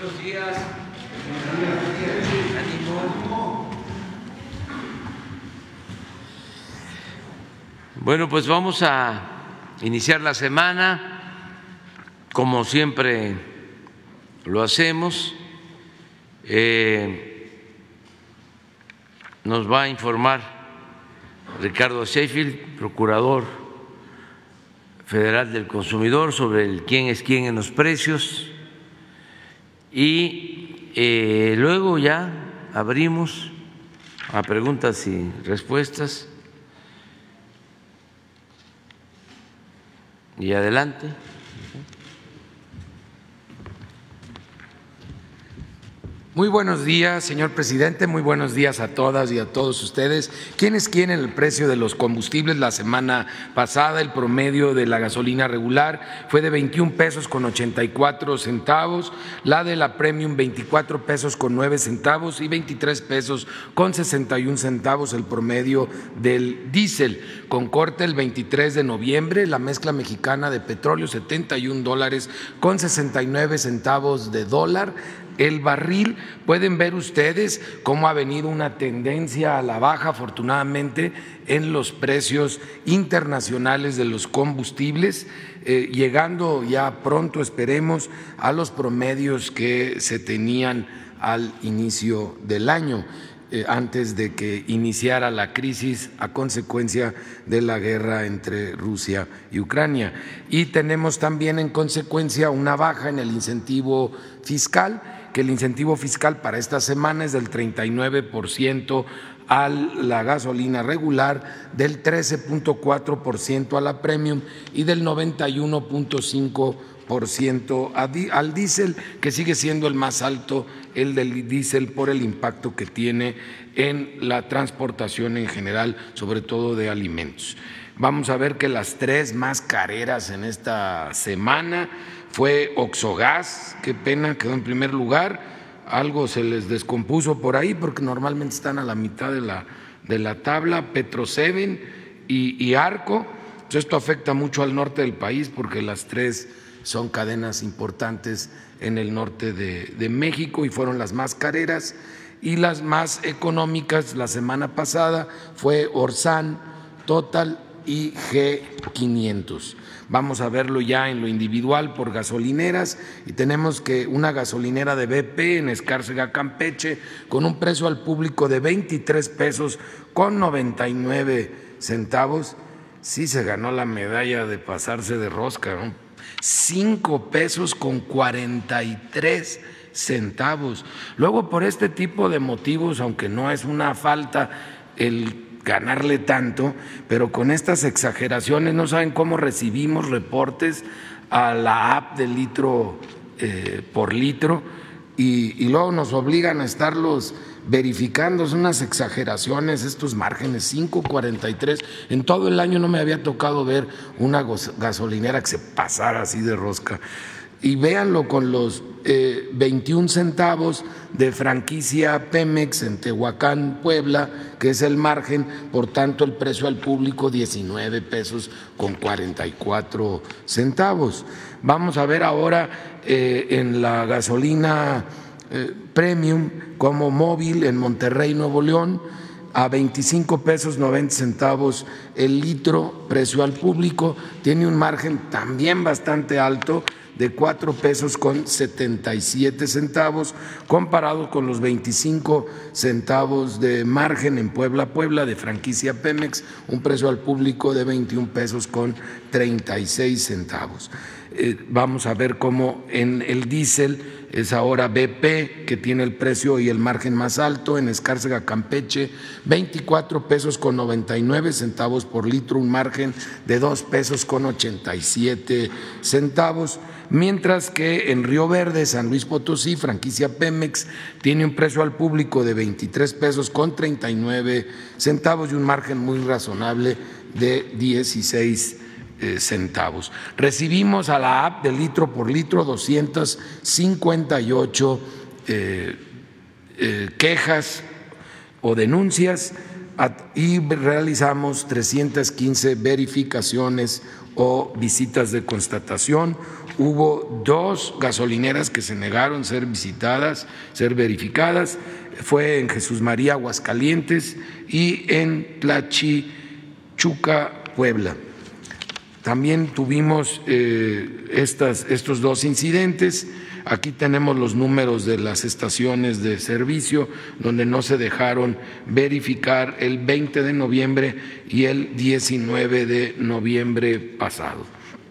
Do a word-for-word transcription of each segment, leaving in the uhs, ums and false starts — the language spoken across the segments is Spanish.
Buenos días. Ánimo. Bueno, pues vamos a iniciar la semana, como siempre lo hacemos. Eh, nos va a informar Ricardo Sheffield, procurador federal del consumidor, sobre el quién es quién en los precios, y eh, luego ya abrimos a preguntas y respuestas. Y adelante. Muy buenos días, señor presidente, muy buenos días a todas y a todos ustedes. ¿Quién es quién en el precio de los combustibles? La semana pasada el promedio de la gasolina regular fue de veintiún pesos con ochenta y cuatro centavos, la de la Premium veinticuatro pesos con nueve centavos y veintitrés pesos con sesenta y un centavos el promedio del diésel. Con corte el veintitrés de noviembre, la mezcla mexicana de petróleo setenta y un dólares con sesenta y nueve centavos de dólar. El barril, pueden ver ustedes cómo ha venido una tendencia a la baja, afortunadamente, en los precios internacionales de los combustibles, eh, llegando ya pronto, esperemos, a los promedios que se tenían al inicio del año, eh, antes de que iniciara la crisis a consecuencia de la guerra entre Rusia y Ucrania. Y tenemos también en consecuencia una baja en el incentivo fiscal, que el incentivo fiscal para esta semana es del treinta y nueve por ciento a la gasolina regular, del trece punto cuatro por ciento a la Premium y del noventa y uno punto cinco por ciento al diésel, que sigue siendo el más alto, el del diésel, por el impacto que tiene en la transportación en general, sobre todo de alimentos. Vamos a ver que las tres más careras en esta semana fue Oxogas, qué pena, quedó en primer lugar, algo se les descompuso por ahí porque normalmente están a la mitad de la, de la tabla, Petroseven y, y Arco. Pues esto afecta mucho al norte del país porque las tres son cadenas importantes en el norte de, de México y fueron las más careras. Y las más económicas la semana pasada fue Orsan, Total y G quinientos. Vamos a verlo ya en lo individual por gasolineras, y tenemos que una gasolinera de B P en Escárcega, Campeche, con un precio al público de veintitrés pesos con noventa y nueve centavos, sí se ganó la medalla de pasarse de rosca, ¿no? cinco pesos con cuarenta y tres centavos. Luego, por este tipo de motivos, aunque no es una falta el ganarle tanto, pero con estas exageraciones no saben cómo recibimos reportes a la app de litro eh, por litro y, y luego nos obligan a estarlos verificando. Son unas exageraciones estos márgenes, cinco cuarenta y tres. En todo el año no me había tocado ver una gasolinera que se pasara así de rosca. Y véanlo con los eh, veintiún centavos de franquicia Pemex en Tehuacán, Puebla, que es el margen, por tanto el precio al público diecinueve pesos con cuarenta y cuatro centavos. Vamos a ver ahora eh, en la gasolina eh, Premium como Móvil en Monterrey, Nuevo León, a veinticinco pesos noventa centavos el litro, precio al público, tiene un margen también bastante alto de cuatro pesos con setenta y siete centavos, comparado con los veinticinco centavos de margen en Puebla, Puebla, de franquicia Pemex, un precio al público de veintiún pesos con treinta y seis centavos. Eh, vamos a ver cómo en el diésel es ahora B P, que tiene el precio y el margen más alto, en Escárcega, Campeche, veinticuatro pesos con noventa y nueve centavos por litro, un margen de dos pesos con ochenta y siete centavos, mientras que en Río Verde, San Luis Potosí, franquicia Pemex, tiene un precio al público de veintitrés pesos con treinta y nueve centavos y un margen muy razonable de dieciséis centavos. Recibimos a la app de litro por litro doscientas cincuenta y ocho eh, eh, quejas o denuncias y realizamos trescientas quince verificaciones o visitas de constatación hubo dos gasolineras que se negaron a ser visitadas, ser verificadas. Fue en Jesús María, Aguascalientes, y en Tlachichuca, Puebla. También tuvimos eh, estas, estos dos incidentes. Aquí tenemos los números de las estaciones de servicio donde no se dejaron verificar el veinte de noviembre y el diecinueve de noviembre pasado.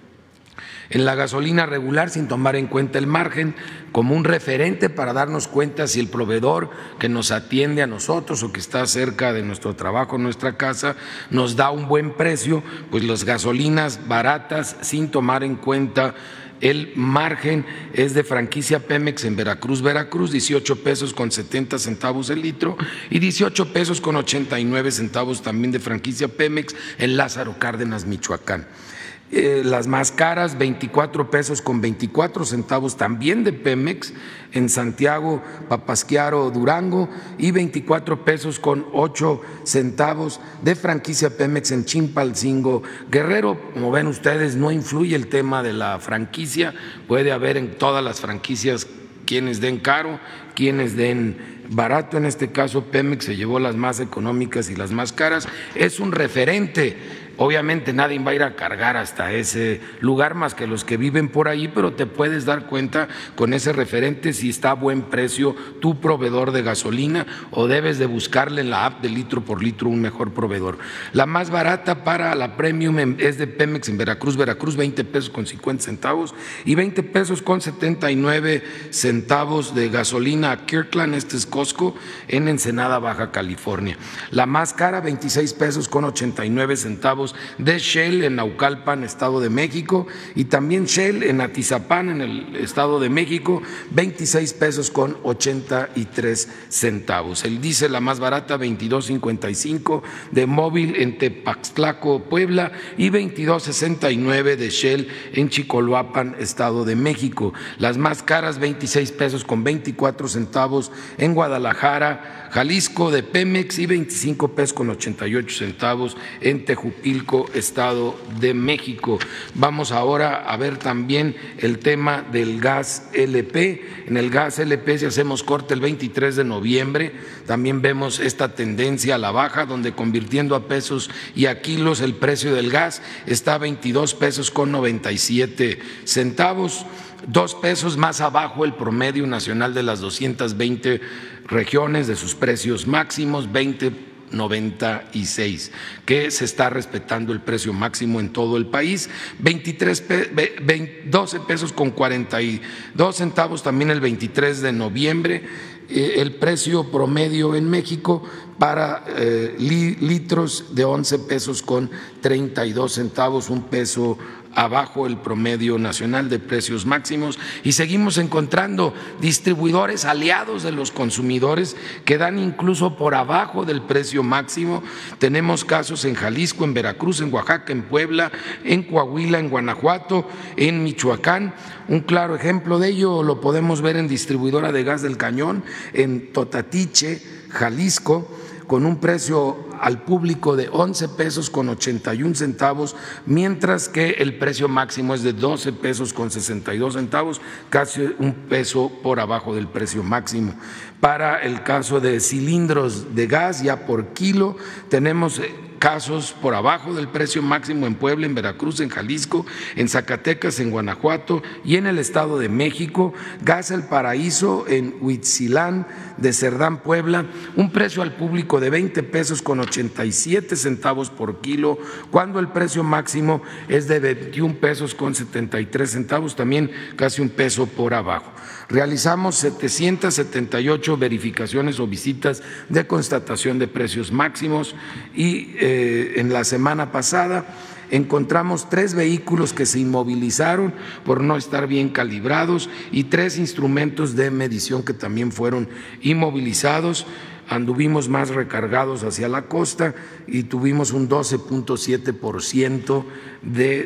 En la gasolina regular, sin tomar en cuenta el margen como un referente para darnos cuenta si el proveedor que nos atiende a nosotros o que está cerca de nuestro trabajo, nuestra casa, nos da un buen precio, pues las gasolinas baratas, sin tomar en cuenta el margen, es de franquicia Pemex en Veracruz, Veracruz, dieciocho pesos con setenta centavos el litro, y dieciocho pesos con ochenta y nueve centavos también de franquicia Pemex en Lázaro Cárdenas, Michoacán. Eh, las más caras, veinticuatro pesos con veinticuatro centavos también de Pemex en Santiago, Papasquiaro, Durango, y veinticuatro pesos con ocho centavos de franquicia Pemex en Chilpancingo, Guerrero. Como ven ustedes, no influye el tema de la franquicia, puede haber en todas las franquicias quienes den caro, quienes den barato. En este caso Pemex se llevó las más económicas y las más caras. Es un referente. Obviamente nadie va a ir a cargar hasta ese lugar más que los que viven por ahí, pero te puedes dar cuenta con ese referente si está a buen precio tu proveedor de gasolina o debes de buscarle en la app de litro por litro un mejor proveedor. La más barata para la Premium es de Pemex en Veracruz, Veracruz, veinte pesos con cincuenta centavos y veinte pesos con setenta y nueve centavos de gasolina Kirkland, este es Costco, en Ensenada, Baja California. La más cara, veintiséis pesos con ochenta y nueve centavos de Shell en Naucalpan, Estado de México, y también Shell en Atizapán, en el Estado de México, veintiséis pesos con ochenta y tres centavos. El diésel, la más barata, veintidós cincuenta y cinco de Móvil en Tepaxtlaco, Puebla, y veintidós sesenta y nueve de Shell en Chicoloapan, Estado de México. Las más caras, veintiséis pesos con veinticuatro centavos en Guadalajara, Jalisco, de Pemex, y veinticinco pesos con ochenta y ocho centavos en Tejupilco, Estado de México. Vamos ahora a ver también el tema del gas L P. En el gas L P, si hacemos corte el veintitrés de noviembre, también vemos esta tendencia a la baja, donde convirtiendo a pesos y a kilos el precio del gas está a veintidós pesos con noventa y siete centavos. Dos pesos más abajo el promedio nacional de las doscientas veinte regiones de sus precios máximos, veinte noventa y seis, que se está respetando el precio máximo en todo el país. veintitrés, veinte, doce pesos con cuarenta y dos centavos también el veintitrés de noviembre. Eh, el precio promedio en México para eh, li, litros de once pesos con treinta y dos centavos, un peso abajo el promedio nacional de precios máximos, y seguimos encontrando distribuidores aliados de los consumidores que dan incluso por abajo del precio máximo. Tenemos casos en Jalisco, en Veracruz, en Oaxaca, en Puebla, en Coahuila, en Guanajuato, en Michoacán. Un claro ejemplo de ello lo podemos ver en Distribuidora de Gas del Cañón, en Totatiche, Jalisco, con un precio al público de once pesos con ochenta y un centavos, mientras que el precio máximo es de doce pesos con sesenta y dos centavos, casi un peso por abajo del precio máximo. Para el caso de cilindros de gas, ya por kilo, tenemos casos por abajo del precio máximo en Puebla, en Veracruz, en Jalisco, en Zacatecas, en Guanajuato y en el Estado de México. Gas El Paraíso en Huitzilán de Cerdán, Puebla, un precio al público de veinte pesos con ochenta y siete centavos por kilo, cuando el precio máximo es de veintiún pesos con setenta y tres centavos, también casi un peso por abajo. Realizamos setecientas setenta y ocho verificaciones o visitas de constatación de precios máximos y eh, en la semana pasada encontramos tres vehículos que se inmovilizaron por no estar bien calibrados y tres instrumentos de medición que también fueron inmovilizados. Anduvimos más recargados hacia la costa y tuvimos un doce punto siete por ciento de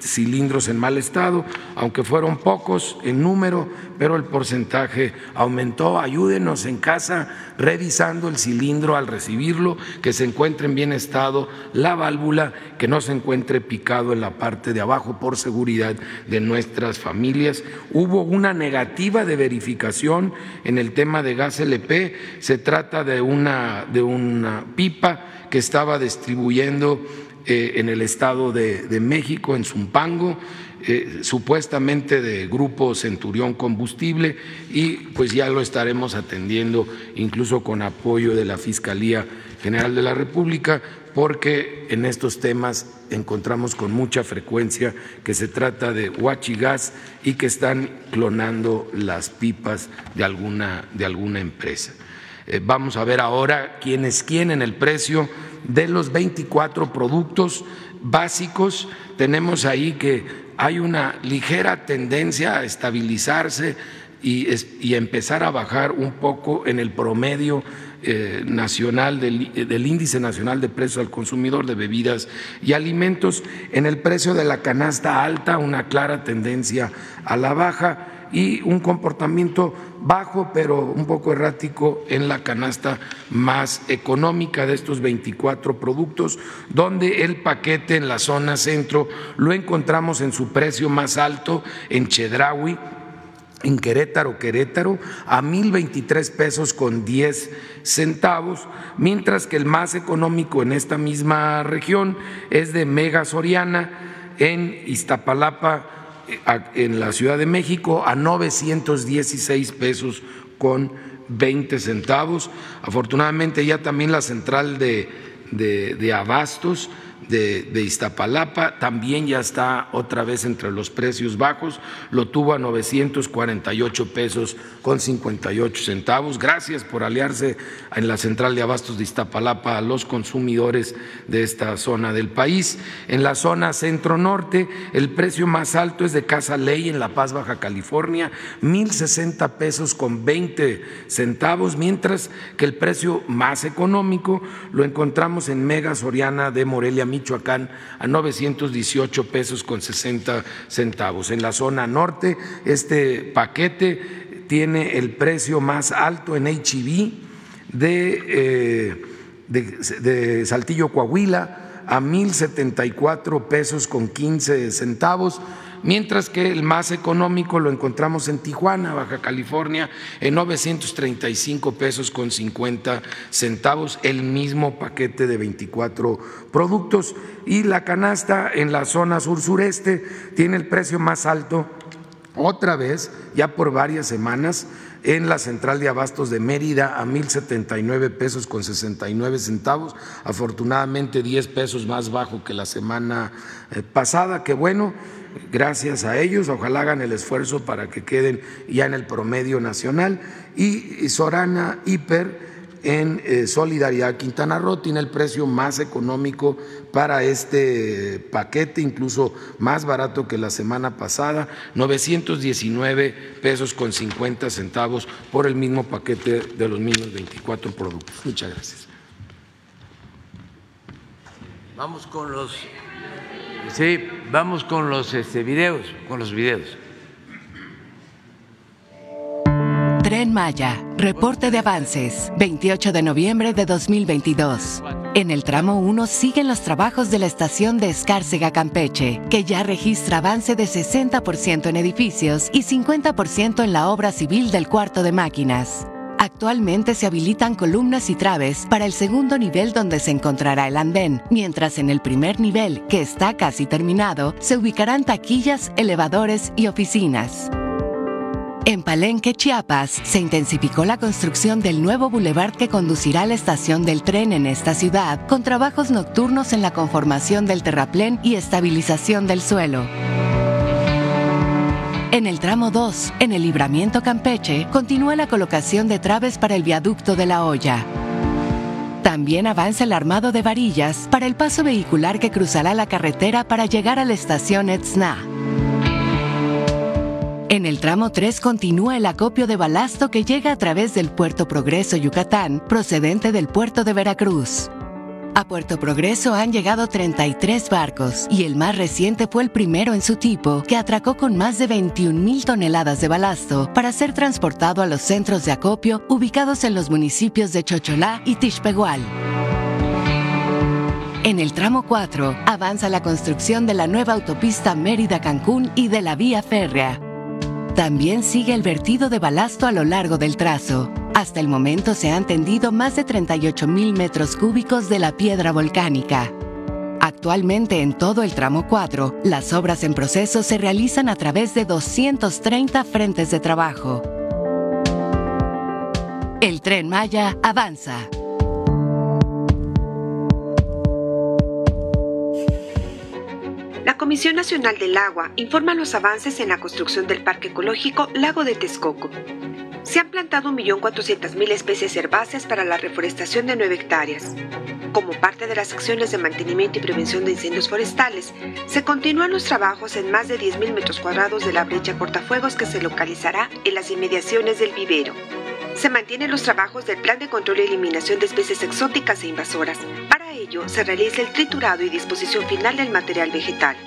cilindros en mal estado, aunque fueron pocos en número, pero el porcentaje aumentó. Ayúdenos en casa revisando el cilindro al recibirlo, que se encuentre en bien estado la válvula, que no se encuentre picado en la parte de abajo por seguridad de nuestras familias. Hubo una negativa de verificación en el tema de gas L P. Se trata de una, de una pipa que estaba distribuyendo eh, en el Estado de, de México, en Zumpango, eh, supuestamente de Grupo Centurión Combustible, y pues ya lo estaremos atendiendo incluso con apoyo de la Fiscalía General de la República, porque en estos temas encontramos con mucha frecuencia que se trata de huachigas y que están clonando las pipas de alguna, de alguna empresa. Eh, vamos a ver ahora quién es quién en el precio de los veinticuatro productos básicos. Tenemos ahí que hay una ligera tendencia a estabilizarse y, y empezar a bajar un poco en el promedio eh, nacional del, del índice nacional de precios al consumidor de bebidas y alimentos. En el precio de la canasta alta, una clara tendencia a la baja y un comportamiento bajo pero un poco errático en la canasta más económica de estos veinticuatro productos, donde el paquete en la zona centro lo encontramos en su precio más alto en Chedraui, en Querétaro, Querétaro, a mil veintitrés pesos con diez centavos, mientras que el más económico en esta misma región es de Mega Soriana en Iztapalapa, en la Ciudad de México, a novecientos dieciséis pesos con veinte centavos. Afortunadamente ya también la central de, de, de abastos de, de Iztapalapa también ya está otra vez entre los precios bajos, lo tuvo a novecientos cuarenta y ocho pesos con cincuenta y ocho centavos. Gracias por aliarse en la central de abastos de Iztapalapa a los consumidores de esta zona del país. En la zona centro-norte, el precio más alto es de Casa Ley en La Paz, Baja California, mil sesenta pesos con veinte centavos, mientras que el precio más económico lo encontramos en Mega Soriana de Morelia, Michoacán, a novecientos dieciocho pesos con sesenta centavos. En la zona norte, este paquete tiene el precio más alto en H E B de, eh, de, de Saltillo, Coahuila, a mil setenta y cuatro pesos con quince centavos, mientras que el más económico lo encontramos en Tijuana, Baja California, en novecientos treinta y cinco pesos con cincuenta centavos, el mismo paquete de veinticuatro productos. Y la canasta en la zona sur-sureste tiene el precio más alto otra vez, ya por varias semanas, en la central de abastos de Mérida a mil setenta y nueve pesos con sesenta y nueve centavos, afortunadamente diez pesos más bajo que la semana pasada, que bueno, gracias a ellos, ojalá hagan el esfuerzo para que queden ya en el promedio nacional. Y Sorana Hiper en eh, Solidaridad Quintana Roo tiene el precio más económico para este paquete, incluso más barato que la semana pasada, novecientos diecinueve pesos con cincuenta centavos por el mismo paquete de los mismos veinticuatro productos. Muchas gracias. Vamos con los, sí, vamos con los este, videos, con los videos. Tren Maya, reporte de avances, veintiocho de noviembre de dos mil veintidós. En el tramo uno siguen los trabajos de la estación de Escárcega, Campeche, que ya registra avance de sesenta por ciento en edificios y cincuenta por ciento en la obra civil del cuarto de máquinas. Actualmente se habilitan columnas y traves para el segundo nivel donde se encontrará el andén, mientras en el primer nivel, que está casi terminado, se ubicarán taquillas, elevadores y oficinas. En Palenque, Chiapas, se intensificó la construcción del nuevo bulevar que conducirá a la estación del tren en esta ciudad, con trabajos nocturnos en la conformación del terraplén y estabilización del suelo. En el tramo dos, en el libramiento Campeche, continúa la colocación de traves para el viaducto de La Hoya. También avanza el armado de varillas para el paso vehicular que cruzará la carretera para llegar a la estación Etzna. En el tramo tres continúa el acopio de balasto que llega a través del puerto Progreso, Yucatán, procedente del puerto de Veracruz. A Puerto Progreso han llegado treinta y tres barcos y el más reciente fue el primero en su tipo que atracó con más de veintiún mil toneladas de balasto para ser transportado a los centros de acopio ubicados en los municipios de Chocholá y Tixpehual. En el tramo cuatro avanza la construcción de la nueva autopista Mérida-Cancún y de la vía férrea. También sigue el vertido de balasto a lo largo del trazo. Hasta el momento se han tendido más de treinta y ocho mil metros cúbicos de la piedra volcánica. Actualmente en todo el tramo cuatro, las obras en proceso se realizan a través de doscientos treinta frentes de trabajo. El Tren Maya avanza. La Comisión Nacional del Agua informa los avances en la construcción del Parque Ecológico Lago de Texcoco. Se han plantado un millón cuatrocientas mil especies herbáceas para la reforestación de nueve hectáreas. Como parte de las acciones de mantenimiento y prevención de incendios forestales, se continúan los trabajos en más de diez mil metros cuadrados de la brecha cortafuegos que se localizará en las inmediaciones del vivero. Se mantienen los trabajos del Plan de Control y Eliminación de Especies Exóticas e Invasoras. Para ello, se realiza el triturado y disposición final del material vegetal.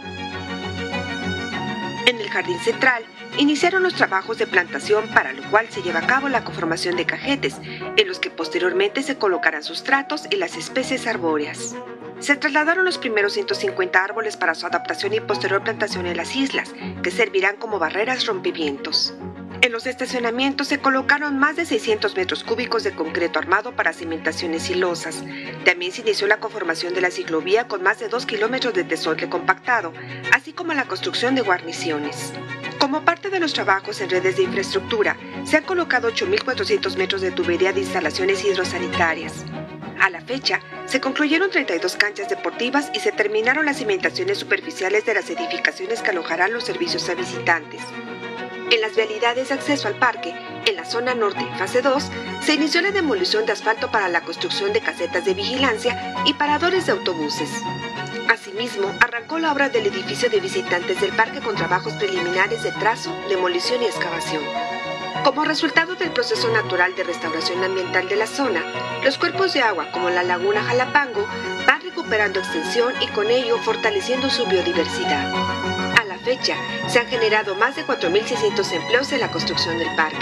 En el Jardín Central, iniciaron los trabajos de plantación, para lo cual se lleva a cabo la conformación de cajetes, en los que posteriormente se colocarán sustratos y las especies arbóreas. Se trasladaron los primeros ciento cincuenta árboles para su adaptación y posterior plantación en las islas, que servirán como barreras rompevientos. En los estacionamientos se colocaron más de seiscientos metros cúbicos de concreto armado para cimentaciones silosas. También se inició la conformación de la ciclovía con más de dos kilómetros de tesontle compactado, así como la construcción de guarniciones. Como parte de los trabajos en redes de infraestructura, se han colocado ocho mil cuatrocientos metros de tubería de instalaciones hidrosanitarias. A la fecha, se concluyeron treinta y dos canchas deportivas y se terminaron las cimentaciones superficiales de las edificaciones que alojarán los servicios a visitantes. En las vialidades de acceso al parque, en la zona norte, fase dos, se inició la demolición de asfalto para la construcción de casetas de vigilancia y paradores de autobuses. Asimismo, arrancó la obra del edificio de visitantes del parque con trabajos preliminares de trazo, demolición y excavación. Como resultado del proceso natural de restauración ambiental de la zona, los cuerpos de agua como la laguna Jalapango van recuperando extensión y con ello fortaleciendo su biodiversidad. A la fecha, se han generado más de cuatro mil seiscientos empleos en la construcción del parque.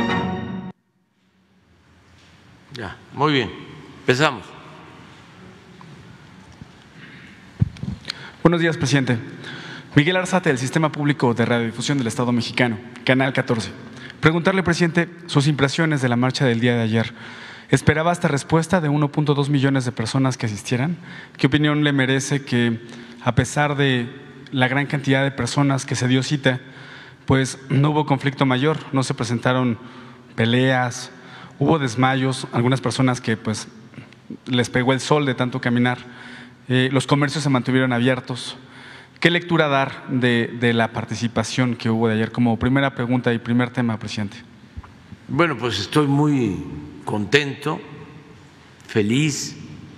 Ya, muy bien. Empezamos. Buenos días, presidente. Miguel Arzate, del Sistema Público de Radiodifusión del Estado Mexicano, Canal catorce. Preguntarle, presidente, sus impresiones de la marcha del día de ayer. ¿Esperaba esta respuesta de uno punto dos millones de personas que asistieran? ¿Qué opinión le merece que, a pesar de la gran cantidad de personas que se dio cita, pues no hubo conflicto mayor, no se presentaron peleas, hubo desmayos, algunas personas que pues les pegó el sol de tanto caminar, eh, los comercios se mantuvieron abiertos? ¿Qué lectura dar de, de la participación que hubo de ayer como primera pregunta y primer tema, presidente? Bueno, pues estoy muy contento, feliz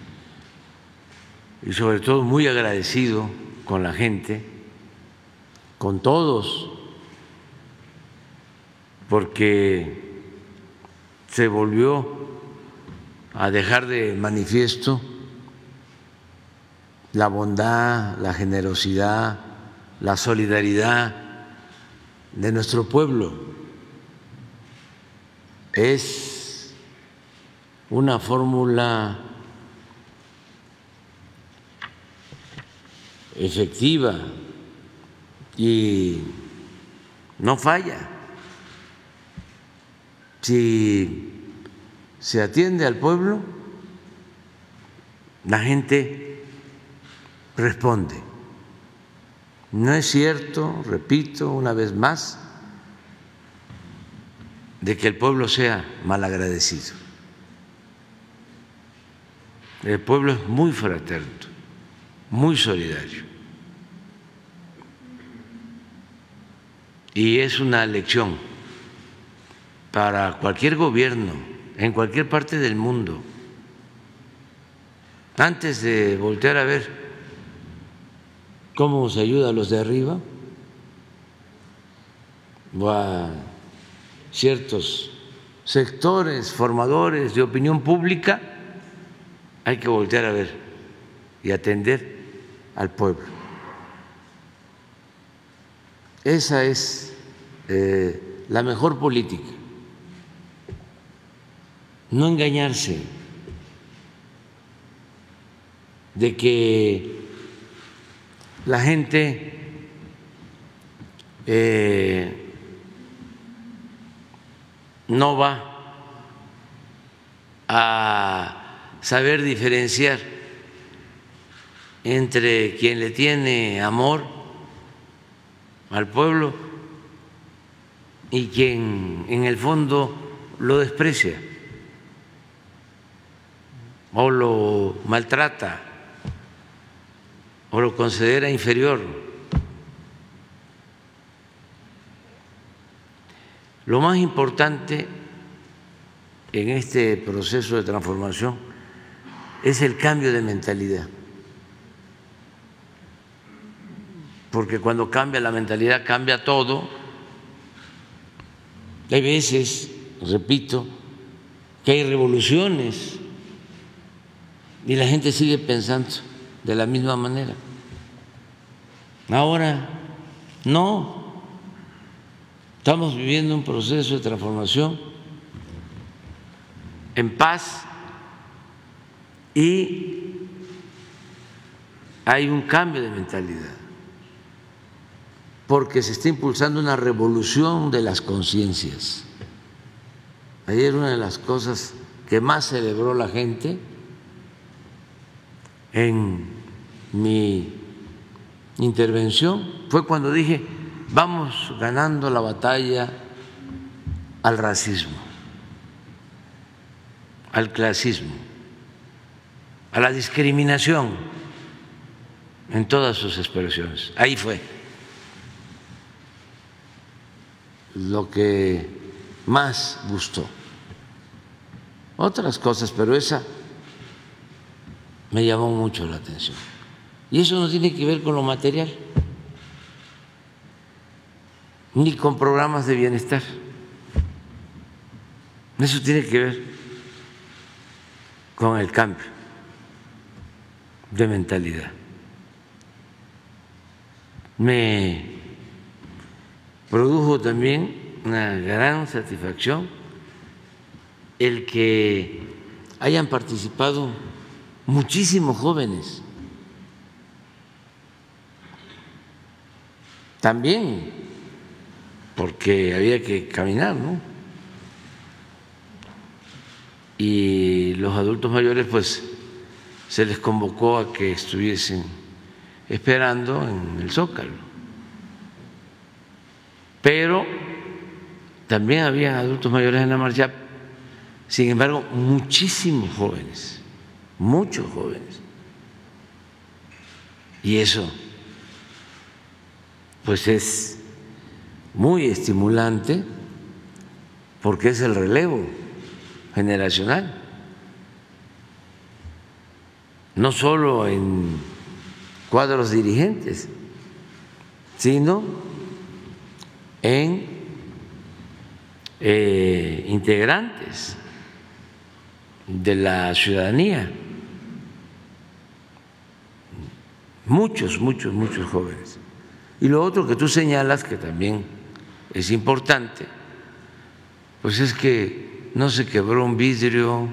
y sobre todo muy agradecido con la gente, con todos, porque se volvió a dejar de manifiesto la bondad, la generosidad, la solidaridad de nuestro pueblo. Es una fórmula efectiva y no falla. Si se atiende al pueblo, la gente responde. No es cierto, repito una vez más, de que el pueblo sea malagradecido. El pueblo es muy fraterno, muy solidario. Y es una lección para cualquier gobierno en cualquier parte del mundo. Antes de voltear a ver cómo se ayuda a los de arriba o a ciertos sectores formadores de opinión pública, hay que voltear a ver y atender al pueblo. Esa es eh, la mejor política. No engañarse de que la gente eh, no va a saber diferenciar entre quien le tiene amor al pueblo y quien en el fondo lo desprecia o lo maltrata o lo considera inferior. Lo más importante en este proceso de transformación es el cambio de mentalidad, porque cuando cambia la mentalidad cambia todo. Hay veces, repito, que hay revoluciones y la gente sigue pensando de la misma manera. Ahora no, estamos viviendo un proceso de transformación en paz y hay un cambio de mentalidad, porque se está impulsando una revolución de las conciencias. Ayer una de las cosas que más celebró la gente en mi intervención fue cuando dije: vamos ganando la batalla al racismo, al clasismo, a la discriminación en todas sus expresiones. Ahí fue lo que más gustó. Otras cosas, pero esa me llamó mucho la atención. Y eso no tiene que ver con lo material, ni con programas de bienestar. Eso tiene que ver con el cambio de mentalidad. Me produjo también una gran satisfacción el que hayan participado muchísimos jóvenes, también porque había que caminar, ¿no? Y los adultos mayores pues se les convocó a que estuviesen esperando en el Zócalo, pero también había adultos mayores en la marcha. Sin embargo, muchísimos jóvenes, muchos jóvenes, y eso pues es muy estimulante porque es el relevo generacional, no solo en cuadros dirigentes, sino en eh, integrantes de la ciudadanía, muchos, muchos, muchos jóvenes. Y lo otro que tú señalas, que también es importante, pues es que no se quebró un vidrio,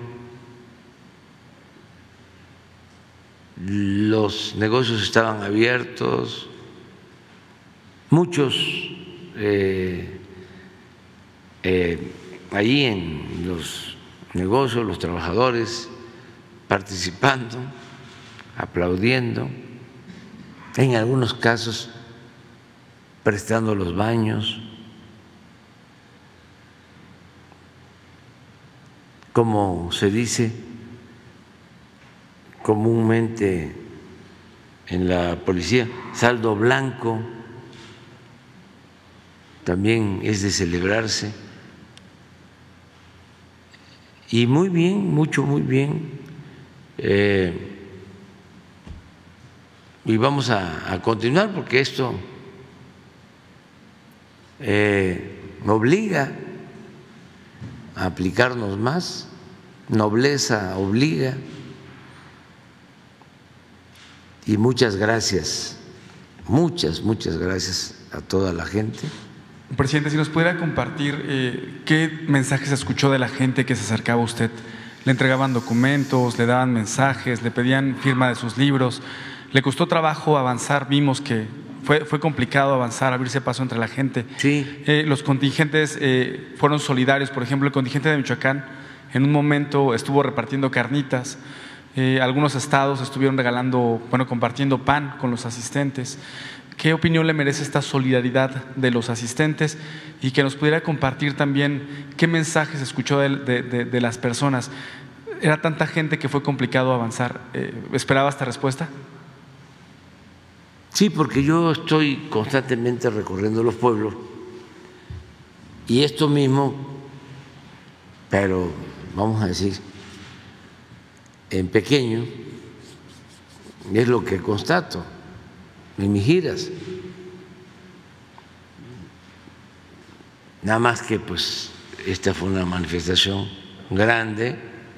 los negocios estaban abiertos, muchos eh, eh, allí en los negocios, los trabajadores participando, aplaudiendo, en algunos casos prestando los baños, como se dice comúnmente en la policía, saldo blanco, también es de celebrarse. Y muy bien, mucho, muy bien. Eh, y vamos a, a continuar porque esto eh, obliga a aplicarnos más, nobleza obliga y muchas gracias, muchas, muchas gracias a toda la gente. Presidente, si nos pudiera compartir eh, qué mensajes escuchó de la gente que se acercaba a usted. ¿Le entregaban documentos, le daban mensajes, le pedían firma de sus libros? ¿Le costó trabajo avanzar? Vimos que fue, fue complicado avanzar, abrirse paso entre la gente. Sí. Eh, los contingentes eh, fueron solidarios. Por ejemplo, el contingente de Michoacán en un momento estuvo repartiendo carnitas. Eh, algunos estados estuvieron regalando, bueno, compartiendo pan con los asistentes. ¿Qué opinión le merece esta solidaridad de los asistentes? Y que nos pudiera compartir también qué mensajes escuchó de, de, de, de las personas. ¿Era tanta gente que fue complicado avanzar? Eh, ¿Esperaba esta respuesta? Sí, porque yo estoy constantemente recorriendo los pueblos y esto mismo, pero vamos a decir, en pequeño, es lo que constato en mis giras. Nada más que pues esta fue una manifestación grande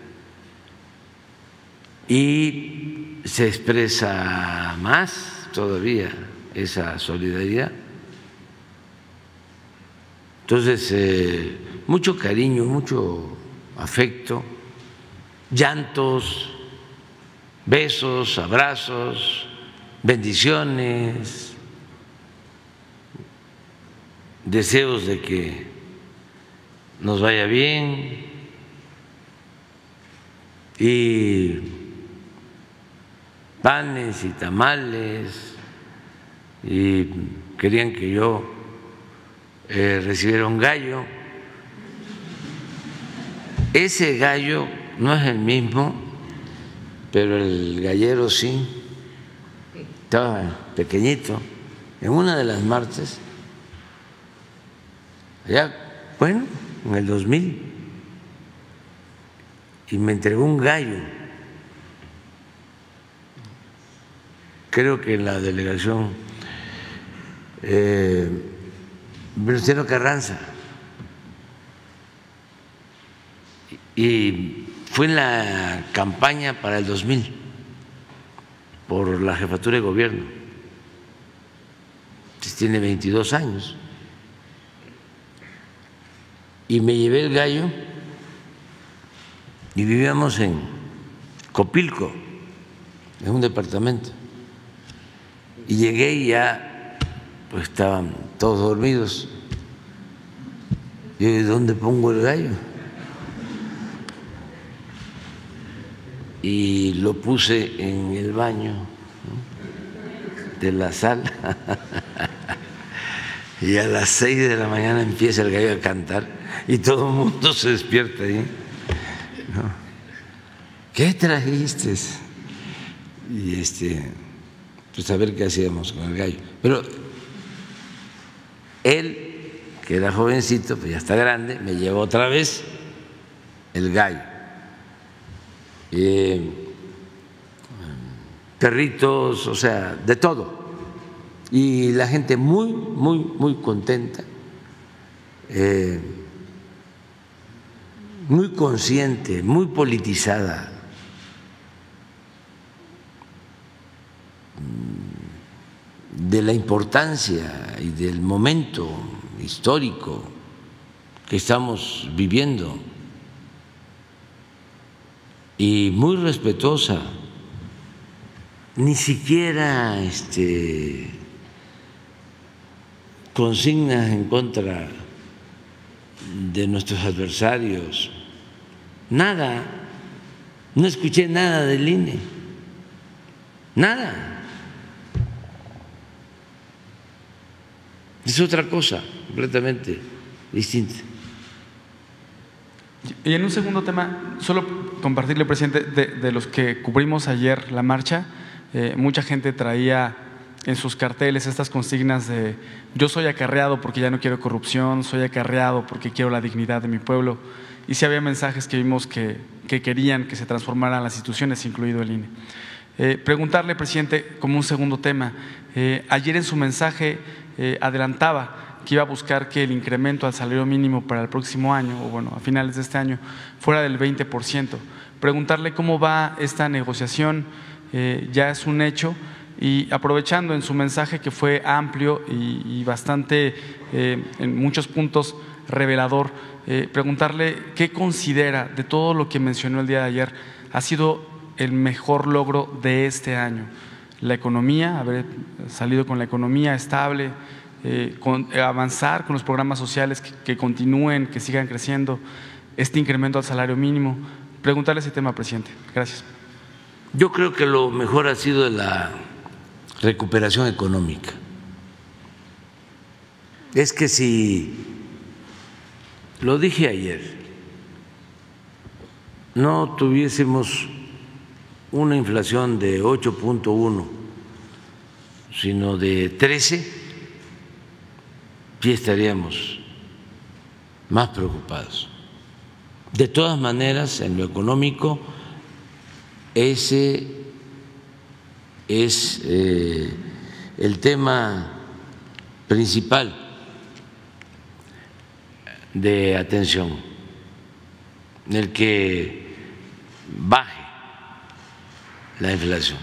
y se expresa más todavía esa solidaridad. Entonces, eh, mucho cariño, mucho afecto, llantos, besos, abrazos, bendiciones, deseos de que nos vaya bien y panes y tamales, y querían que yo eh, recibiera un gallo. Ese gallo no es el mismo, pero el gallero sí. Estaba pequeñito, en una de las marchas, allá, bueno, en el dos mil, y me entregó un gallo. Creo que en la delegación eh, Venustiano Carranza, y fue en la campaña para el dos mil por la jefatura de gobierno. Tiene veintidós años y me llevé el gallo y vivíamos en Copilco, en un departamento, y llegué y ya pues estaban todos dormidos. Yo digo, ¿dónde pongo el gallo? Y lo puse en el baño, ¿no?, de la sala. Y a las seis de la mañana empieza el gallo a cantar y todo el mundo se despierta ahí, ¿no? ¿Qué trajiste? Y este, pues a ver qué hacíamos con el gallo. Pero él, que era jovencito, pues ya está grande, me llevó otra vez el gallo. Eh, perritos, o sea, de todo. Y la gente muy, muy, muy contenta, eh, muy consciente, muy politizada. De la importancia y del momento histórico que estamos viviendo, y muy respetuosa. Ni siquiera este, consignas en contra de nuestros adversarios, nada. No escuché nada del I N E, nada. Es otra cosa completamente distinta. Y en un segundo tema, solo compartirle, presidente, de, de los que cubrimos ayer la marcha, eh, mucha gente traía en sus carteles estas consignas de yo soy acarreado porque ya no quiero corrupción, soy acarreado porque quiero la dignidad de mi pueblo. Y sí había mensajes que vimos que, que querían que se transformaran las instituciones, incluido el I N E. Eh, preguntarle, presidente, como un segundo tema, eh, ayer en su mensaje eh, adelantaba que iba a buscar que el incremento al salario mínimo para el próximo año, o bueno, a finales de este año, fuera del veinte por ciento. Preguntarle cómo va esta negociación, eh, ya es un hecho. Y aprovechando en su mensaje que fue amplio y, y bastante, eh, en muchos puntos, revelador, eh, preguntarle qué considera de todo lo que mencionó el día de ayer ha sido el mejor logro de este año. La economía, haber salido con la economía estable, eh, con, eh, avanzar con los programas sociales que, que continúen, que sigan creciendo, este incremento al salario mínimo. Preguntarle ese tema, presidente. Gracias. Yo creo que lo mejor ha sido la recuperación económica. Es que si, lo dije ayer, no tuviésemos una inflación de ocho punto uno, sino de trece, sí estaríamos más preocupados. De todas maneras, en lo económico, ese es eh, el tema principal de atención, en el que baje la inflación.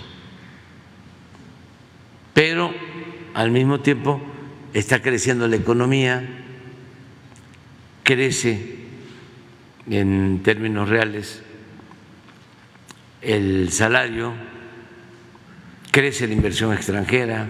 Pero al mismo tiempo está creciendo la economía, crece en términos reales el salario, crece la inversión extranjera,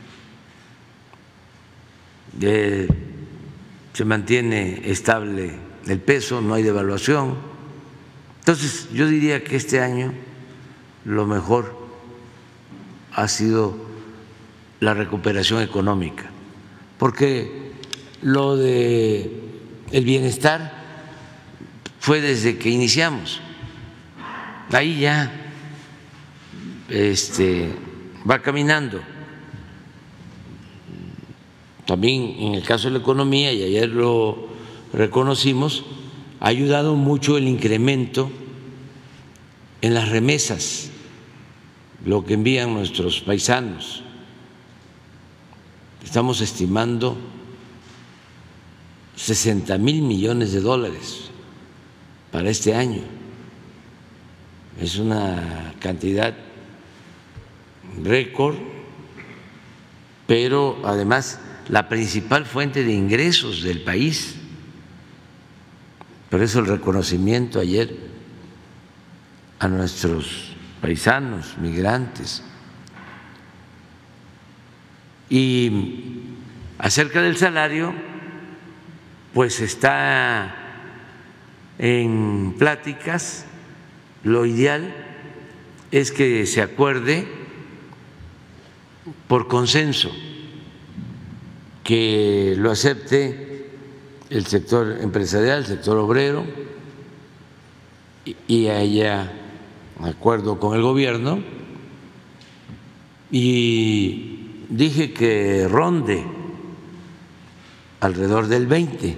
eh, se mantiene estable el peso, no hay devaluación. Entonces, yo diría que este año lo mejor ha sido la recuperación económica, porque lo de el bienestar fue desde que iniciamos. Ahí ya este, va caminando. También en el caso de la economía, y ayer lo reconocimos, ha ayudado mucho el incremento en las remesas, lo que envían nuestros paisanos. Estamos estimando sesenta mil millones de dólares para este año. Es una cantidad récord, pero además la principal fuente de ingresos del país. Por eso el reconocimiento ayer a nuestros paisanos, migrantes. Y acerca del salario, pues está en pláticas. Lo ideal es que se acuerde por consenso, que lo acepte el sector empresarial, el sector obrero, y haya acuerdo con el gobierno. Y dije que ronde alrededor del veinte.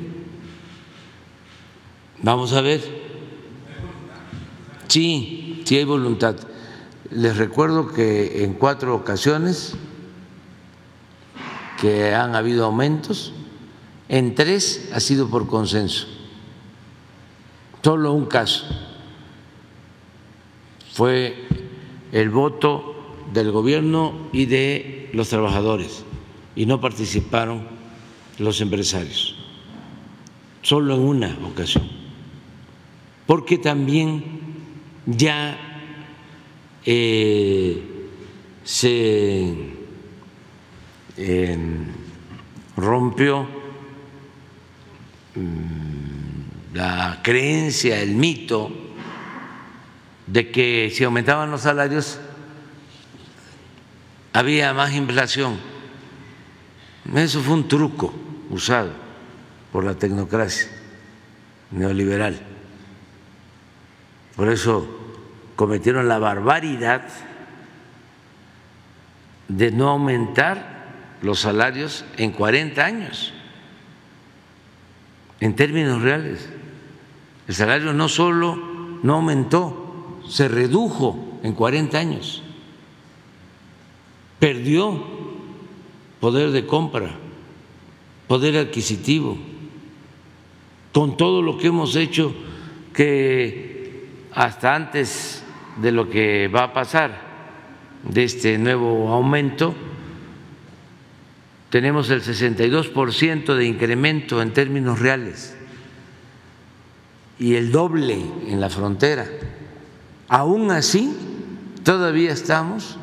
Vamos a ver. Sí, sí hay voluntad. Les recuerdo que en cuatro ocasiones que han habido aumentos, en tres ha sido por consenso. Solo un caso fue el voto del gobierno y de los trabajadores, y no participaron los empresarios. Solo en una ocasión, porque también ya eh, se eh, rompió mmm, la creencia, el mito de que si aumentaban los salarios había más inflación. Eso fue un truco usado por la tecnocracia neoliberal. Por eso cometieron la barbaridad de no aumentar los salarios en cuarenta años. En términos reales, el salario no solo no aumentó, se redujo en cuarenta años. Perdió poder de compra, poder adquisitivo, con todo lo que hemos hecho, que hasta antes de lo que va a pasar de este nuevo aumento. Tenemos el sesenta y dos por ciento de incremento en términos reales y el doble en la frontera. Aún así, todavía estamos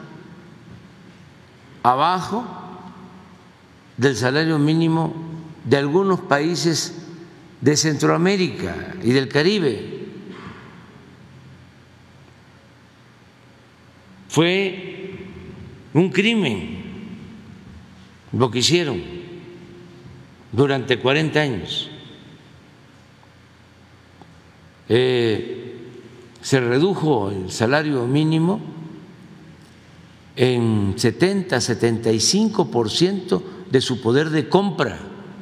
abajo del salario mínimo de algunos países de Centroamérica y del Caribe. Fue un crimen lo que hicieron durante cuarenta años. Eh, se redujo el salario mínimo en setenta, setenta y cinco por ciento de su poder de compra.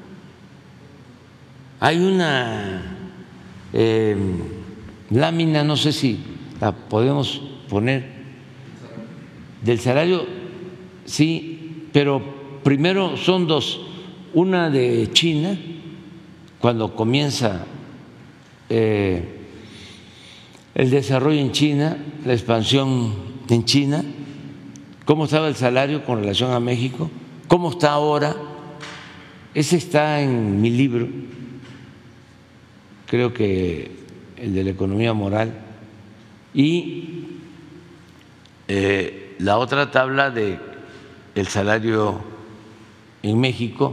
Hay una eh, lámina, no sé si la podemos poner, del salario, sí, pero primero son dos, una de China, cuando comienza eh, el desarrollo en China, la expansión en China, cómo estaba el salario con relación a México, cómo está ahora. Ese está en mi libro, creo que el de la economía moral, y eh, la otra tabla de el salario en México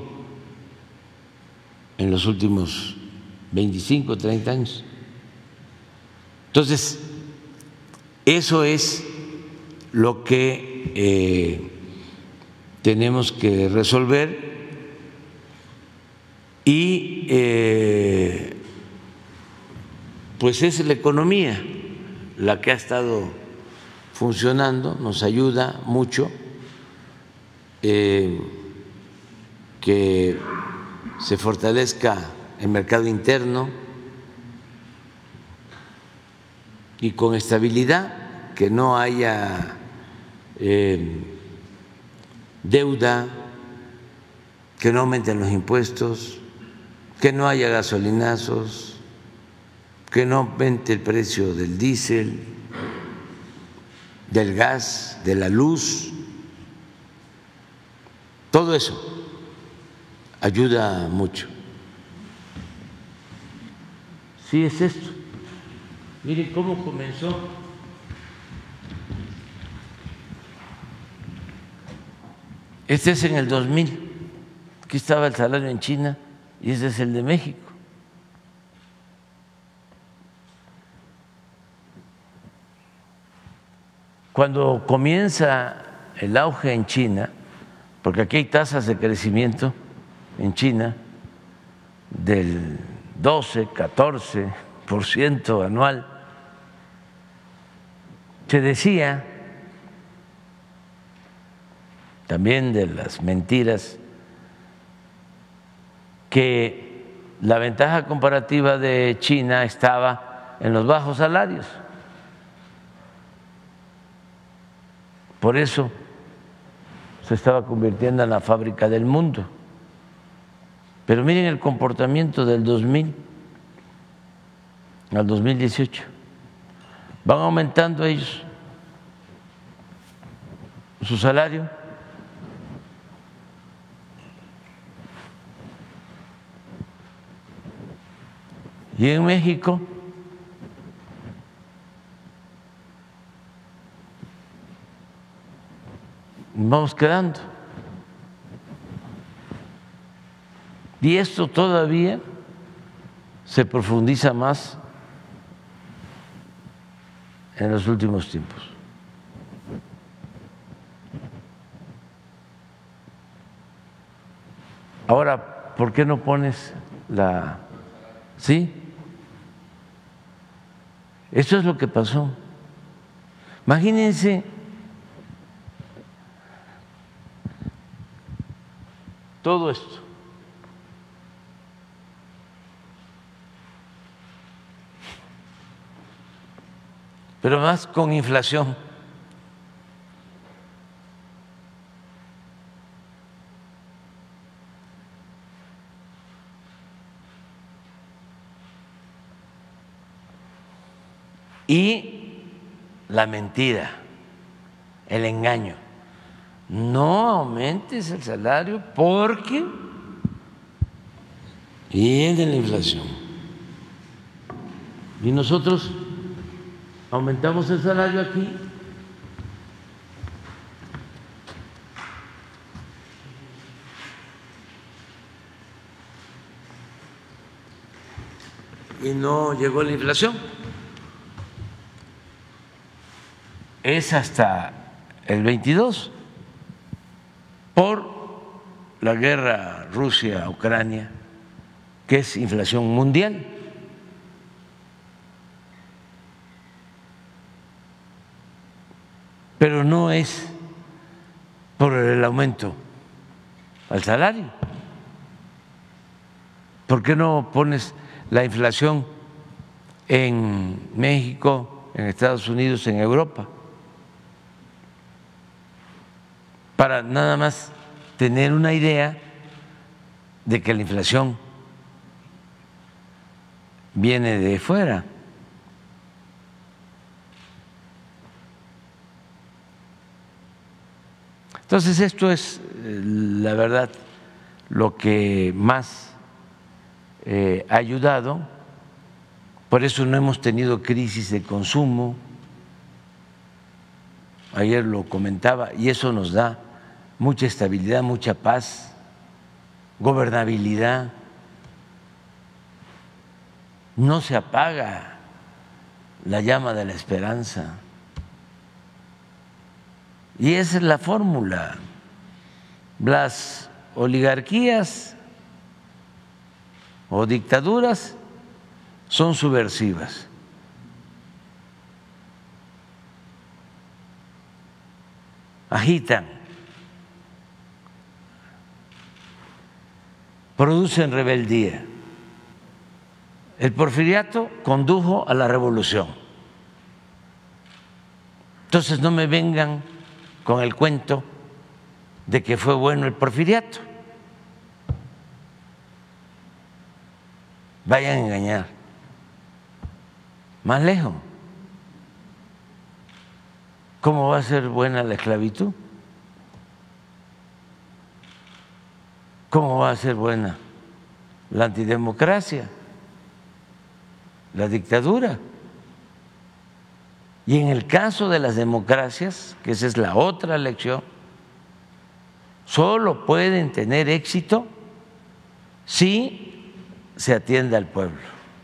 en los últimos veinticinco, treinta años. Entonces, eso es lo que eh, tenemos que resolver y eh, pues es la economía la que ha estado funcionando, nos ayuda mucho eh, que se fortalezca el mercado interno y con estabilidad, que no haya eh, deuda, que no aumenten los impuestos, que no haya gasolinazos, que no aumente el precio del diésel, del gas, de la luz. Todo eso ayuda mucho. Sí, es esto. Miren cómo comenzó. Este es en el dos mil. Aquí estaba el salario en China y este es el de México. Cuando comienza el auge en China, porque aquí hay tasas de crecimiento en China del doce, catorce por ciento anual, se decía también de las mentiras que la ventaja comparativa de China estaba en los bajos salarios. Por eso se estaba convirtiendo en la fábrica del mundo. Pero miren el comportamiento del dos mil al dos mil dieciocho. Van aumentando ellos su salario. Y en México vamos quedando. Y esto todavía se profundiza más en los últimos tiempos. Ahora, ¿por qué no pones la... ¿Sí? Eso es lo que pasó. Imagínense todo esto. Pero más con inflación. Y la mentira el engaño. No aumentes el salario porque viene la inflación. Y nosotros aumentamos el salario aquí y no llegó la inflación. Es hasta el veintidós por la guerra Rusia-Ucrania, que es inflación mundial. Pero no es por el aumento al salario. ¿Por qué no pones la inflación en México, en Estados Unidos, en Europa? Para nada más tener una idea de que la inflación viene de fuera. Entonces esto es, la verdad, lo que más eh, ha ayudado. Por eso no hemos tenido crisis de consumo. Ayer lo comentaba, y eso nos da mucha estabilidad, mucha paz, gobernabilidad. No se apaga la llama de la esperanza. Y esa es la fórmula. Las oligarquías o dictaduras son subversivas. Agitan, producen rebeldía. El porfiriato condujo a la revolución. Entonces no me vengan con el cuento de que fue bueno el porfiriato. Vayan a engañar. Más lejos. ¿Cómo va a ser buena la esclavitud? ¿Cómo va a ser buena la antidemocracia, la dictadura? Y en el caso de las democracias, que esa es la otra lección, solo pueden tener éxito si se atiende al pueblo.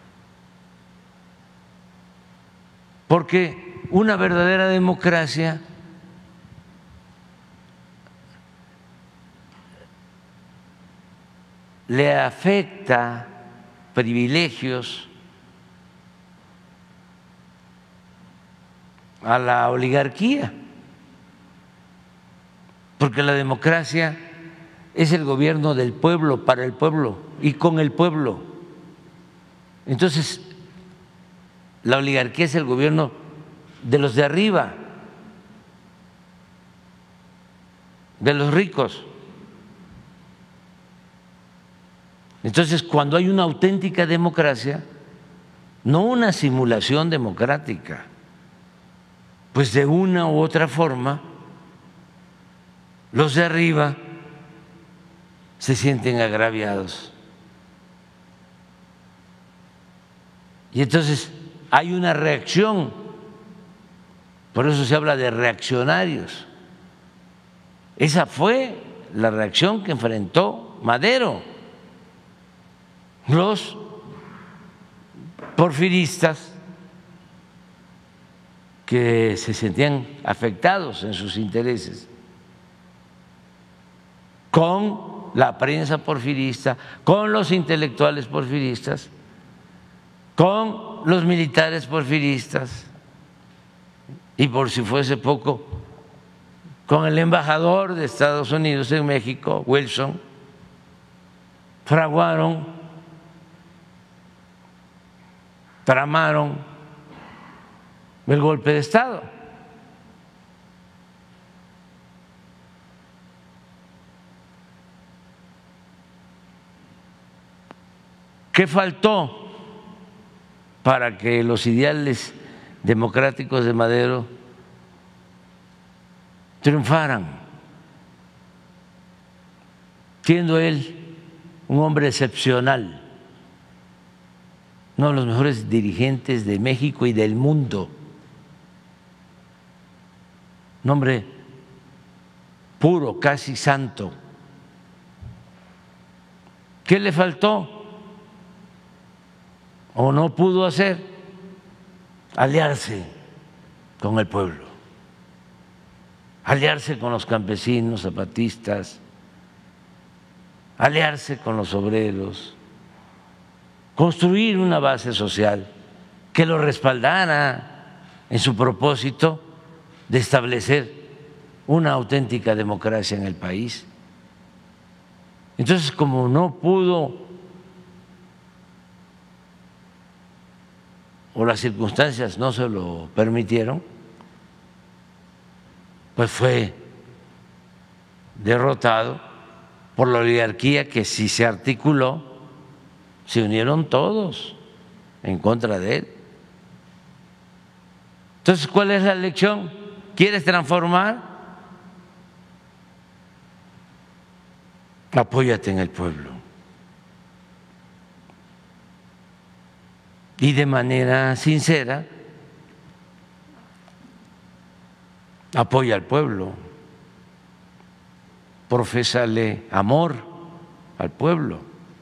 Porque una verdadera democracia le afecta privilegios a la oligarquía, porque la democracia es el gobierno del pueblo, para el pueblo y con el pueblo. Entonces, la oligarquía es el gobierno de los de arriba, de los ricos. Entonces, cuando hay una auténtica democracia, no una simulación democrática, pues de una u otra forma los de arriba se sienten agraviados. Y entonces hay una reacción, por eso se habla de reaccionarios. Esa fue la reacción que enfrentó Madero. Los porfiristas que se sentían afectados en sus intereses con la prensa porfirista, con los intelectuales porfiristas, con los militares porfiristas y, por si fuese poco, con el embajador de Estados Unidos en México, Wilson, fraguaron, tramaron el golpe de Estado. ¿Qué faltó para que los ideales democráticos de Madero triunfaran, siendo él un hombre excepcional, uno de los mejores dirigentes de México y del mundo, un hombre puro, casi santo. ¿Qué le faltó o no pudo hacer? Aliarse con el pueblo, aliarse con los campesinos, zapatistas, aliarse con los obreros, construir una base social que lo respaldara en su propósito de establecer una auténtica democracia en el país. Entonces, como no pudo, o las circunstancias no se lo permitieron, pues fue derrotado por la oligarquía que sí se articuló, se unieron todos en contra de él. Entonces, ¿cuál es la lección? ¿Quieres transformar? Apóyate en el pueblo y de manera sincera apoya al pueblo, profésale amor al pueblo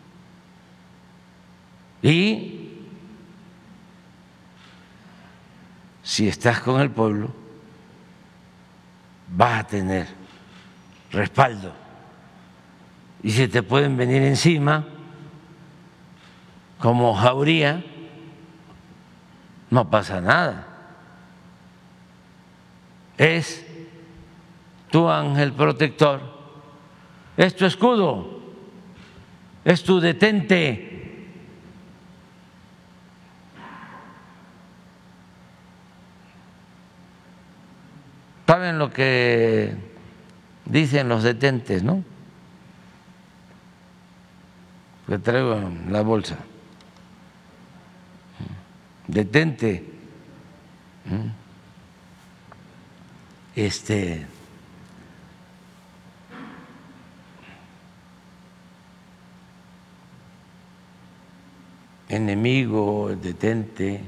y si estás con el pueblo vas a tener respaldo. Y si te pueden venir encima, como Jauría, no pasa nada. Es tu ángel protector, es tu escudo, es tu detente. ¿Saben lo que dicen los detentes, no? Que traigo en la bolsa. Detente. Este enemigo, detente.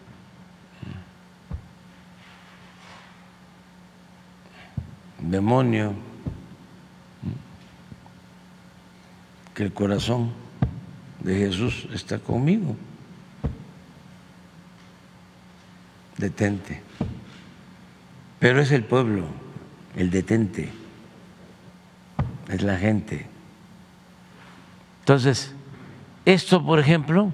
Demonio. Que el corazón de Jesús está conmigo. Detente. Pero es el pueblo, el detente, es la gente. Entonces, esto, por ejemplo,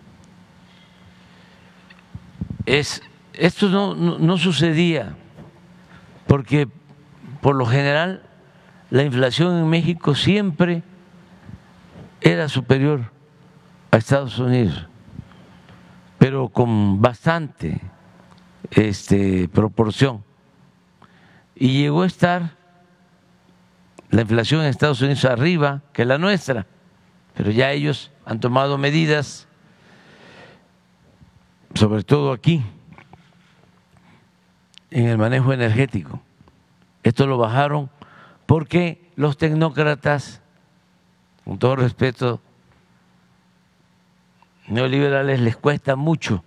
es esto no, no, no sucedía, porque por lo general la inflación en México siempre era superior a Estados Unidos, pero con bastante este, proporción. Y llegó a estar la inflación en Estados Unidos arriba que la nuestra, pero ya ellos han tomado medidas, sobre todo aquí, en el manejo energético. Esto lo bajaron porque los tecnócratas, con todo respeto, neoliberales, les cuesta mucho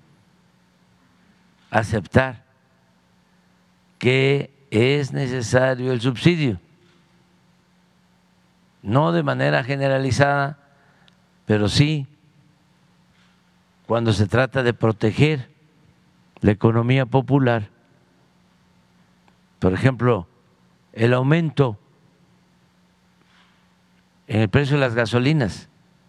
aceptar que es necesario el subsidio, no de manera generalizada, pero sí cuando se trata de proteger la economía popular. Por ejemplo, el aumento en el precio de las gasolinas,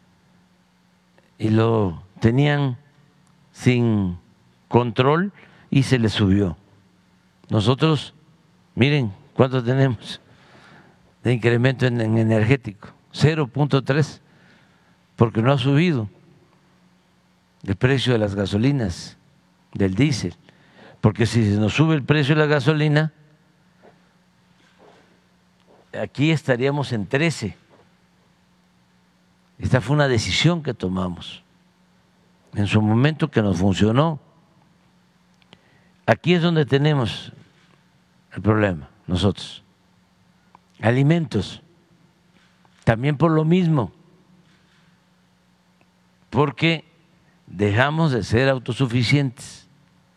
y lo tenían sin control y se les subió. Nosotros, miren cuánto tenemos de incremento en, en energético, cero punto tres, porque no ha subido el precio de las gasolinas, del diésel, porque si se nos sube el precio de la gasolina, aquí estaríamos en trece. Esta fue una decisión que tomamos en su momento que nos funcionó. Aquí es donde tenemos el problema nosotros. alimentos, también por lo mismo, porque dejamos de ser autosuficientes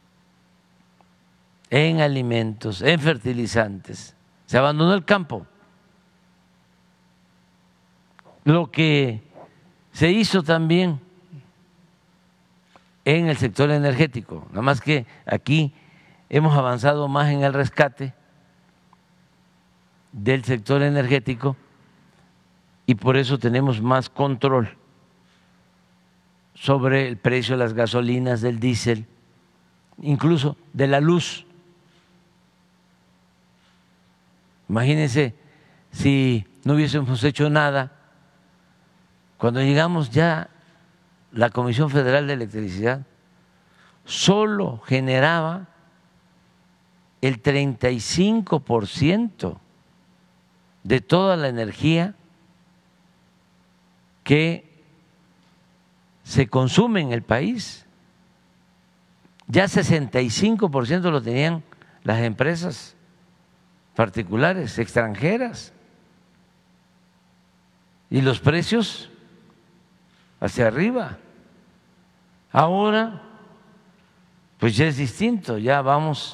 en alimentos, en fertilizantes, se abandonó el campo. Lo que se hizo también en el sector energético, nada más que aquí hemos avanzado más en el rescate del sector energético y por eso tenemos más control sobre el precio de las gasolinas, del diésel, incluso de la luz. Imagínense si no hubiésemos hecho nada, cuando llegamos ya la Comisión Federal de Electricidad solo generaba el treinta y cinco por ciento de toda la energía que se consume en el país. Ya sesenta y cinco por ciento lo tenían las empresas particulares, extranjeras, y los precios hacia arriba. Ahora, pues ya es distinto, ya vamos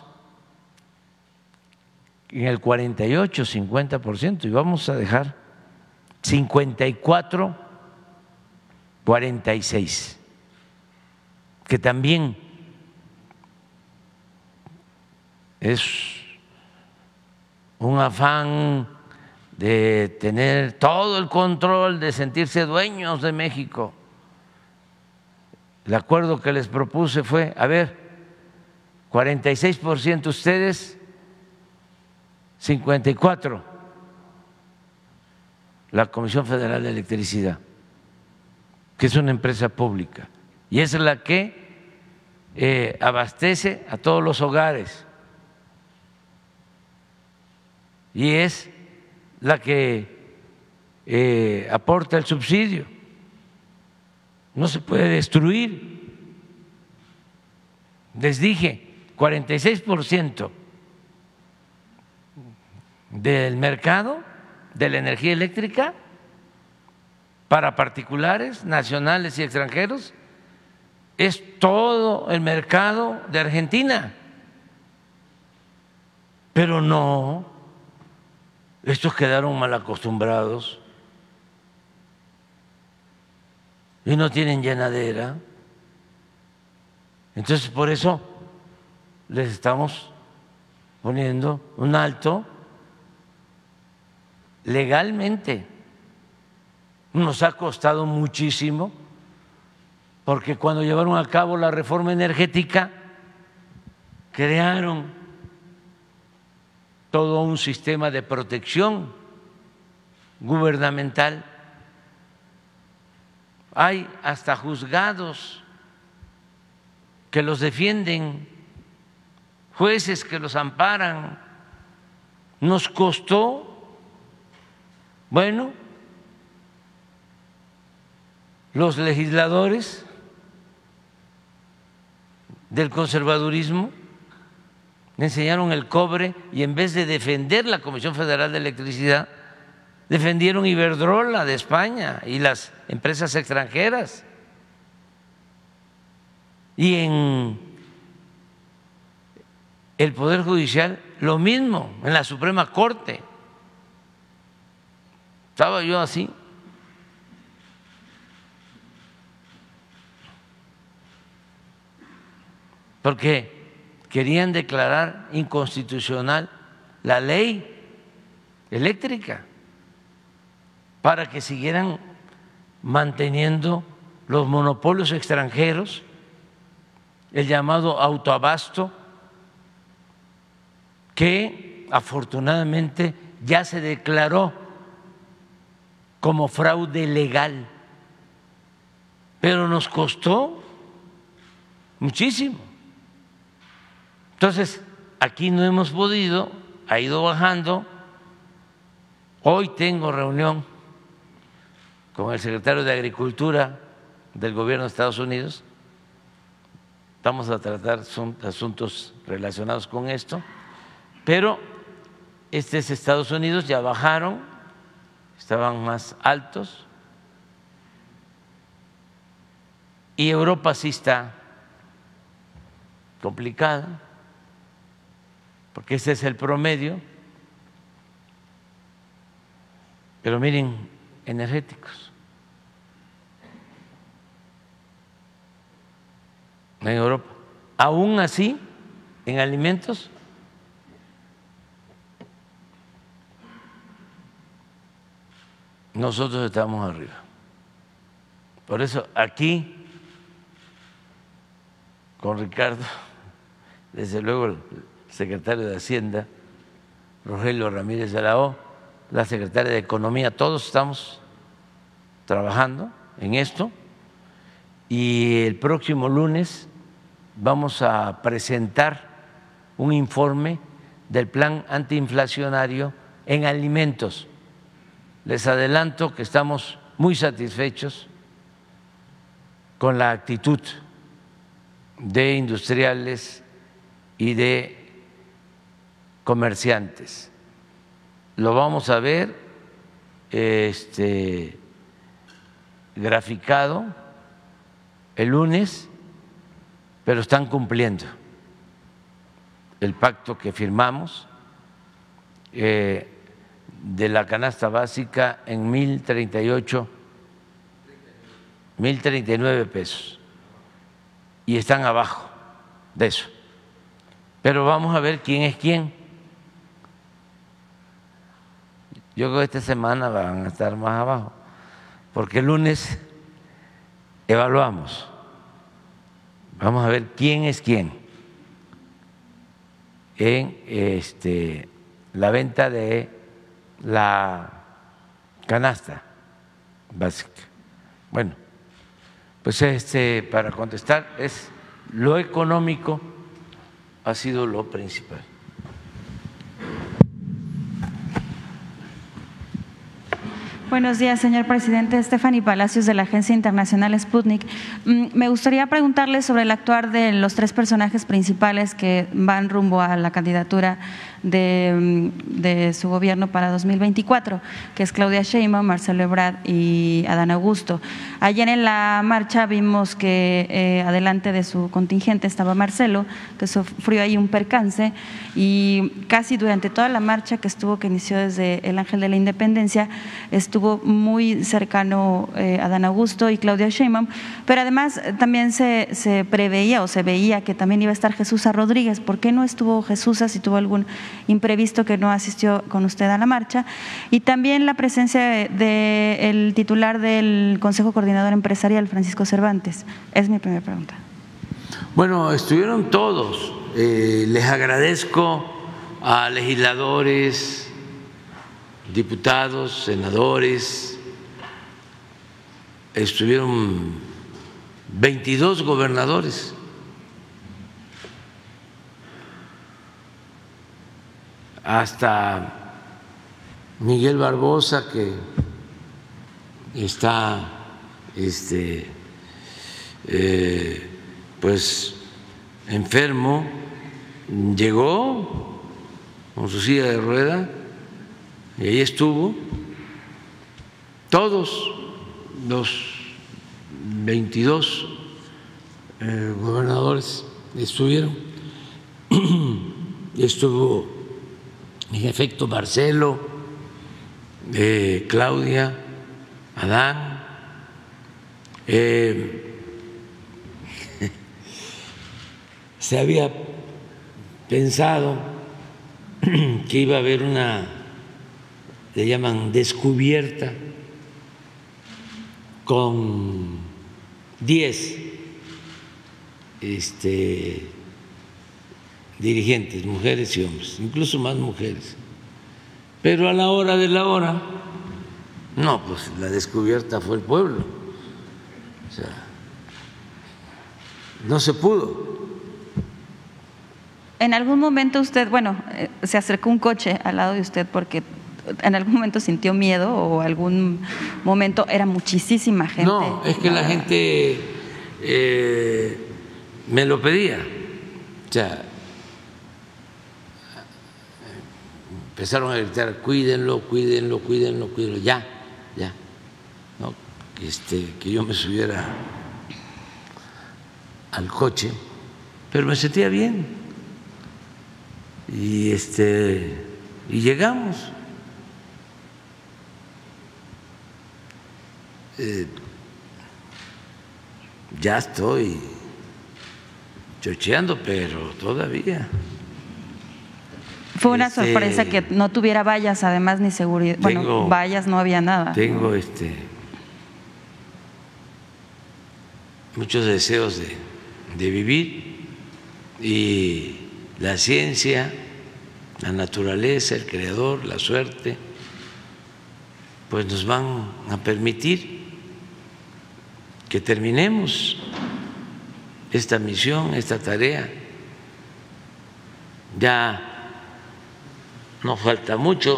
en el cuarenta y ocho, cincuenta por ciento y vamos a dejar cincuenta y cuatro, cuarenta y seis, que también es un afán de tener todo el control, de sentirse dueños de México. El acuerdo que les propuse fue, a ver, cuarenta y seis por ciento ustedes, cincuenta y cuatro por ciento la Comisión Federal de Electricidad, que es una empresa pública y es la que eh, abastece a todos los hogares y es la que eh, aporta el subsidio. No se puede destruir. Les dije, cuarenta y seis por ciento del mercado de la energía eléctrica para particulares, nacionales y extranjeros es todo el mercado de Argentina. Pero no, estos quedaron mal acostumbrados y no tienen llenadera. Entonces, por eso les estamos poniendo un alto legalmente. Nos ha costado muchísimo porque cuando llevaron a cabo la reforma energética crearon todo un sistema de protección gubernamental. Hay hasta juzgados que los defienden, jueces que los amparan. Nos costó, bueno, los legisladores del conservadurismo me enseñaron el cobre y en vez de defender la Comisión Federal de Electricidad, defendieron Iberdrola de España y las empresas extranjeras. Y en el Poder Judicial lo mismo, en la Suprema Corte. Estaba yo así. Porque querían declarar inconstitucional la ley eléctrica para que siguieran manteniendo los monopolios extranjeros, el llamado autoabasto, que afortunadamente ya se declaró como fraude legal, pero nos costó muchísimo. Entonces, aquí no hemos podido, ha ido bajando. Hoy tengo reunión con el secretario de Agricultura del gobierno de Estados Unidos. Vamos a tratar asuntos relacionados con esto, pero este es Estados Unidos, ya bajaron, estaban más altos. Y Europa sí está complicada, porque ese es el promedio. Pero miren, energéticos. En Europa. Aún así, en alimentos, nosotros estamos arriba. Por eso aquí, con Ricardo, desde luego el secretario de Hacienda, Rogelio Ramírez Araó, la secretaria de Economía, todos estamos trabajando en esto y el próximo lunes vamos a presentar un informe del plan antiinflacionario en alimentos. Les adelanto que estamos muy satisfechos con la actitud de industriales y de comerciantes. Lo vamos a ver este, graficado el lunes, pero están cumpliendo el pacto que firmamos eh, de la canasta básica en mil treinta y ocho, mil treinta y nueve pesos, y están abajo de eso. Pero vamos a ver quién es quién. Yo creo que esta semana van a estar más abajo, porque el lunes evaluamos. Vamos a ver quién es quién en este, la venta de la canasta básica. Bueno, pues este, para contestar, es lo económico ha sido lo principal. Buenos días, señor presidente. Stephanie Palacios, de la Agencia Internacional Sputnik. Me gustaría preguntarle sobre el actuar de los tres personajes principales que van rumbo a la candidatura de, de su gobierno para dos mil veinticuatro, que es Claudia Sheinbaum, Marcelo Ebrard y Adán Augusto. Ayer en la marcha vimos que eh, adelante de su contingente estaba Marcelo, que sufrió ahí un percance, y casi durante toda la marcha que estuvo, que inició desde el Ángel de la Independencia, estuvo muy cercano eh, a Adán Augusto y Claudia Sheinbaum, pero además también se, se preveía o se veía que también iba a estar Jesús Rodríguez. ¿Por qué no estuvo Jesús, si tuvo algún imprevisto que no asistió con usted a la marcha? Y también la presencia del de titular del Consejo Coordinador Empresarial, Francisco Cervantes. Es mi primera pregunta. Bueno, estuvieron todos. Eh, les agradezco a legisladores, diputados, senadores, estuvieron veintidós gobernadores. Hasta Miguel Barbosa, que está este, eh, pues enfermo, llegó con su silla de rueda y ahí estuvo. Todos los veintidós eh, gobernadores estuvieron. Estuvo en efecto Marcelo, eh, Claudia, Adán. Eh, se había pensado que iba a haber una, le llaman descubierta, con diez este, dirigentes, mujeres y hombres, incluso más mujeres. Pero a la hora de la hora, no, pues la descubierta fue el pueblo. O sea, no se pudo. En algún momento usted, bueno, eh, se acercó un coche al lado de usted porque en algún momento sintió miedo, o algún momento era muchísima gente. No, es que la gente eh, me lo pedía. O sea, empezaron a gritar, cuídenlo, cuídenlo, cuídenlo, cuídenlo, ya, ya, ¿no? Este, que yo me subiera al coche, pero me sentía bien y este y llegamos. Eh, ya estoy chocheando, pero todavía. Fue una este, sorpresa que no tuviera vallas, además, ni seguridad. Tengo, bueno, vallas no había nada. Tengo este muchos deseos de, de vivir, y la ciencia, la naturaleza, el creador, la suerte, pues nos van a permitir que terminemos esta misión, esta tarea. Ya no falta mucho,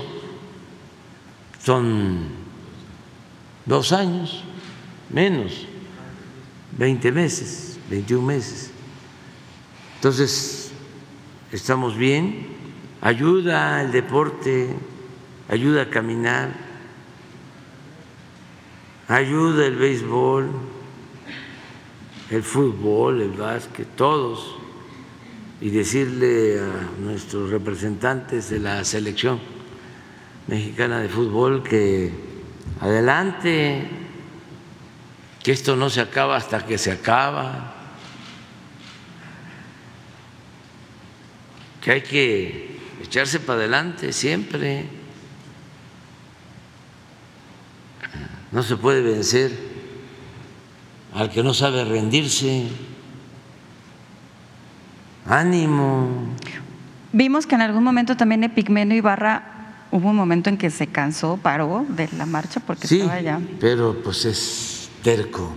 son dos años, menos, veinte meses, veintiún meses. Entonces, estamos bien, ayuda el deporte, ayuda a caminar, ayuda el béisbol, el fútbol, el básquet, todos, y decirle a nuestros representantes de la selección mexicana de fútbol que adelante, que esto no se acaba hasta que se acaba, que hay que echarse para adelante siempre, no se puede vencer al que no sabe rendirse. Ánimo. Vimos que en algún momento también Epigmenio Ibarra hubo un momento en que se cansó, paró de la marcha porque sí, estaba ya. Pero pues es terco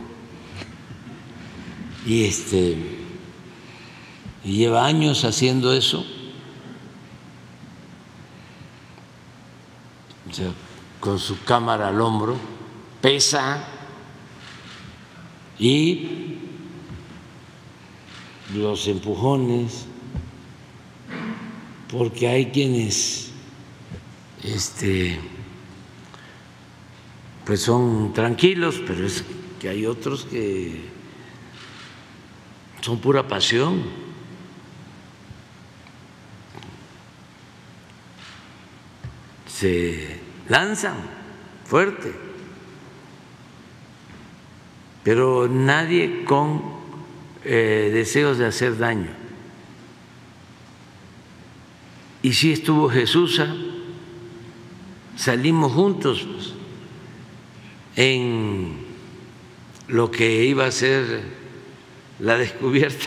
y este y lleva años haciendo eso, o sea, con su cámara al hombro, pesa y los empujones, porque hay quienes este pues son tranquilos, pero es que hay otros que son pura pasión. Se lanzan fuerte, pero nadie con Eh, deseos de hacer daño. Y sí estuvo Jesús, salimos juntos pues, en lo que iba a ser la descubierta,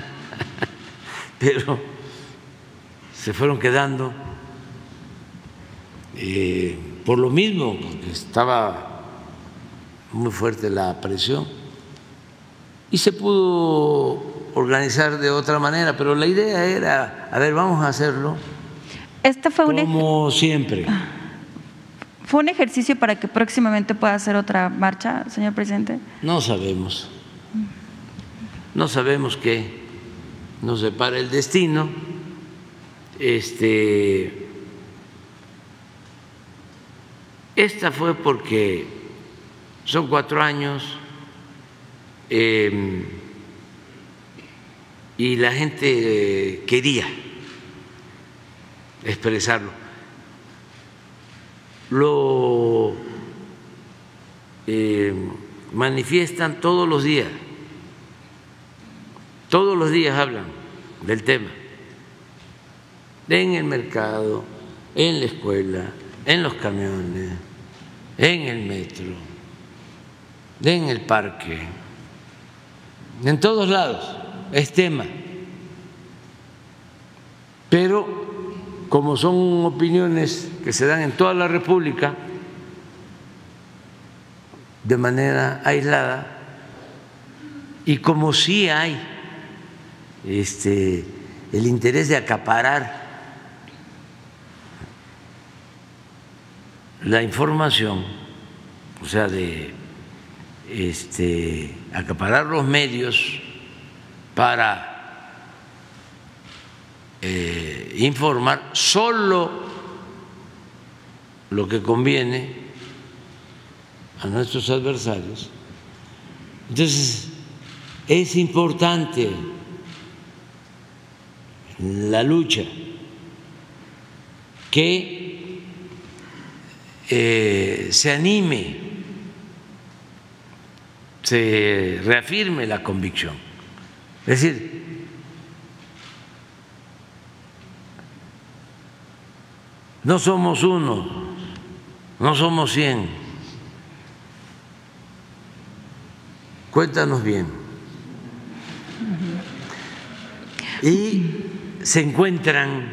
pero se fueron quedando eh, por lo mismo, porque estaba muy fuerte la presión. Y se pudo organizar de otra manera, pero la idea era, a ver, vamos a hacerlo este fue un como siempre. ¿Fue un ejercicio para que próximamente pueda hacer otra marcha, señor presidente? No sabemos, no sabemos qué nos depara el destino. Este, esta fue porque son cuatro años. Eh, y la gente eh, quería expresarlo. Lo eh, manifiestan todos los días, todos los días hablan del tema, en el mercado, en la escuela, en los camiones, en el metro, en el parque. En todos lados es tema, pero como son opiniones que se dan en toda la República de manera aislada, y como sí hay este, el interés de acaparar la información, o sea, de Este, acaparar los medios para eh, informar, solo lo que conviene a nuestros adversarios. Entonces, es importante la lucha que eh, se anime, se reafirme la convicción. Es decir, no somos uno, no somos cien. Cuéntanos bien. Y se encuentran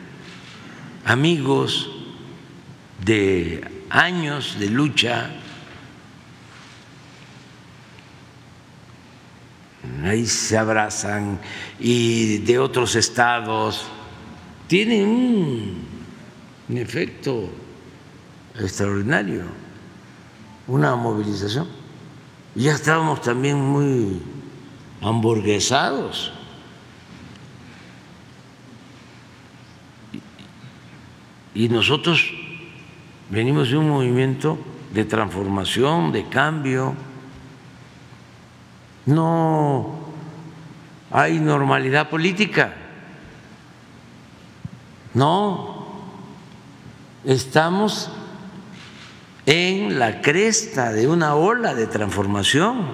amigos de años de lucha, ahí se abrazan, y de otros estados, tienen un, un efecto extraordinario, una movilización. Ya estábamos también muy hamburguesados. Y nosotros venimos de un movimiento de transformación, de cambio. No hay normalidad política. No, estamos en la cresta de una ola de transformación.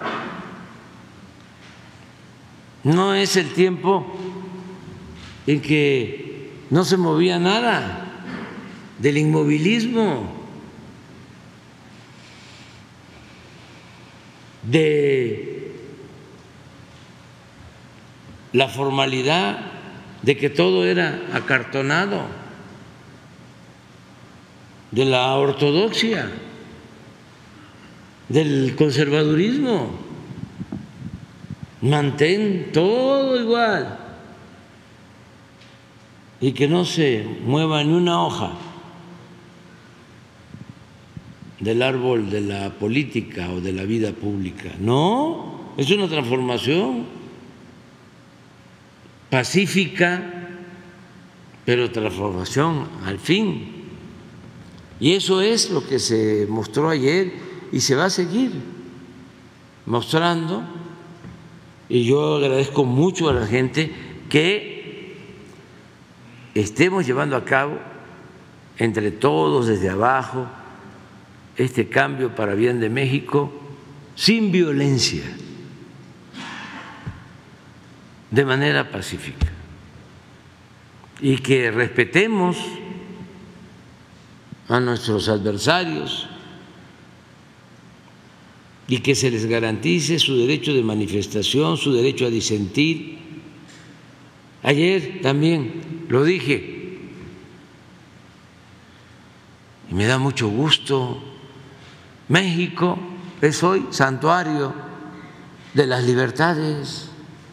No es el tiempo en que no se movía nada, del inmovilismo, de la formalidad, de que todo era acartonado, de la ortodoxia, del conservadurismo. Mantén todo igual y que no se mueva ni una hoja del árbol de la política o de la vida pública. No, es una transformación pacífica, pero transformación al fin. Y eso es lo que se mostró ayer y se va a seguir mostrando. Y yo agradezco mucho a la gente que estemos llevando a cabo entre todos, desde abajo, este cambio para bien de México, sin violencia, de manera pacífica, y que respetemos a nuestros adversarios y que se les garantice su derecho de manifestación, su derecho a disentir. Ayer también lo dije y me da mucho gusto. México es hoy santuario de las libertades.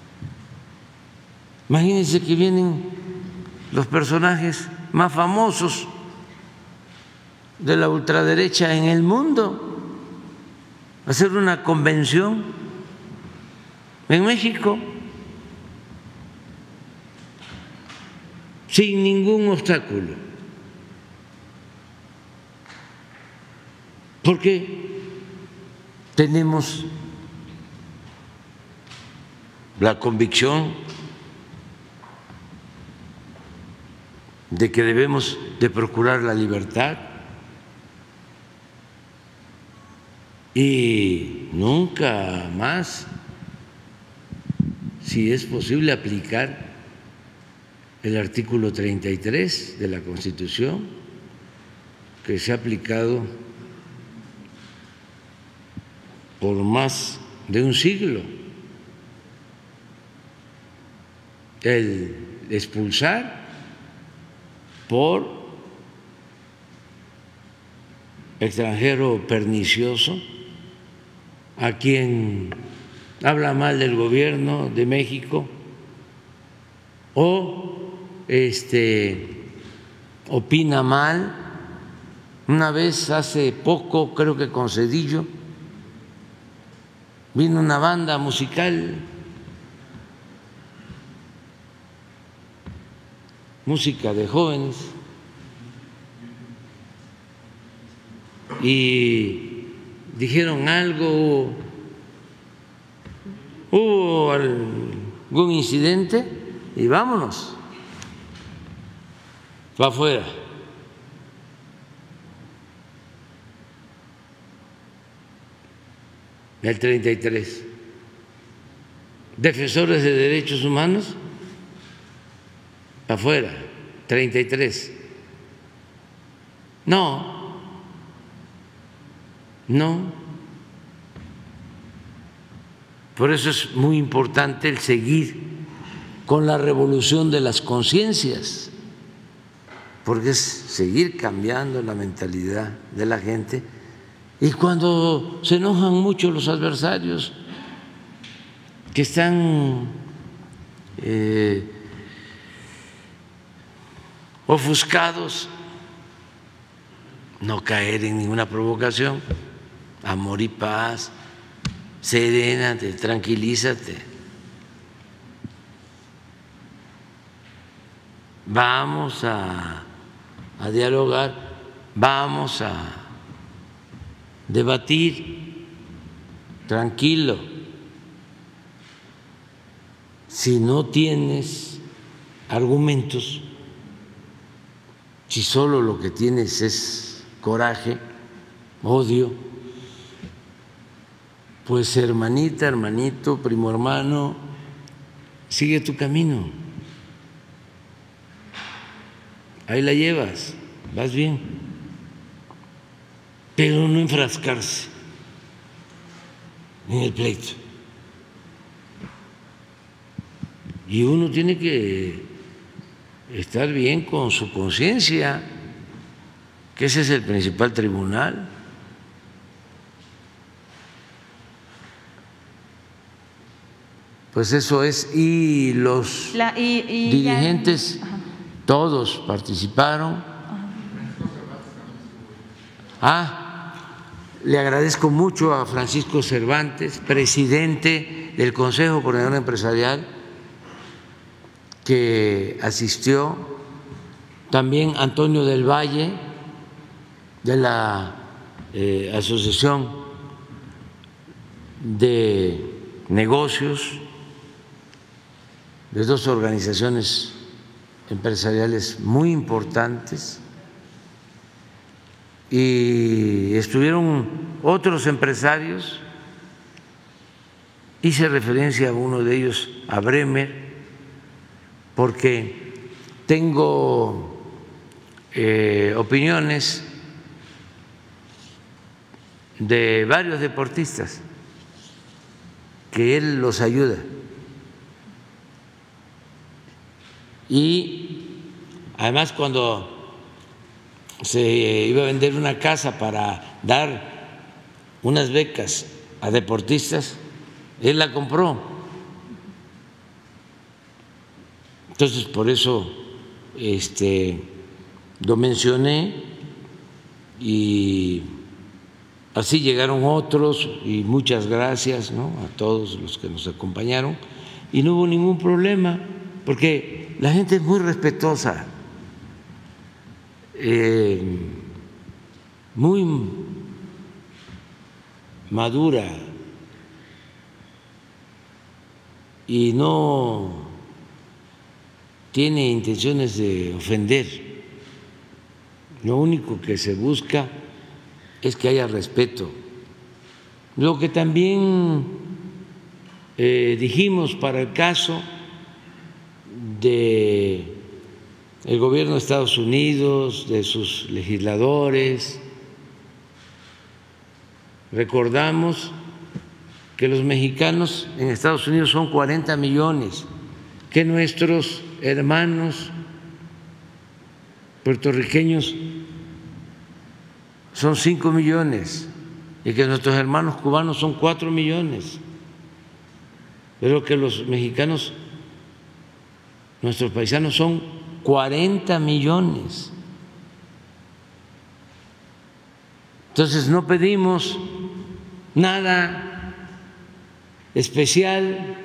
Imagínense que vienen los personajes más famosos de la ultraderecha en el mundo a hacer una convención en México sin ningún obstáculo. Porque tenemos la convicción de que debemos de procurar la libertad y nunca más, si es posible, aplicar el artículo treinta y tres de la Constitución, que se ha aplicado por más de un siglo, el expulsar por extranjero pernicioso a quien habla mal del gobierno de México o este opina mal. Una vez hace poco, creo que con Zedillo, vino una banda musical, música de jóvenes, y dijeron algo, hubo algún incidente y vámonos para afuera. El treinta y tres. Defensores de derechos humanos, para afuera, treinta y tres. No, no. Por eso es muy importante el seguir con la revolución de las conciencias, porque es seguir cambiando la mentalidad de la gente. Y cuando se enojan mucho los adversarios que están eh, ofuscados, no caer en ninguna provocación, amor y paz, serénate, tranquilízate. Vamos a, a dialogar, vamos a debatir, tranquilo. Si no tienes argumentos, si solo lo que tienes es coraje, odio, pues hermanita, hermanito, primo hermano, sigue tu camino. Ahí la llevas, vas bien. Pero no enfrascarse en el pleito. Y uno tiene que estar bien con su conciencia, que ese es el principal tribunal. Pues eso es, y los La, y, y dirigentes, ya, todos participaron. Ah, le agradezco mucho a Francisco Cervantes, presidente del Consejo Coordinador Empresarial, que asistió, también Antonio del Valle, de la eh, Asociación de Negocios, de dos organizaciones empresariales muy importantes, y estuvieron otros empresarios. Hice referencia a uno de ellos, a Bremer, porque tengo eh, opiniones de varios deportistas que él los ayuda, y además cuando se iba a vender una casa para dar unas becas a deportistas, él la compró. Entonces, por eso este, lo mencioné, y así llegaron otros, y muchas gracias, ¿no?, a todos los que nos acompañaron, y no hubo ningún problema, porque la gente es muy respetuosa. Eh, muy madura, y no tiene intenciones de ofender. Lo único que se busca es que haya respeto. Lo que también eh, dijimos para el caso de el gobierno de Estados Unidos, de sus legisladores, recordamos que los mexicanos en Estados Unidos son cuarenta millones, que nuestros hermanos puertorriqueños son cinco millones y que nuestros hermanos cubanos son cuatro millones, pero que los mexicanos, nuestros paisanos, son cuarenta millones. Entonces no pedimos nada especial,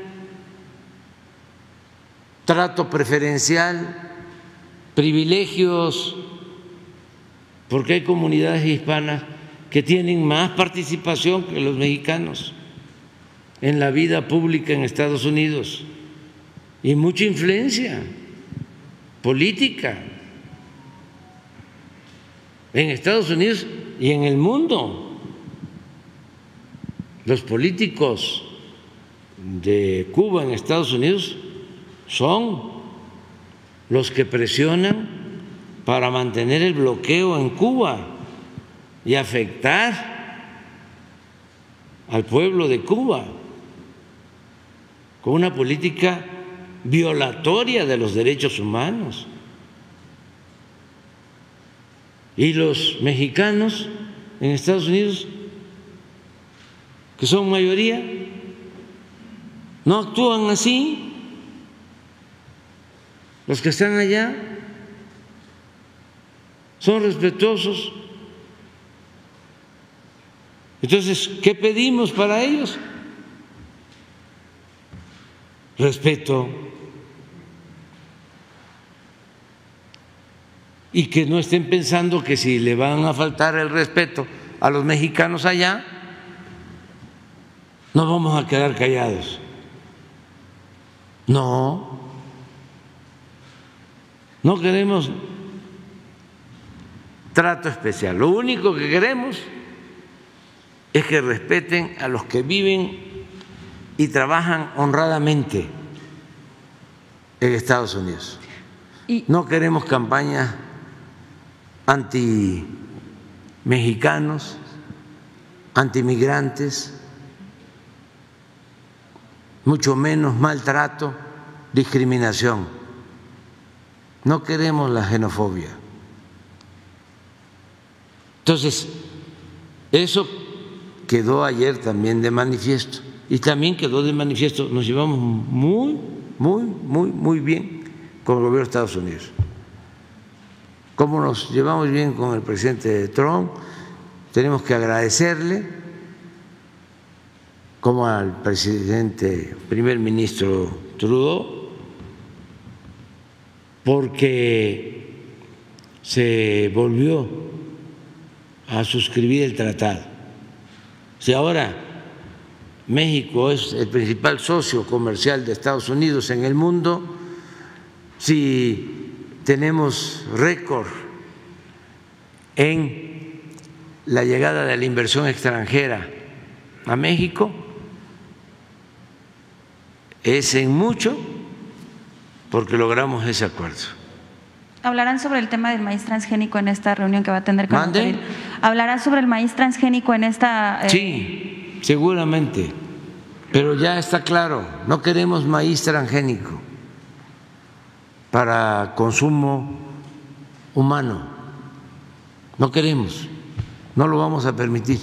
trato preferencial, privilegios, porque hay comunidades hispanas que tienen más participación que los mexicanos en la vida pública en Estados Unidos y mucha influencia política en Estados Unidos y en el mundo. Los políticos de Cuba en Estados Unidos son los que presionan para mantener el bloqueo en Cuba y afectar al pueblo de Cuba con una política violatoria de los derechos humanos. Y los mexicanos en Estados Unidos, que son mayoría, no actúan así. Los que están allá son respetuosos. Entonces, ¿qué pedimos para ellos? Respeto. Y que no estén pensando que si le van a faltar el respeto a los mexicanos allá, no vamos a quedar callados. No, no queremos trato especial. Lo único que queremos es que respeten a los que viven y trabajan honradamente en Estados Unidos. No queremos campañas anti-mexicanos, anti-migrantes, mucho menos maltrato, discriminación. No queremos la xenofobia. Entonces, eso quedó ayer también de manifiesto y también quedó de manifiesto, nos llevamos muy, muy, muy, muy bien con el gobierno de Estados Unidos. Como nos llevamos bien con el presidente Trump, tenemos que agradecerle, como al presidente, primer ministro Trudeau, porque se volvió a suscribir el tratado. Si ahora México es el principal socio comercial de Estados Unidos en el mundo, si tenemos récord en la llegada de la inversión extranjera a México, es en mucho porque logramos ese acuerdo. ¿Hablarán sobre el tema del maíz transgénico en esta reunión que va a tener con ¿Mande? el ¿Hablarán sobre el maíz transgénico en esta? Eh... Sí, seguramente, pero ya está claro, no queremos maíz transgénico para consumo humano, no queremos, no lo vamos a permitir.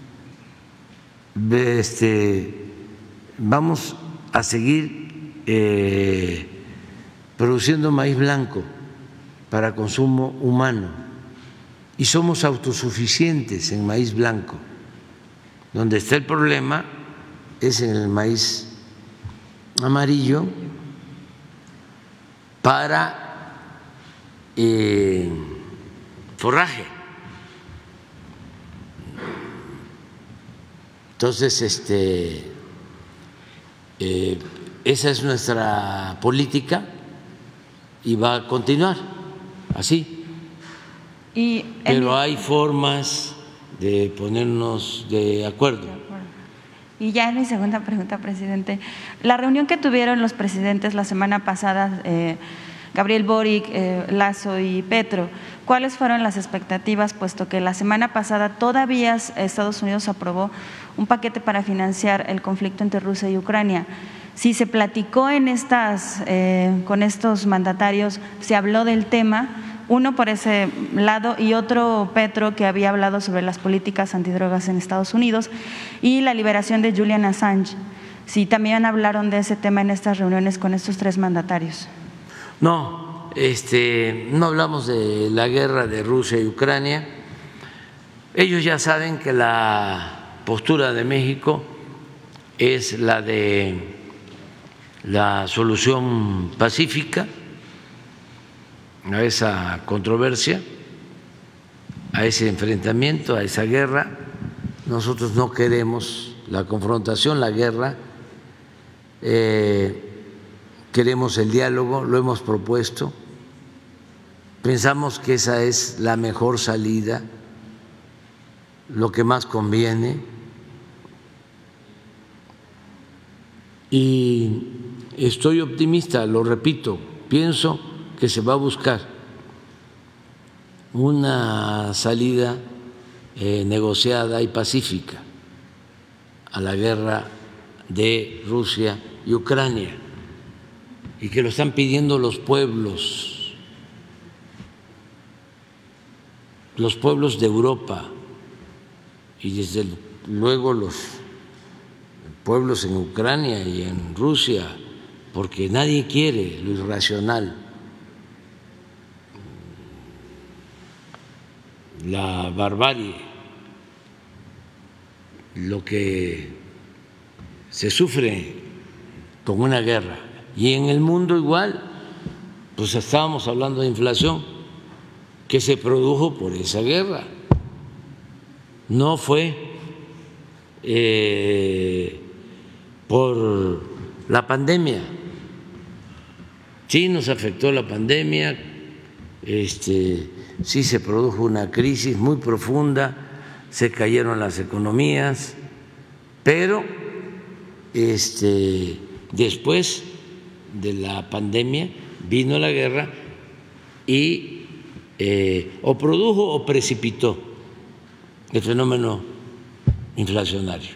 Este, vamos a seguir eh, produciendo maíz blanco para consumo humano y somos autosuficientes en maíz blanco. Donde está el problema es en el maíz amarillo para eh, forraje. Entonces, este, eh, esa es nuestra política y va a continuar así. Y Pero hay formas de ponernos de acuerdo. Y ya en mi segunda pregunta, presidente, la reunión que tuvieron los presidentes la semana pasada, eh, Gabriel Boric, eh, Lasso y Petro, ¿cuáles fueron las expectativas? Puesto que la semana pasada todavía Estados Unidos aprobó un paquete para financiar el conflicto entre Rusia y Ucrania. Si se platicó en estas, eh, con estos mandatarios, se habló del tema, uno por ese lado y otro Petro, que había hablado sobre las políticas antidrogas en Estados Unidos y la liberación de Julian Assange. Si también hablaron de ese tema en estas reuniones con estos tres mandatarios. No, este, no hablamos de la guerra de Rusia y Ucrania. Ellos ya saben que la postura de México es la de la solución pacífica a esa controversia a ese enfrentamiento, a esa guerra. Nosotros no queremos la confrontación, la guerra, eh, queremos el diálogo, lo hemos propuesto, pensamos que esa es la mejor salida, lo que más conviene, y estoy optimista, lo repito, pienso que se va a buscar una salida eh, negociada y pacífica a la guerra de Rusia y Ucrania, y que lo están pidiendo los pueblos, los pueblos de Europa y desde luego los pueblos en Ucrania y en Rusia, porque nadie quiere lo irracional, la barbarie, lo que se sufre con una guerra. Y en el mundo igual, pues estábamos hablando de inflación que se produjo por esa guerra, no fue eh, por la pandemia. Sí nos afectó la pandemia, este, sí se produjo una crisis muy profunda, se cayeron las economías, pero este, después de la pandemia vino la guerra y eh, o produjo o precipitó el fenómeno inflacionario.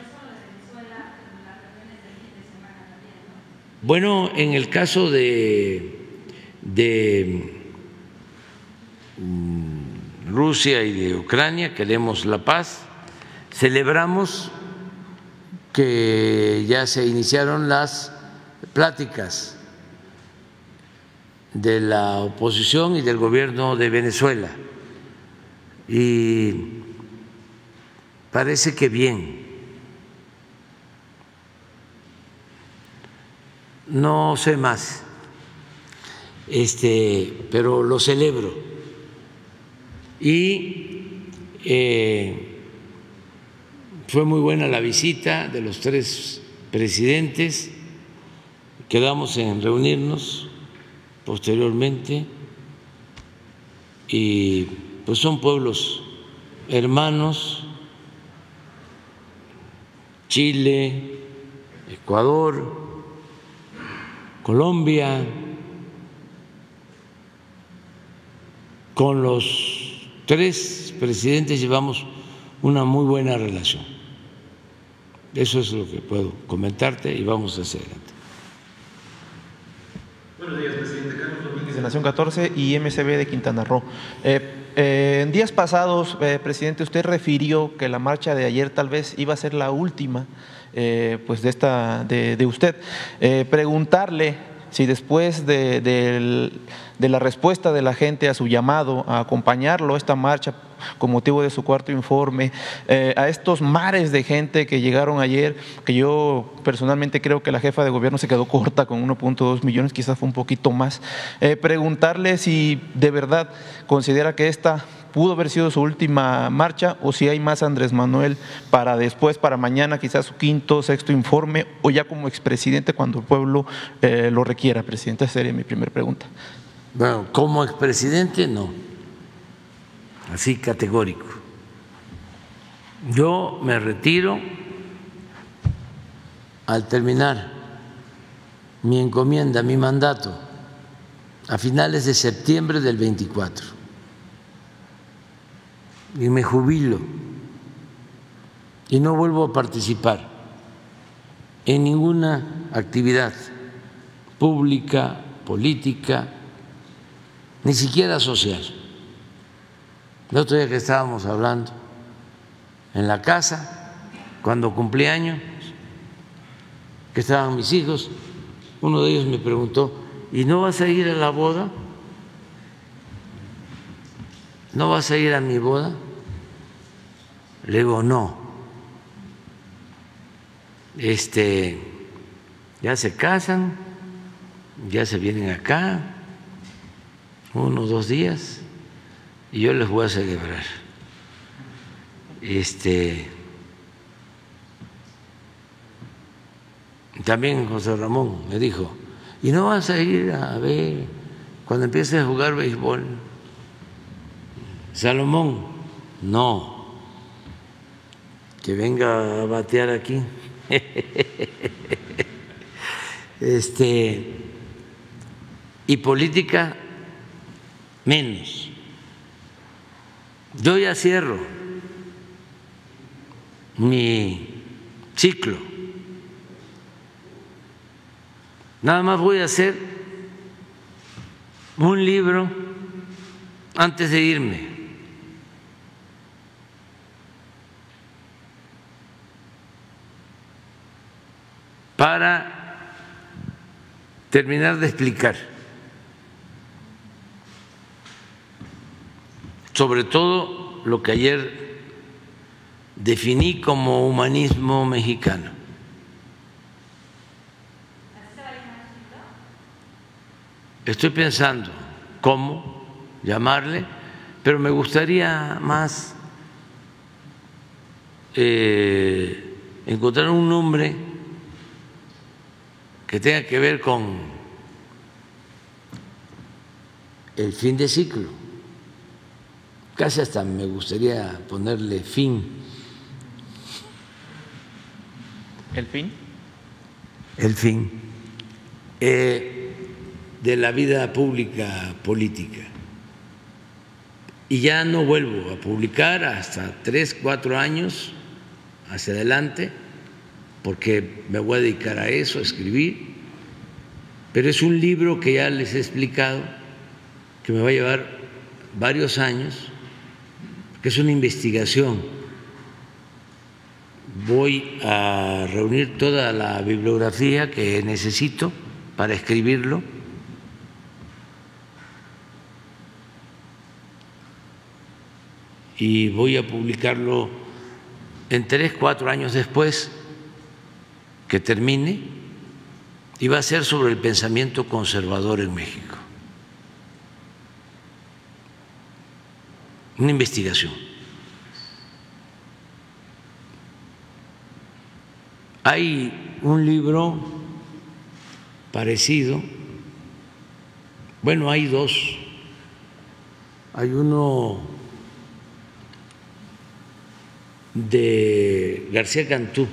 Bueno, en el caso de, de Rusia y de Ucrania queremos la paz, celebramos que ya se iniciaron las pláticas de la oposición y del gobierno de Venezuela y parece que bien. No sé más, este, pero lo celebro y eh, fue muy buena la visita de los tres presidentes. Quedamos en reunirnos posteriormente y pues son pueblos hermanos, Chile, Ecuador, Colombia. Con los tres presidentes llevamos una muy buena relación. Eso es lo que puedo comentarte y vamos hacia adelante. Buenos días, presidente. Carlos Domínguez de Nación catorce y M C B de Quintana Roo. Eh, eh, en días pasados, eh, presidente, usted refirió que la marcha de ayer tal vez iba a ser la última eh, pues de, esta, de, de usted. Eh, preguntarle si después de, de, de la respuesta de la gente a su llamado a acompañarlo a esta marcha con motivo de su cuarto informe, eh, a estos mares de gente que llegaron ayer, que yo personalmente creo que la jefa de gobierno se quedó corta con uno punto dos millones, quizás fue un poquito más, eh, preguntarle si de verdad considera que esta pudo haber sido su última marcha o si hay más, Andrés Manuel, para después, para mañana, quizás su quinto, sexto informe o ya como expresidente cuando el pueblo eh, lo requiera, presidente. Esa sería mi primera pregunta. Bueno, como expresidente no, así categórico. Yo me retiro al terminar mi encomienda, mi mandato, a finales de septiembre del veinticuatro. Y me jubilo y no vuelvo a participar en ninguna actividad pública, política, ni siquiera social. El otro día que estábamos hablando en la casa, cuando cumplí años, que estaban mis hijos, uno de ellos me preguntó, ¿y no vas a ir a la boda? ¿No vas a ir a mi boda? Le digo, no. Este, ya se casan, ya se vienen acá, unos dos días, y yo les voy a celebrar. Este, también José Ramón me dijo, ¿y no vas a ir a ver cuando empieces a jugar béisbol? Salomón, no, que venga a batear aquí. Este, y política menos. Yo ya cierro mi ciclo. Nada más voy a hacer un libro antes de irme. Para terminar de explicar sobre todo lo que ayer definí como humanismo mexicano. Estoy pensando cómo llamarle, pero me gustaría más eh, encontrar un nombre que tenga que ver con el fin de ciclo. Casi hasta me gustaría ponerle fin. ¿El fin? El fin eh, de la vida pública política. Y ya no vuelvo a publicar hasta tres, cuatro años hacia adelante, porque me voy a dedicar a eso, a escribir, pero es un libro que ya les he explicado que me va a llevar varios años, que es una investigación. Voy a reunir toda la bibliografía que necesito para escribirlo y voy a publicarlo en tres, cuatro años después que termine, y va a ser sobre el pensamiento conservador en México. Una investigación. Hay un libro parecido, bueno, hay dos. Hay uno de García Cantú,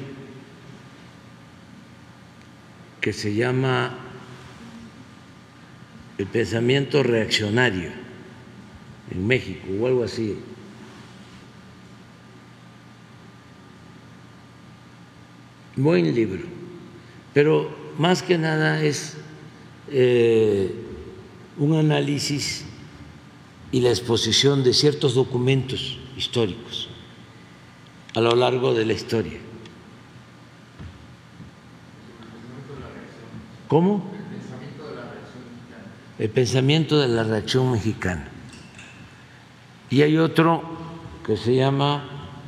que se llama El pensamiento reaccionario en México o algo así. Buen libro, pero más que nada es eh, un análisis y la exposición de ciertos documentos históricos a lo largo de la historia. ¿Cómo? El pensamiento de la reacción mexicana. Y hay otro que se llama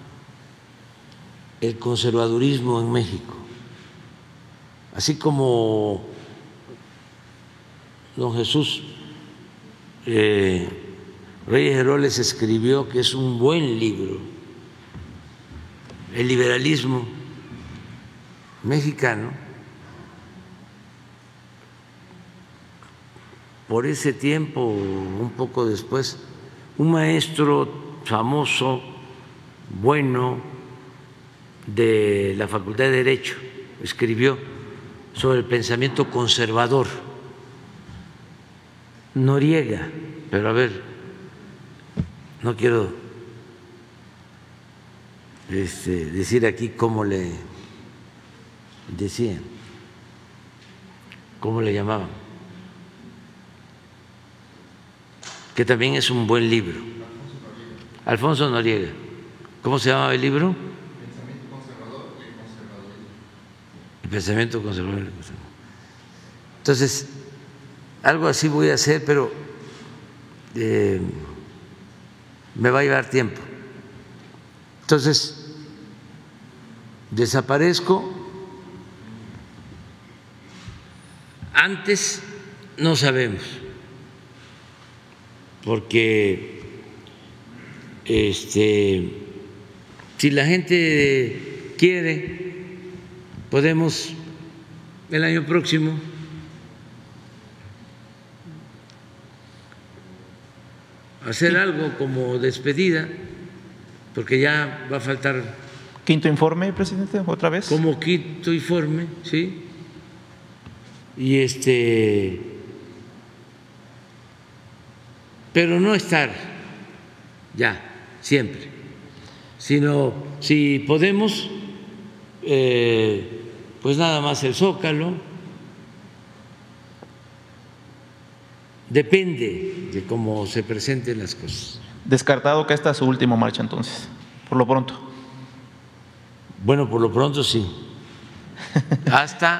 El conservadurismo en México. Así como don Jesús eh, Reyes Heroles escribió que es un buen libro, El liberalismo mexicano. Por ese tiempo, un poco después, un maestro famoso, bueno, de la Facultad de Derecho, escribió sobre el pensamiento conservador. Noriega, pero a ver, no quiero este, decir aquí cómo le decían, cómo le llamaban, que también es un buen libro. Alfonso Noriega. ¿Cómo se llamaba el libro? Pensamiento conservador y el conservadurismo. El pensamiento conservador y el conservadurismo. Entonces, algo así voy a hacer, pero eh, me va a llevar tiempo. Entonces, desaparezco. Antes no sabemos, porque este, si la gente quiere, podemos el año próximo hacer algo como despedida, porque ya va a faltar. Quinto informe, presidente, otra vez. Como quinto informe, sí. Y este, pero no estar ya siempre, sino si podemos, eh, pues nada más el Zócalo. Depende de cómo se presenten las cosas. Descartado que esta es su última marcha entonces, por lo pronto. Bueno, por lo pronto sí. Hasta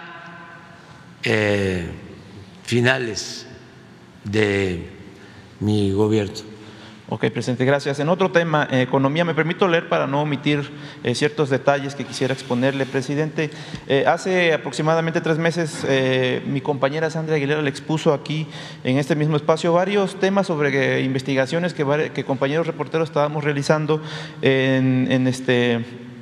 eh, finales de mi gobierno. Ok, presidente, gracias. En otro tema, eh, economía, me permito leer para no omitir eh, ciertos detalles que quisiera exponerle, presidente. Eh, hace aproximadamente tres meses eh, mi compañera Sandra Aguilera le expuso aquí en este mismo espacio varios temas sobre eh, investigaciones que, que compañeros reporteros estábamos realizando en, en, este,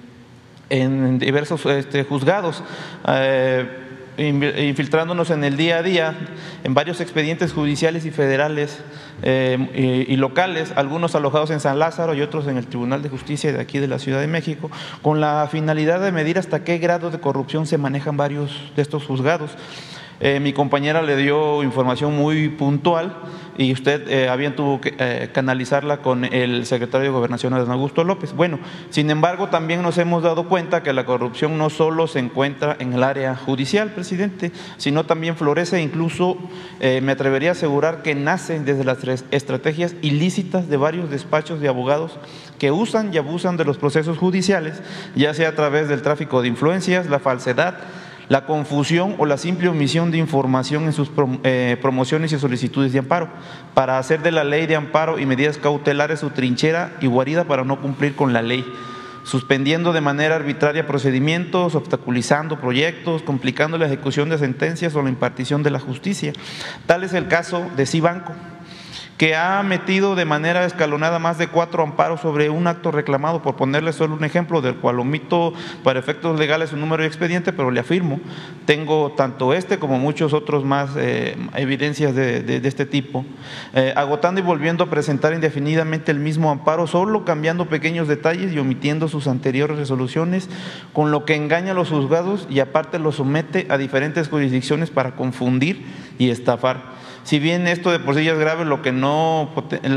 en diversos este, juzgados. Eh, infiltrándonos en el día a día en varios expedientes judiciales y federales eh, y, y locales, algunos alojados en San Lázaro y otros en el Tribunal de Justicia de aquí de la Ciudad de México, con la finalidad de medir hasta qué grado de corrupción se manejan varios de estos juzgados. Eh, mi compañera le dio información muy puntual y usted eh, había tuvo que eh, canalizarla con el secretario de Gobernación, Adán Augusto López. Bueno, sin embargo, también nos hemos dado cuenta que la corrupción no solo se encuentra en el área judicial, presidente, sino también florece, incluso eh, me atrevería a asegurar que nace desde las estrategias ilícitas de varios despachos de abogados que usan y abusan de los procesos judiciales, ya sea a través del tráfico de influencias, la falsedad, la confusión o la simple omisión de información en sus eh, promociones y solicitudes de amparo, para hacer de la ley de amparo y medidas cautelares su trinchera y guarida para no cumplir con la ley, suspendiendo de manera arbitraria procedimientos, obstaculizando proyectos, complicando la ejecución de sentencias o la impartición de la justicia. Tal es el caso de Cibanco, que ha metido de manera escalonada más de cuatro amparos sobre un acto reclamado, por ponerle solo un ejemplo, del cual omito para efectos legales su número de expediente, pero le afirmo, tengo tanto este como muchos otros más eh, evidencias de, de, de este tipo, eh, agotando y volviendo a presentar indefinidamente el mismo amparo, solo cambiando pequeños detalles y omitiendo sus anteriores resoluciones, con lo que engaña a los juzgados y aparte los somete a diferentes jurisdicciones para confundir y estafar. Si bien esto de por sí ya es grave, lo que no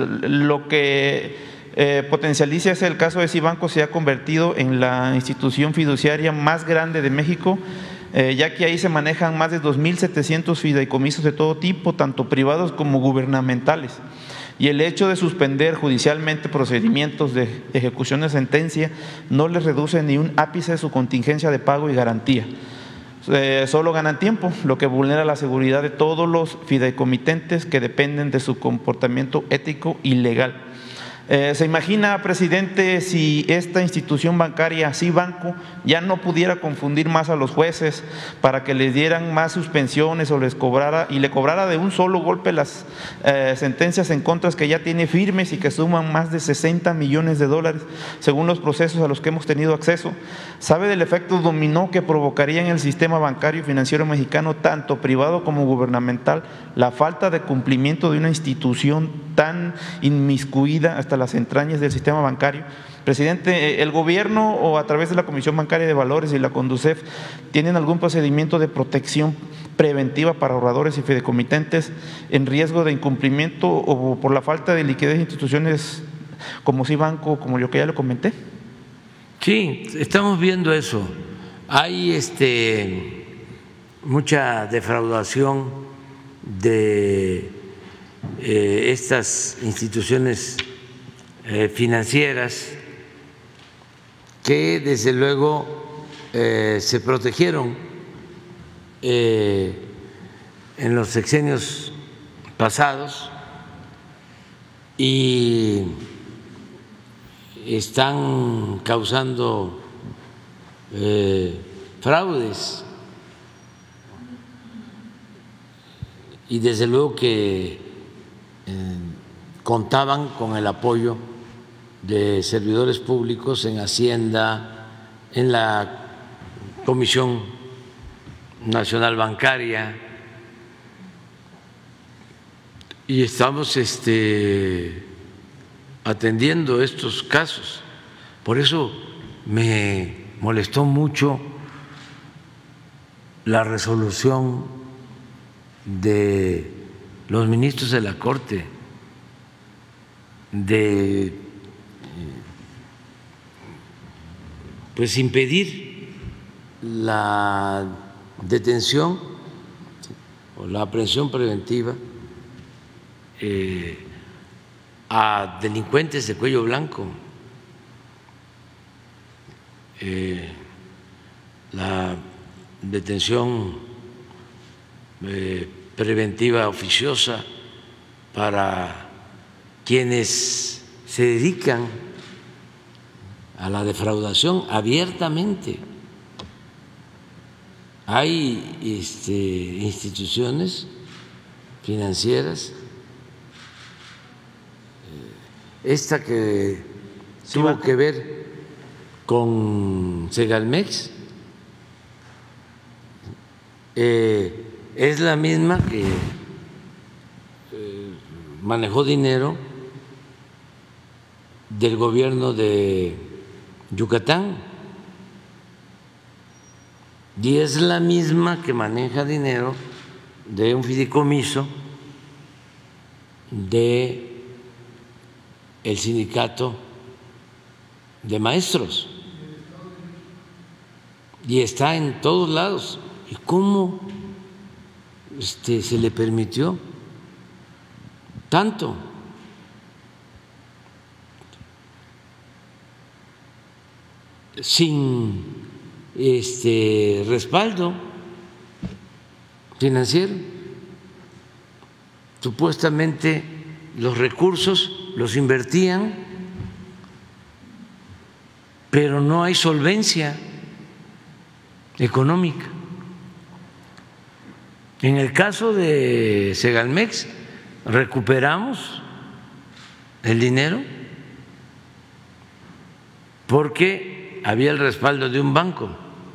lo que eh, potencializa es el caso de Cibanco, se ha convertido en la institución fiduciaria más grande de México, eh, ya que ahí se manejan más de dos mil setecientos fideicomisos de todo tipo, tanto privados como gubernamentales. Y el hecho de suspender judicialmente procedimientos de ejecución de sentencia no les reduce ni un ápice de su contingencia de pago y garantía. Eh, solo ganan tiempo, lo que vulnera la seguridad de todos los fideicomitentes que dependen de su comportamiento ético y legal. Eh, ¿Se imagina, presidente, si esta institución bancaria, Cibanco, ya no pudiera confundir más a los jueces para que les dieran más suspensiones o les cobrara y le cobrara de un solo golpe las eh, sentencias en contras que ya tiene firmes y que suman más de sesenta millones de dólares según los procesos a los que hemos tenido acceso? ¿Sabe del efecto dominó que provocaría en el sistema bancario y financiero mexicano, tanto privado como gubernamental, la falta de cumplimiento de una institución tan inmiscuida hasta las entrañas del sistema bancario? Presidente, ¿el gobierno o a través de la Comisión Bancaria de Valores y la CONDUCEF tienen algún procedimiento de protección preventiva para ahorradores y fideicomitentes en riesgo de incumplimiento o por la falta de liquidez de instituciones como Cibanco, como yo que ya le comenté? Sí, estamos viendo eso. Hay este mucha defraudación de eh, estas instituciones eh, financieras que desde luego eh, se protegieron eh, en los sexenios pasados y están causando eh, fraudes, y desde luego que eh, contaban con el apoyo de servidores públicos en Hacienda, en la Comisión Nacional Bancaria, y estamos este, atendiendo estos casos. Por eso me molestó mucho la resolución de los ministros de la Corte de pues impedir la detención o la aprehensión preventiva eh, a delincuentes de cuello blanco, eh, la detención eh, preventiva oficiosa para quienes se dedican a la defraudación abiertamente. Hay este, instituciones financieras, esta que sí, tuvo banco. que ver con Segalmex, eh, es la misma que eh, manejó dinero del gobierno de Yucatán y es la misma que maneja dinero de un fideicomiso de el sindicato de maestros y está en todos lados. ¿Y cómo este, se le permitió tanto? Sin este respaldo financiero. Supuestamente los recursos los invertían, pero no hay solvencia económica. En el caso de Segalmex, recuperamos el dinero porque había el respaldo de un banco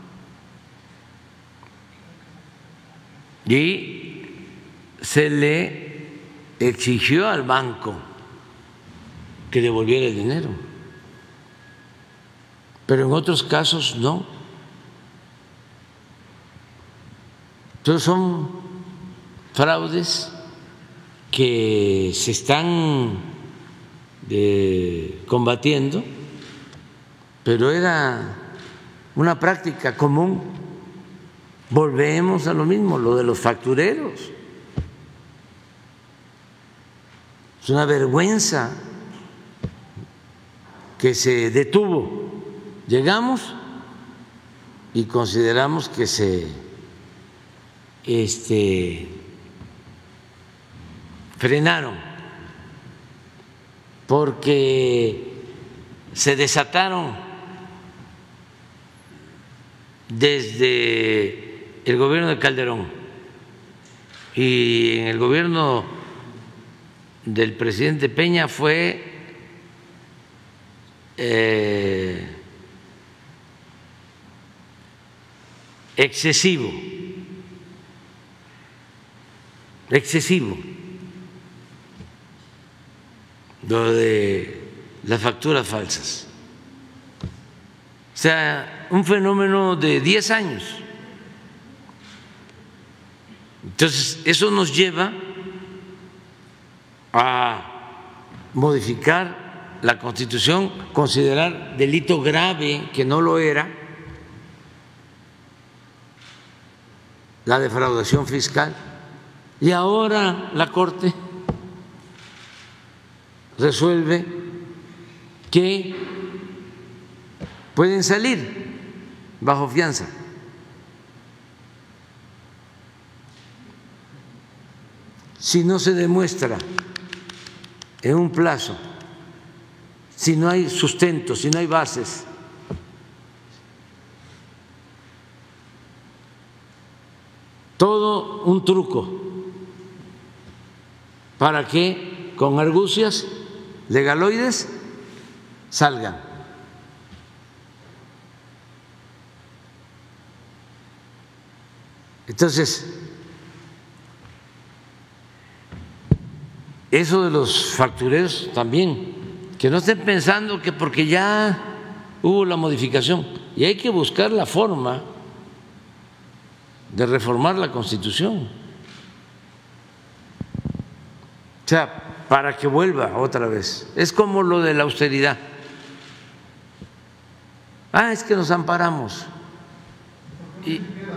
y se le exigió al banco que devolviera el dinero, pero en otros casos no. Entonces son fraudes que se están eh, combatiendo, pero era una práctica común. Volvemos a lo mismo, lo de los factureros. Es una vergüenza que se detuvo. Llegamos y consideramos que se este, frenaron porque se desataron desde el gobierno de Calderón y en el gobierno del presidente Peña fue eh, excesivo, excesivo lo de las facturas falsas. O sea, un fenómeno de diez años. Entonces, eso nos lleva a modificar la Constitución, considerar delito grave, que no lo era, la defraudación fiscal. Y ahora la Corte resuelve que pueden salir bajo fianza. Si no se demuestra en un plazo, si no hay sustento, si no hay bases, todo un truco para que con argucias legaloides salgan. Entonces, eso de los factureros también, que no estén pensando que porque ya hubo la modificación, y hay que buscar la forma de reformar la Constitución, o sea, para que vuelva otra vez. Es como lo de la austeridad. Ah, es que nos amparamos. Y,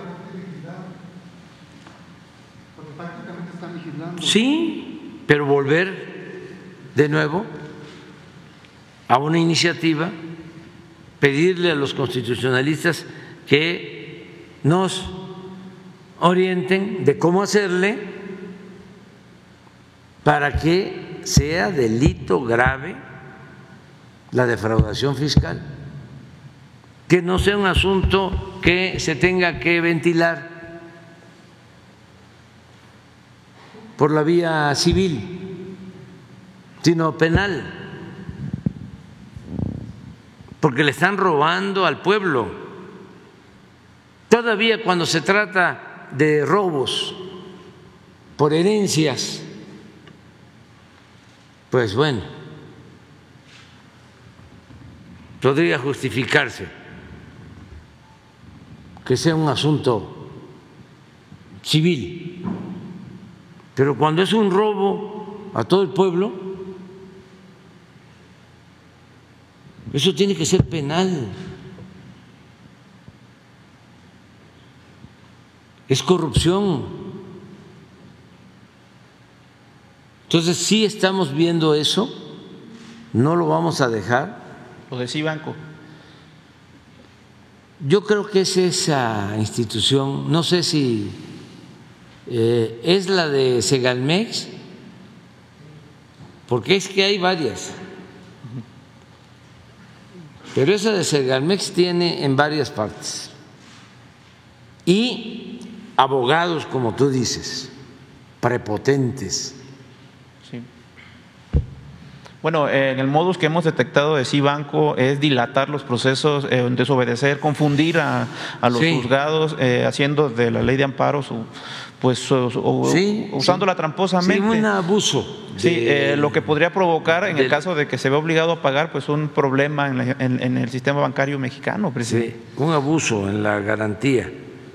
sí, pero volver de nuevo a una iniciativa, pedirle a los constitucionalistas que nos orienten de cómo hacerle para que sea delito grave la defraudación fiscal, que no sea un asunto que se tenga que ventilar por la vía civil, sino penal, porque le están robando al pueblo. Todavía cuando se trata de robos por herencias, pues bueno, podría justificarse que sea un asunto civil, pero cuando es un robo a todo el pueblo, eso tiene que ser penal. Es corrupción. Entonces sí estamos viendo eso, no lo vamos a dejar. Lo de Cibanco. Yo creo que es esa institución, no sé si eh, es la de Segalmex, porque es que hay varias, pero esa de Segalmex tiene en varias partes y abogados, como tú dices, prepotentes. Sí. Bueno, en el modus que hemos detectado de Cibanco es dilatar los procesos, eh, desobedecer, confundir a, a los sí. juzgados, eh, haciendo de la ley de amparo su, pues su, su, sí, usándola sí. tramposamente. Sí, un abuso. Sí, de, eh, lo que podría provocar en de, el caso de que se vea obligado a pagar, pues un problema en, la, en, en el sistema bancario mexicano, presidente. Sí, un abuso en la garantía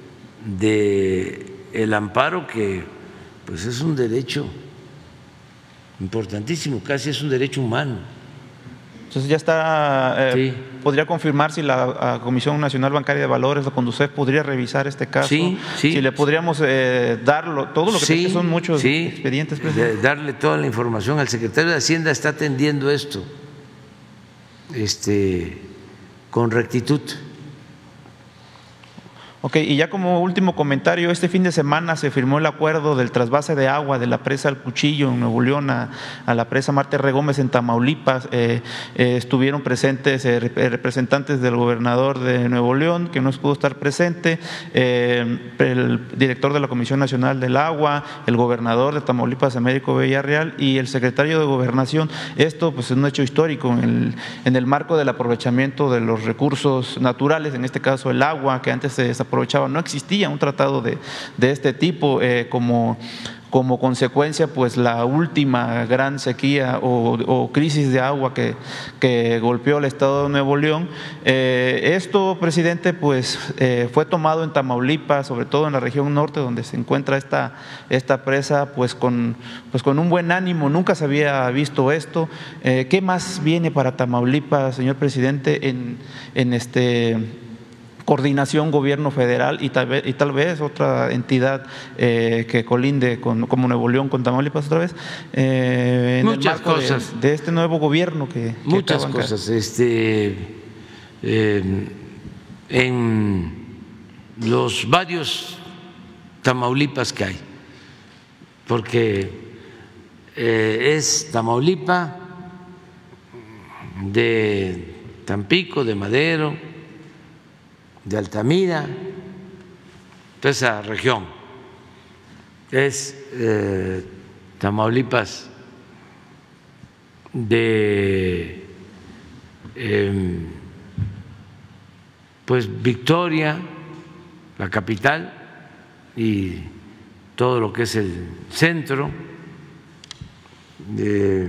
de el amparo, que pues es un derecho importantísimo, casi es un derecho humano. Entonces ya está, eh, sí. podría confirmar si la Comisión Nacional Bancaria de Valores, la Conducef, podría revisar este caso, sí, sí. si le podríamos eh, darlo, todo lo que sí, que son muchos sí, expedientes. Presidente. Darle toda la información al secretario de Hacienda, está atendiendo esto este, con rectitud. Ok, y ya como último comentario, este fin de semana se firmó el acuerdo del trasvase de agua de la presa El Cuchillo en Nuevo León a, a la presa Marte R. Gómez en Tamaulipas. Eh, eh, estuvieron presentes eh, representantes del gobernador de Nuevo León, que no pudo estar presente, eh, el director de la Comisión Nacional del Agua, el gobernador de Tamaulipas, Américo Villarreal, y el secretario de Gobernación. Esto pues es un hecho histórico en el, en el marco del aprovechamiento de los recursos naturales, en este caso el agua, que antes se desaprovechaba. No existía un tratado de, de este tipo, eh, como, como consecuencia pues la última gran sequía o, o crisis de agua que, que golpeó el estado de Nuevo León. Eh, esto, presidente, pues eh, fue tomado en Tamaulipas, sobre todo en la región norte donde se encuentra esta, esta presa, pues con, pues con un buen ánimo. Nunca se había visto esto. Eh, ¿Qué más viene para Tamaulipas, señor presidente, en, en este coordinación gobierno federal y tal vez, y tal vez otra entidad eh, que colinde con, como Nuevo León con Tamaulipas otra vez, eh, en muchas el marco cosas de, de este nuevo gobierno que, que muchas cosas este eh, en los varios Tamaulipas que hay, porque eh, es Tamaulipas, de Tampico, de Madero, de Altamira, toda esa región, es eh, Tamaulipas de eh, pues Victoria, la capital, y todo lo que es el centro, eh,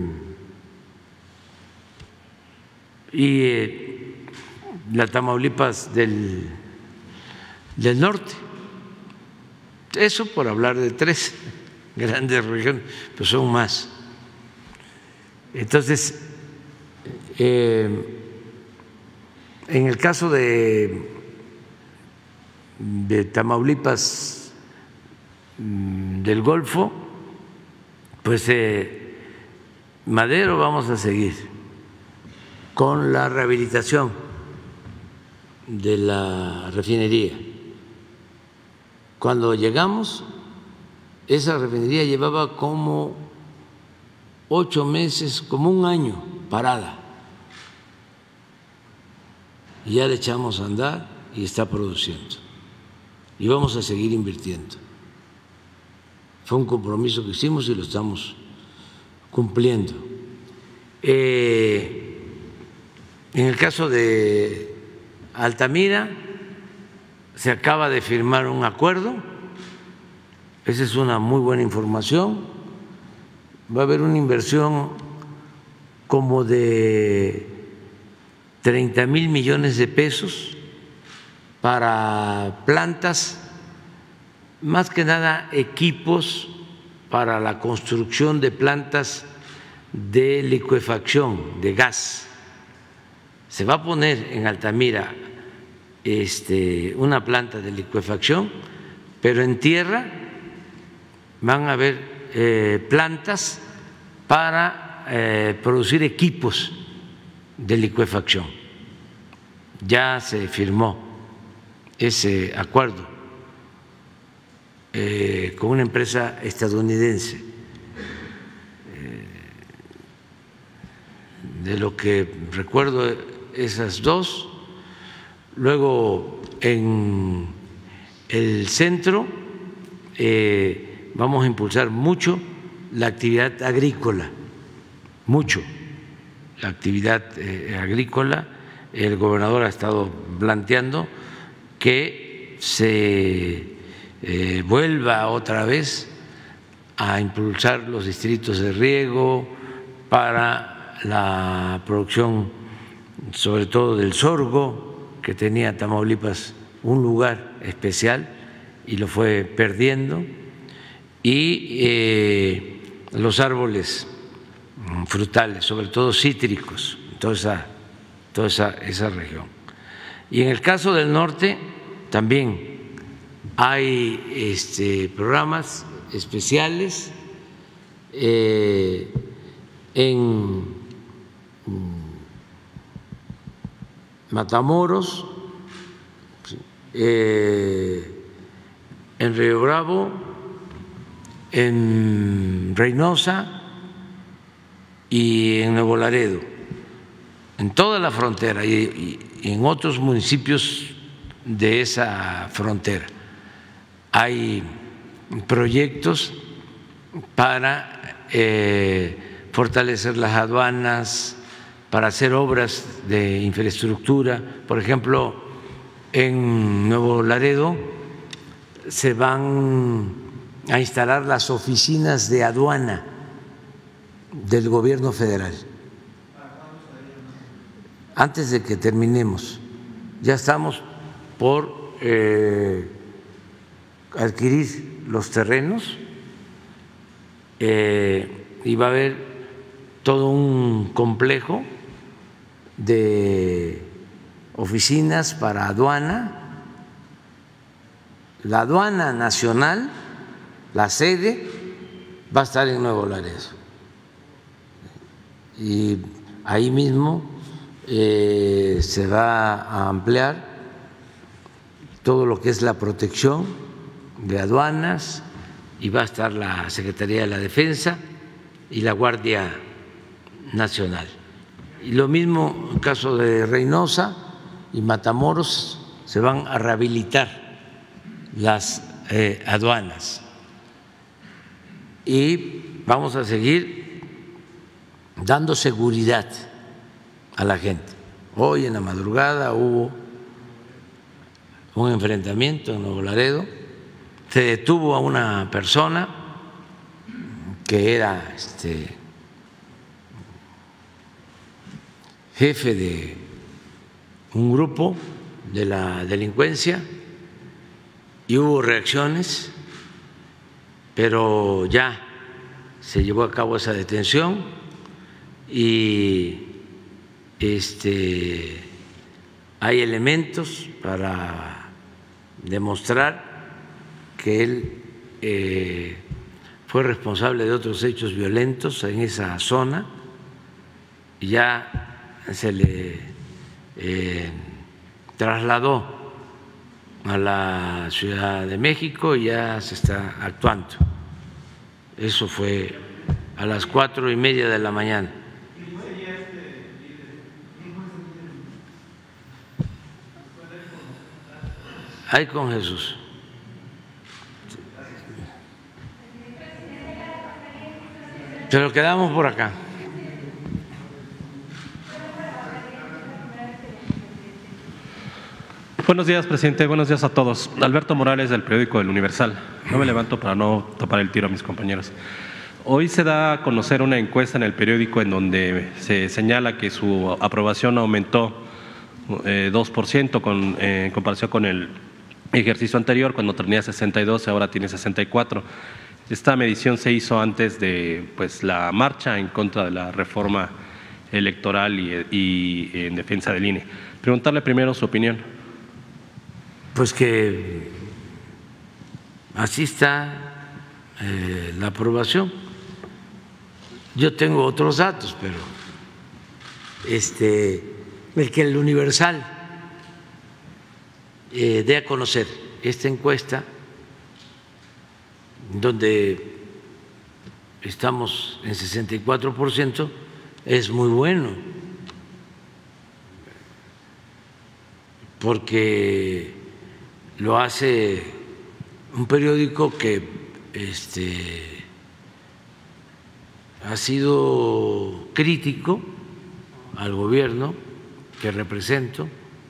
y eh, la Tamaulipas del, del norte. Eso por hablar de tres grandes regiones, pero son más. Entonces, eh, en el caso de, de Tamaulipas del Golfo, pues eh, Madero vamos a seguir con la rehabilitación de la refinería. Cuando llegamos, esa refinería llevaba como ocho meses, como un año parada. Y ya le echamos a andar y está produciendo. Y vamos a seguir invirtiendo. Fue un compromiso que hicimos y lo estamos cumpliendo. Eh, en el caso de Altamira, se acaba de firmar un acuerdo. Esa es una muy buena información. Va a haber una inversión como de treinta mil millones de pesos para plantas, más que nada equipos para la construcción de plantas de licuefacción de gas. Se va a poner en Altamira este, una planta de licuefacción, pero en tierra van a haber eh, plantas para eh, producir equipos de licuefacción. Ya se firmó ese acuerdo eh, con una empresa estadounidense. Eh, de lo que recuerdo, esas dos. Luego, en el centro eh, vamos a impulsar mucho la actividad agrícola, mucho la actividad eh, agrícola. El gobernador ha estado planteando que se eh, vuelva otra vez a impulsar los distritos de riego para la producción, sobre todo del sorgo, que tenía Tamaulipas un lugar especial y lo fue perdiendo, y eh, los árboles frutales, sobre todo cítricos, toda esa, toda esa, esa región. Y en el caso del norte también hay este, programas especiales eh, en Matamoros, eh, en Río Bravo, en Reynosa y en Nuevo Laredo, en toda la frontera y, y en otros municipios de esa frontera. Hay proyectos para eh, fortalecer las aduanas, para hacer obras de infraestructura. Por ejemplo, en Nuevo Laredo se van a instalar las oficinas de aduana del gobierno federal. Antes de que terminemos, ya estamos por eh, adquirir los terrenos eh, y va a haber todo un complejo de oficinas para aduana. La aduana nacional, la sede, va a estar en Nuevo Laredo. Y ahí mismo eh, se va a ampliar todo lo que es la protección de aduanas y va a estar la Secretaría de la Defensa y la Guardia Nacional. Y lo mismo en caso de Reynosa y Matamoros, se van a rehabilitar las eh, aduanas y vamos a seguir dando seguridad a la gente. Hoy en la madrugada hubo un enfrentamiento en Nuevo Laredo, se detuvo a una persona que era este, jefe de un grupo de la delincuencia y hubo reacciones, pero ya se llevó a cabo esa detención y este, hay elementos para demostrar que él eh, fue responsable de otros hechos violentos en esa zona y ya se le eh, trasladó a la Ciudad de México y ya se está actuando. Eso fue a las cuatro y media de la mañana. Ahí con Jesús. Pero quedamos por acá. Buenos días, presidente. Buenos días a todos. Alberto Morales, del periódico El Universal. No me levanto para no topar el tiro a mis compañeros. Hoy se da a conocer una encuesta en el periódico en donde se señala que su aprobación aumentó eh, dos por ciento con, eh, en comparación con el ejercicio anterior, cuando tenía sesenta y dos, ahora tiene sesenta y cuatro. Esta medición se hizo antes de pues, la marcha en contra de la reforma electoral y, y en defensa del I N E. Preguntarle primero su opinión. Pues que así está eh, la aprobación. Yo tengo otros datos, pero este, el que el Universal eh, dé a conocer esta encuesta, donde estamos en sesenta y cuatro por ciento, es muy bueno, porque lo hace un periódico que este, ha sido crítico al gobierno que represento,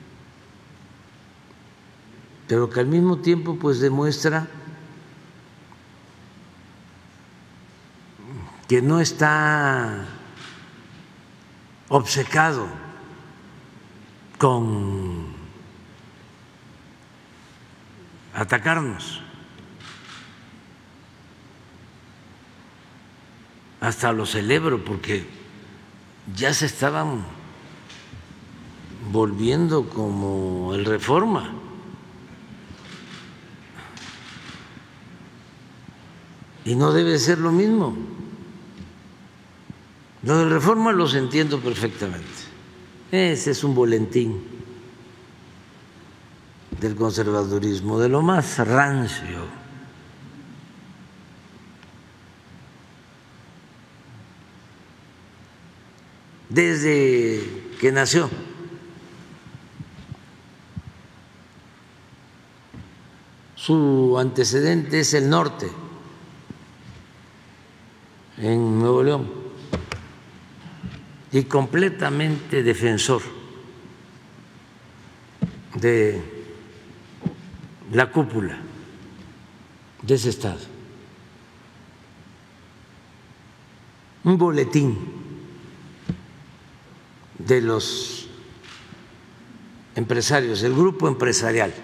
pero que al mismo tiempo pues demuestra que no está obcecado con atacarnos. Hasta lo celebro porque ya se estaban volviendo como el Reforma. Y no debe ser lo mismo. Lo del Reforma los entiendo perfectamente. Ese es un boletín del conservadurismo, de lo más rancio. Desde que nació. Su antecedente es el norte, en Nuevo León, y completamente defensor de la cúpula de ese estado. Un boletín de los empresarios, el grupo empresarial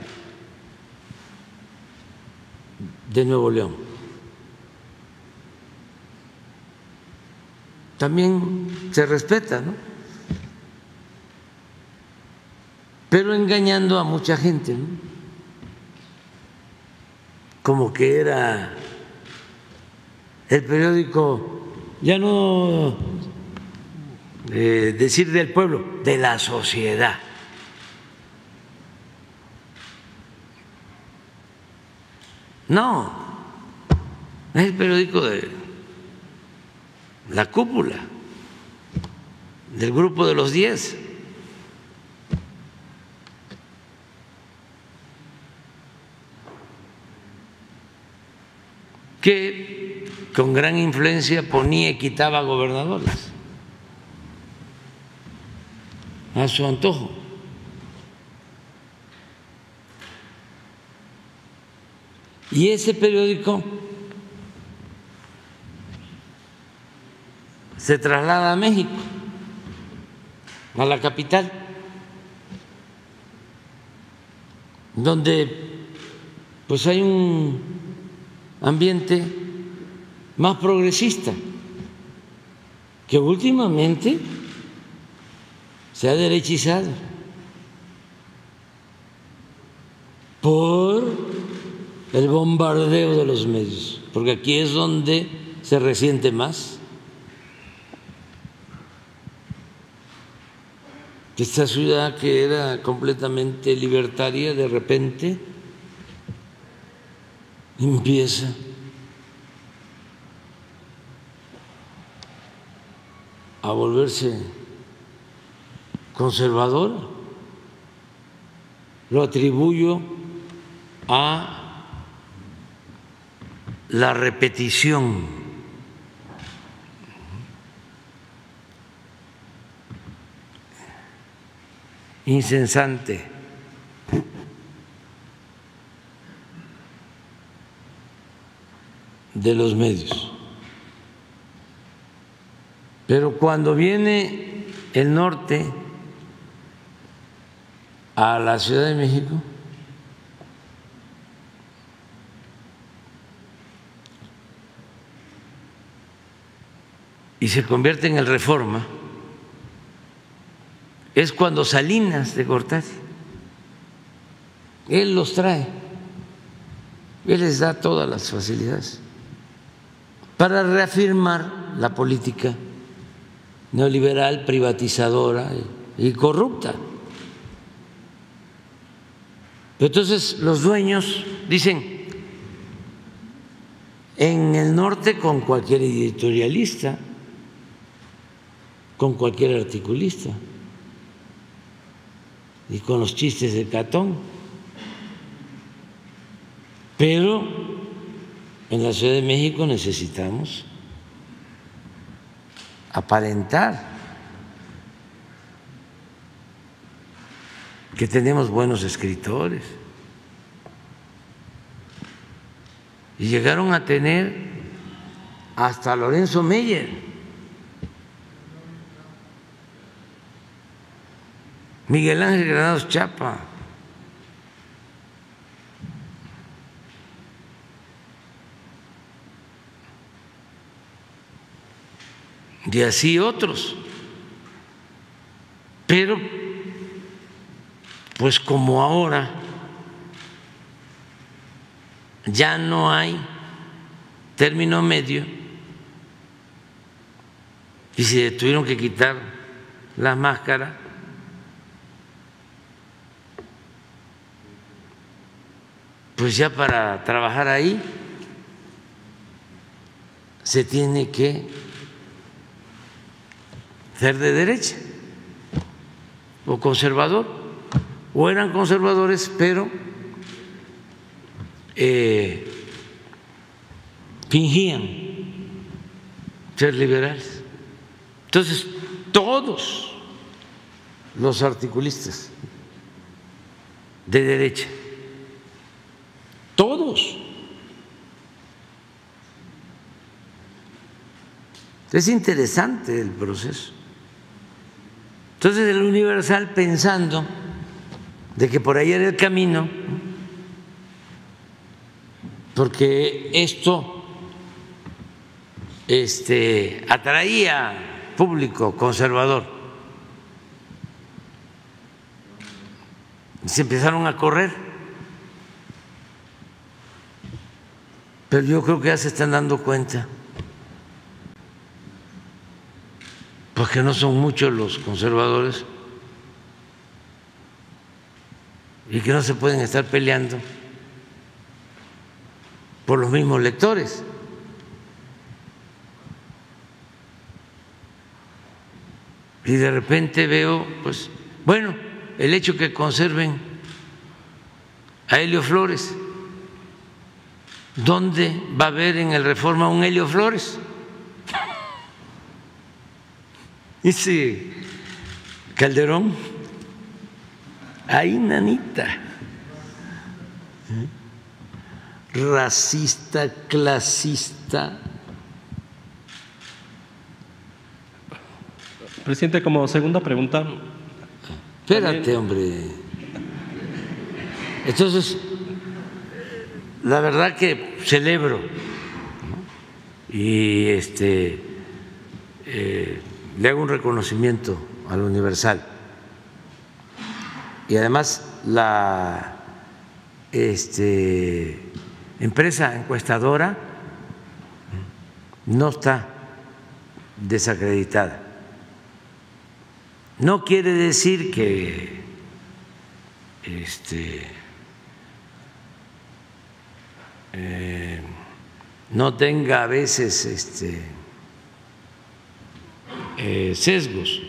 de Nuevo León. También se respeta, ¿no? Pero engañando a mucha gente, ¿no? Como que era el periódico, ya no eh, decir del pueblo, de la sociedad. No, es el periódico de la cúpula, del grupo de los diez. Que con gran influencia ponía y quitaba gobernadores. a su antojo. Y ese periódico se traslada a México, a la capital, donde pues hay un ambiente más progresista, que últimamente se ha derechizado por el bombardeo de los medios, porque aquí es donde se resiente más. Esta ciudad que era completamente libertaria, de repente empieza a volverse conservadora. Lo atribuyo a la repetición incesante de los medios. Pero cuando viene el norte a la Ciudad de México, y se convierte en el Reforma, es cuando Salinas de Gortari, él los trae, él les da todas las facilidades para reafirmar la política neoliberal, privatizadora y corrupta. Pero entonces los dueños dicen, en el norte con cualquier editorialista, con cualquier articulista y con los chistes de Catón, pero en la Ciudad de México necesitamos aparentar que tenemos buenos escritores, y llegaron a tener hasta Lorenzo Meyer, Miguel Ángel Granados Chapa, y así otros. Pero pues como ahora ya no hay término medio y se tuvieron que quitar las máscaras, pues ya para trabajar ahí se tiene que ser de derecha o conservador, o eran conservadores pero eh, fingían ser liberales. Entonces todos los articulistas de derecha, todos, es interesante el proceso. Entonces el Universal, pensando de que por ahí era el camino, porque esto este, atraía público conservador, se empezaron a correr, pero yo creo que ya se están dando cuenta, porque no son muchos los conservadores y que no se pueden estar peleando por los mismos lectores. Y de repente veo, pues, bueno, el hecho que conserven a Helio Flores. ¿Dónde va a haber en el Reforma un Helio Flores? Ese Calderón, ahí nanita, racista, clasista. Presidente, como segunda pregunta. Espérate, también... hombre. Entonces, la verdad que celebro, ¿no? Y este eh, le hago un reconocimiento al Universal. Y además la este, empresa encuestadora no está desacreditada. No quiere decir que este, eh, no tenga a veces este, eh, sesgos,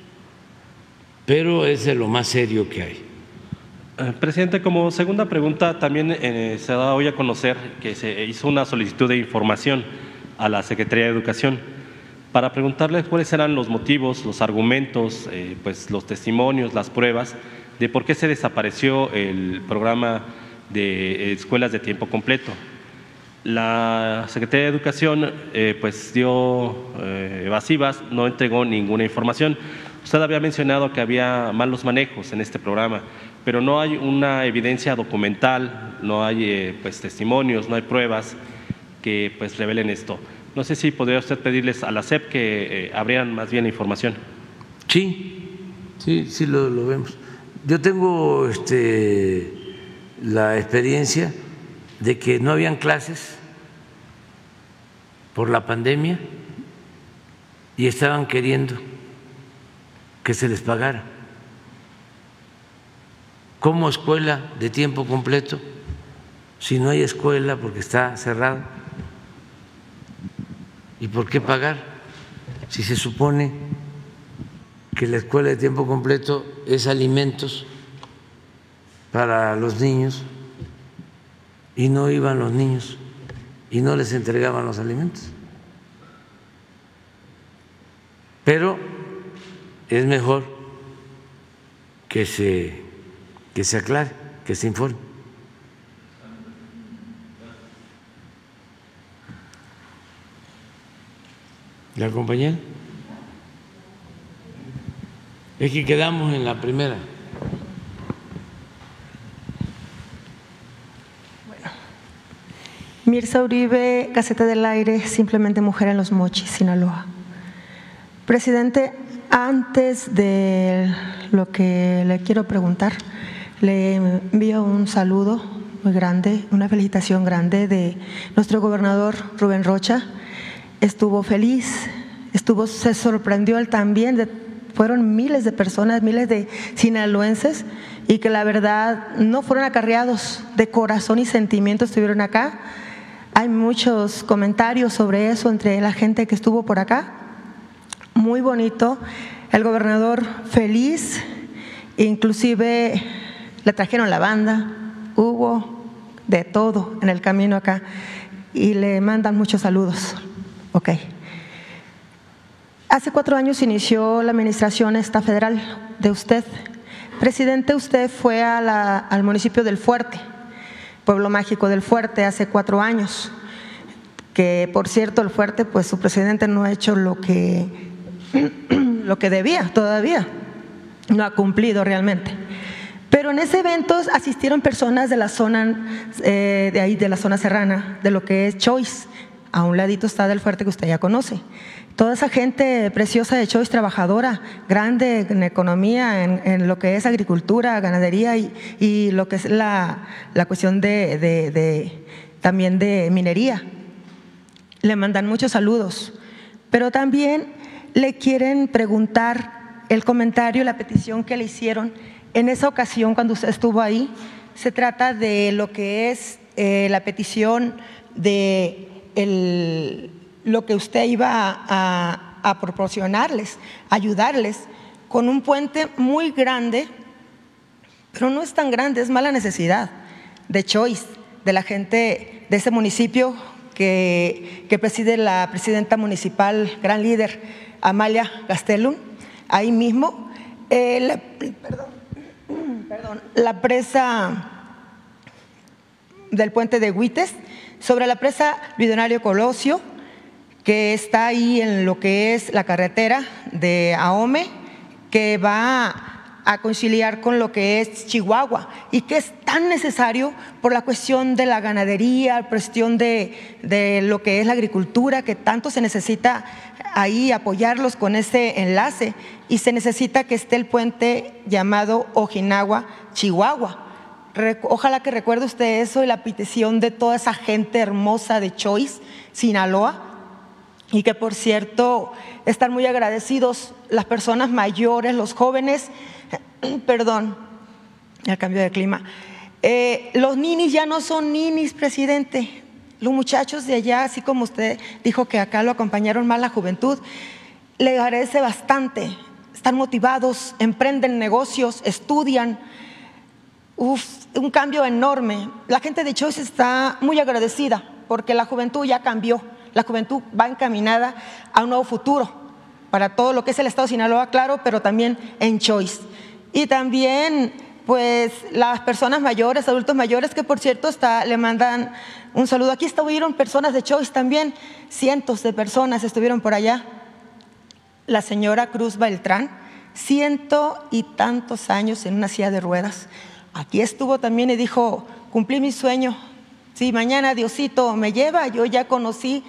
pero es de lo más serio que hay. Eh, presidente, como segunda pregunta, también eh, se da hoy a conocer que se hizo una solicitud de información a la Secretaría de Educación para preguntarle cuáles eran los motivos, los argumentos, eh, pues los testimonios, las pruebas de por qué se desapareció el programa de escuelas de tiempo completo. La Secretaría de Educación eh, pues dio eh, evasivas, no entregó ninguna información. Usted había mencionado que había malos manejos en este programa, pero no hay una evidencia documental, no hay eh, pues testimonios, no hay pruebas que pues revelen esto. No sé si podría usted pedirles a la S E P que eh, abrieran más bien información. Sí, sí, sí lo, lo vemos. Yo tengo este, la experiencia de que no habían clases por la pandemia y estaban queriendo que se les pagara. ¿Cómo escuela de tiempo completo si no hay escuela porque está cerrada? ¿Y por qué pagar si se supone que la escuela de tiempo completo es alimentos para los niños y no iban los niños y no les entregaban los alimentos? Pero es mejor que se, que se aclare, que se informe. ¿La compañera? Es que quedamos en la primera. Bueno. Mirza Uribe, Gaceta del Aire, simplemente mujer en Los Mochis, Sinaloa. Presidente, antes de lo que le quiero preguntar, le envío un saludo muy grande, una felicitación grande de nuestro gobernador Rubén Rocha. Estuvo feliz, estuvo, se sorprendió él también, de, fueron miles de personas, miles de sinaloenses y que la verdad no fueron acarreados de corazón y sentimiento, estuvieron acá. Hay muchos comentarios sobre eso entre la gente que estuvo por acá, muy bonito, el gobernador feliz, inclusive le trajeron la banda, hubo de todo en el camino acá y le mandan muchos saludos. Ok. Hace cuatro años inició la administración esta federal de usted. Presidente, usted fue a la, al municipio del Fuerte, pueblo mágico del Fuerte, hace cuatro años, que por cierto el Fuerte, pues su presidente no ha hecho lo que, lo que debía todavía, no ha cumplido realmente. Pero en ese evento asistieron personas de la zona, eh, de ahí de la zona serrana, de lo que es Choice. A un ladito está del Fuerte que usted ya conoce. Toda esa gente preciosa de Choice, trabajadora, grande en economía, en, en lo que es agricultura, ganadería y, y lo que es la, la cuestión de, de, de también de minería. Le mandan muchos saludos, pero también le quieren preguntar el comentario, la petición que le hicieron en esa ocasión cuando usted estuvo ahí. Se trata de lo que es eh, la petición de El, lo que usted iba a, a, a proporcionarles, ayudarles con un puente muy grande, pero no es tan grande, es más la necesidad de Choice, de la gente de ese municipio que, que preside la presidenta municipal, gran líder, Amalia Gastelum, ahí mismo. Eh, la, perdón, perdón, la presa del puente de Huites, sobre la presa Luis Donario Colosio, que está ahí en lo que es la carretera de Ahome, que va a conciliar con lo que es Chihuahua y que es tan necesario por la cuestión de la ganadería, cuestión de, de lo que es la agricultura, que tanto se necesita ahí apoyarlos con ese enlace, y se necesita que esté el puente llamado Ojinawa, Chihuahua. Ojalá que recuerde usted eso y la petición de toda esa gente hermosa de Choix, Sinaloa, y que por cierto están muy agradecidos las personas mayores, los jóvenes, perdón, el cambio de clima. Eh, los ninis ya no son ninis, presidente. Los muchachos de allá, así como usted dijo que acá lo acompañaron más la juventud, le agradece bastante. Están motivados, emprenden negocios, estudian. Uf, un cambio enorme. La gente de Choix está muy agradecida porque la juventud ya cambió. La juventud va encaminada a un nuevo futuro para todo lo que es el estado de Sinaloa, claro, pero también en Choix. Y también, pues, las personas mayores, adultos mayores, que por cierto está, le mandan un saludo. Aquí estuvieron personas de Choix también, cientos de personas estuvieron por allá. La señora Cruz Beltrán, ciento y tantos años en una silla de ruedas. Aquí estuvo también y dijo, cumplí mi sueño. Si mañana Diosito me lleva, yo ya conocí,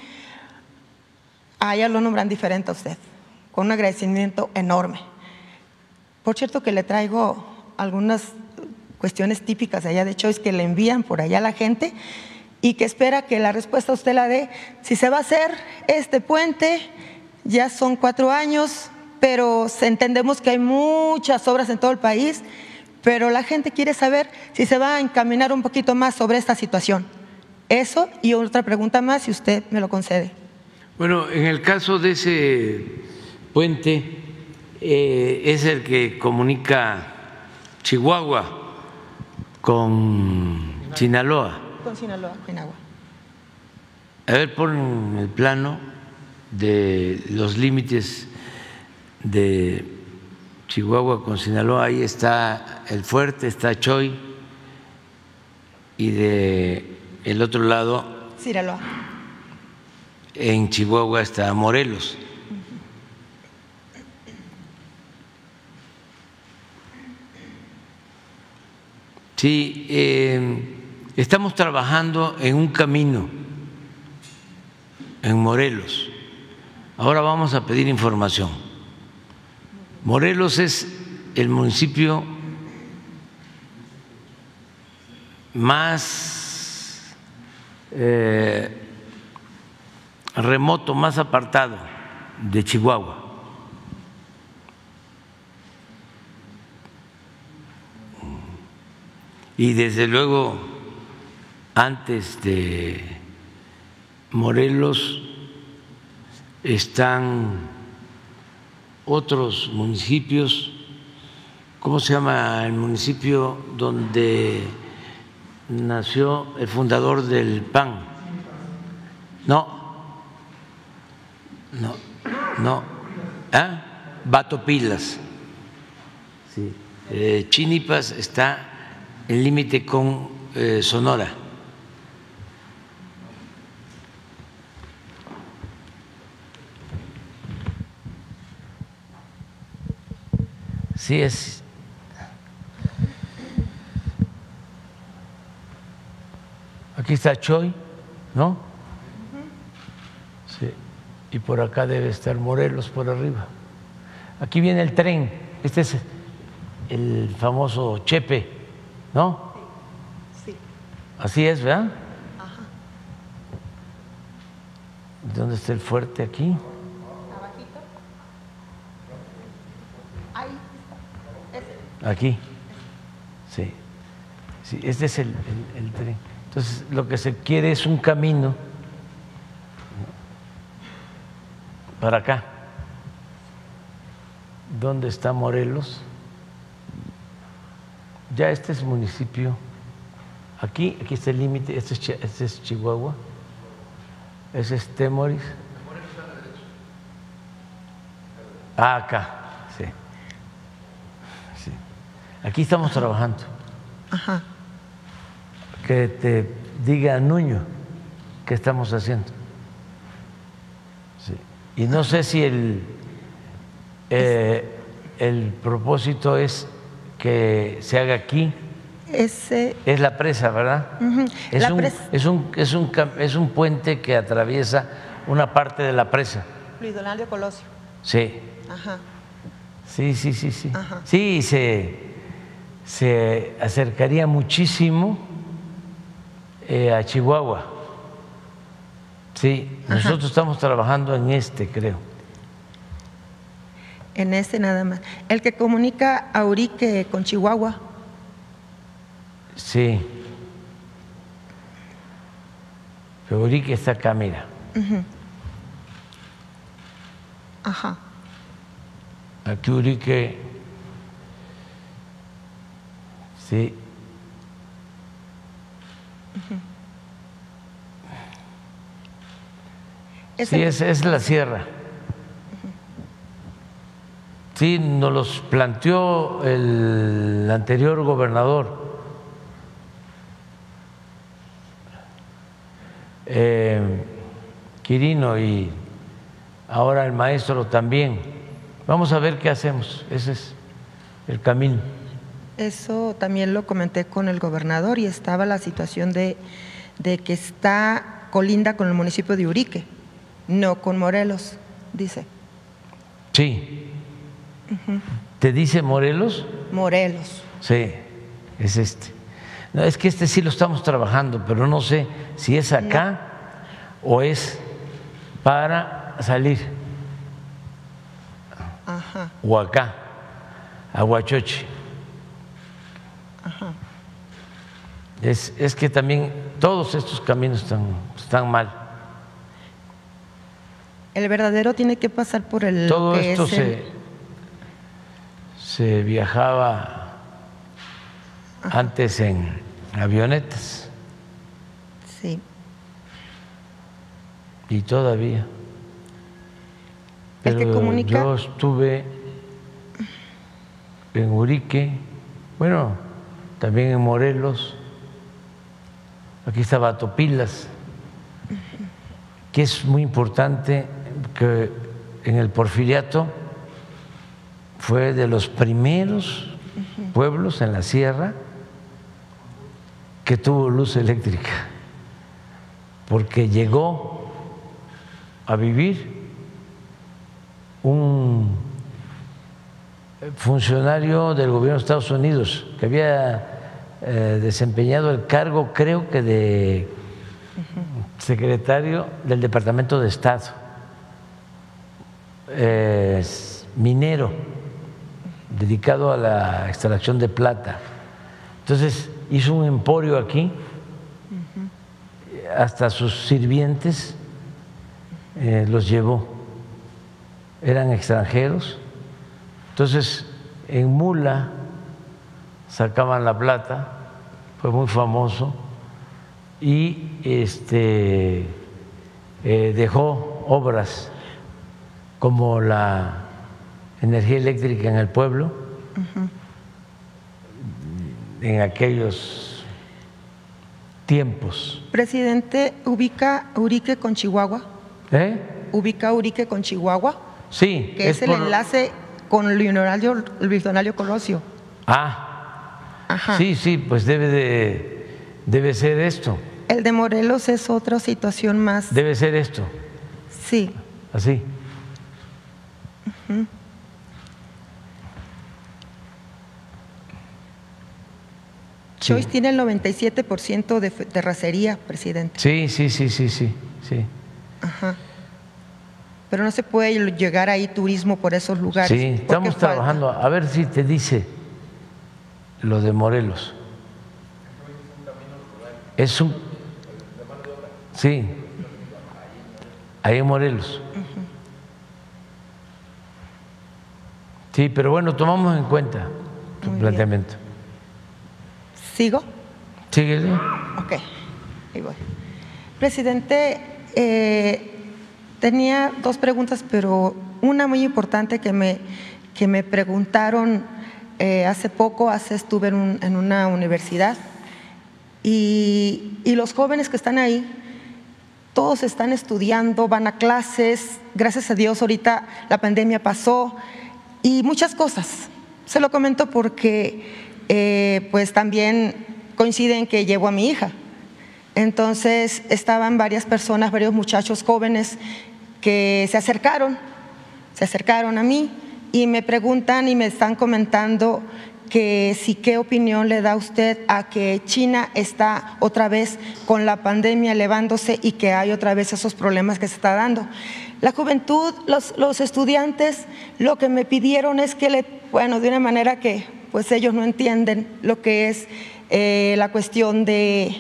a ella lo nombran diferente a usted, con un agradecimiento enorme. Por cierto que le traigo algunas cuestiones típicas allá de Choix que le envían por allá a la gente y que espera que la respuesta usted la dé. Si se va a hacer este puente, ya son cuatro años, pero entendemos que hay muchas obras en todo el país, pero la gente quiere saber si se va a encaminar un poquito más sobre esta situación. Eso y otra pregunta más, si usted me lo concede. Bueno, en el caso de ese puente, eh, es el que comunica Chihuahua con Sinaloa. Con Sinaloa, en agua. A ver, pon el plano de los límites de Chihuahua con Sinaloa. Ahí está el fuerte, está Choix, y de el otro lado, Sinaloa. En Chihuahua está Morelos. Sí, eh, estamos trabajando en un camino en Morelos. Ahora vamos a pedir información. Morelos es el municipio más eh, remoto, más apartado de Chihuahua. Y desde luego, antes de Morelos están otros municipios. ¿Cómo se llama el municipio donde nació el fundador del P A N? No. No, no. ¿Ah? Batopilas. Sí. Eh, Chinipas está en límite con eh, Sonora. Sí, es. Aquí está Choix, ¿no? Sí. Y por acá debe estar Morelos, por arriba. Aquí viene el tren, este es el famoso Chepe, ¿no? Sí. Así es, ¿verdad? Ajá. ¿Dónde está el fuerte aquí? Abajito. Ahí está. Aquí. Sí. Sí, este es el, el, el tren. Entonces, lo que se quiere es un camino para acá. ¿Dónde está Morelos? Ya este es municipio. Aquí, aquí está el límite. Este es, este es Chihuahua. Ese es Temoris. Ah, acá, sí. Aquí estamos trabajando. Ajá. Que te diga Nuño qué estamos haciendo. Sí. Y no sé si el, eh, el propósito es que se haga aquí. Ese, es la presa, ¿verdad? Uh-huh. Es, la un, presa. es, un, es, un, es un puente que atraviesa una parte de la presa. Luis Donaldo Colosio. Sí. Ajá. Sí, sí, sí, sí. Ajá. Sí, se, se acercaría muchísimo eh, a Chihuahua. Sí, Ajá. nosotros estamos trabajando en este, creo. En este nada más. El que comunica a Urique con Chihuahua. Sí. Pero Urique está acá, mira. Uh-huh. Ajá. Aquí Urique, sí. Uh-huh. Sí, es, es la sierra. Uh-huh. Sí, nos los planteó el anterior gobernador. Eh, Quirino, y ahora el maestro también. Vamos a ver qué hacemos, ese es el camino. Eso también lo comenté con el gobernador y estaba la situación de, de que está colinda con el municipio de Urique, no con Morelos, dice. Sí. Uh-huh. ¿Te dice Morelos? Morelos. Sí, es este. No, es que este sí lo estamos trabajando, pero no sé si es acá no. o es para salir. Ajá. O acá, a Huachochi. Ajá. Es, es que también todos estos caminos están, están mal. El verdadero tiene que pasar por el… Todo que esto es se, el... se viajaba Ajá. antes en avionetas. Sí. Y todavía. Pero el que comunica… yo estuve en Urique, bueno, también en Morelos, aquí estaba Topilas, que es muy importante, que en el Porfiriato fue de los primeros pueblos en la sierra que tuvo luz eléctrica, porque llegó a vivir un funcionario del gobierno de Estados Unidos que había eh, desempeñado el cargo, creo que de secretario del Departamento de Estado, eh, minero, dedicado a la extracción de plata. Entonces hizo un emporio aquí, hasta sus sirvientes eh, los llevó. Eran extranjeros, entonces en mula sacaban la plata, fue muy famoso, y este eh, dejó obras como la energía eléctrica en el pueblo, uh-huh. en aquellos tiempos. Presidente, ¿ubica Urique con Chihuahua? ¿Eh? ¿Ubica Urique con Chihuahua? Sí. Que es, es el por... enlace con Luis Donaldo, Luis Donaldo Colosio. Ah, Ajá. sí, sí, pues debe de, debe ser esto. El de Morelos es otra situación más. Debe ser esto. Sí. Así. Uh-huh. Choice sí. tiene el noventa y siete por ciento de terracería, presidente. Sí, sí, sí, sí, sí, sí. Ajá. Pero no se puede llegar ahí turismo por esos lugares. Sí, estamos trabajando. Falta? A ver si te dice lo de Morelos. Es un… Sí, ahí en Morelos. Uh-huh. Sí, pero bueno, tomamos en cuenta tu Muy planteamiento. Bien. ¿Sigo? Síguele. Ok, ahí voy. Presidente, eh, tenía dos preguntas, pero una muy importante que me, que me preguntaron eh, hace poco, hace, estuve en, un, en una universidad y, y los jóvenes que están ahí, todos están estudiando, van a clases, gracias a Dios ahorita la pandemia pasó y muchas cosas. Se lo comento porque eh, pues también coincide en que llevo a mi hija. Entonces estaban varias personas, varios muchachos jóvenes que se acercaron, se acercaron a mí y me preguntan y me están comentando que si qué opinión le da usted a que China está otra vez con la pandemia elevándose y que hay otra vez esos problemas que se está dando. La juventud, los, los estudiantes, lo que me pidieron es que, le, bueno, de una manera que pues ellos no entienden lo que es eh, la cuestión de,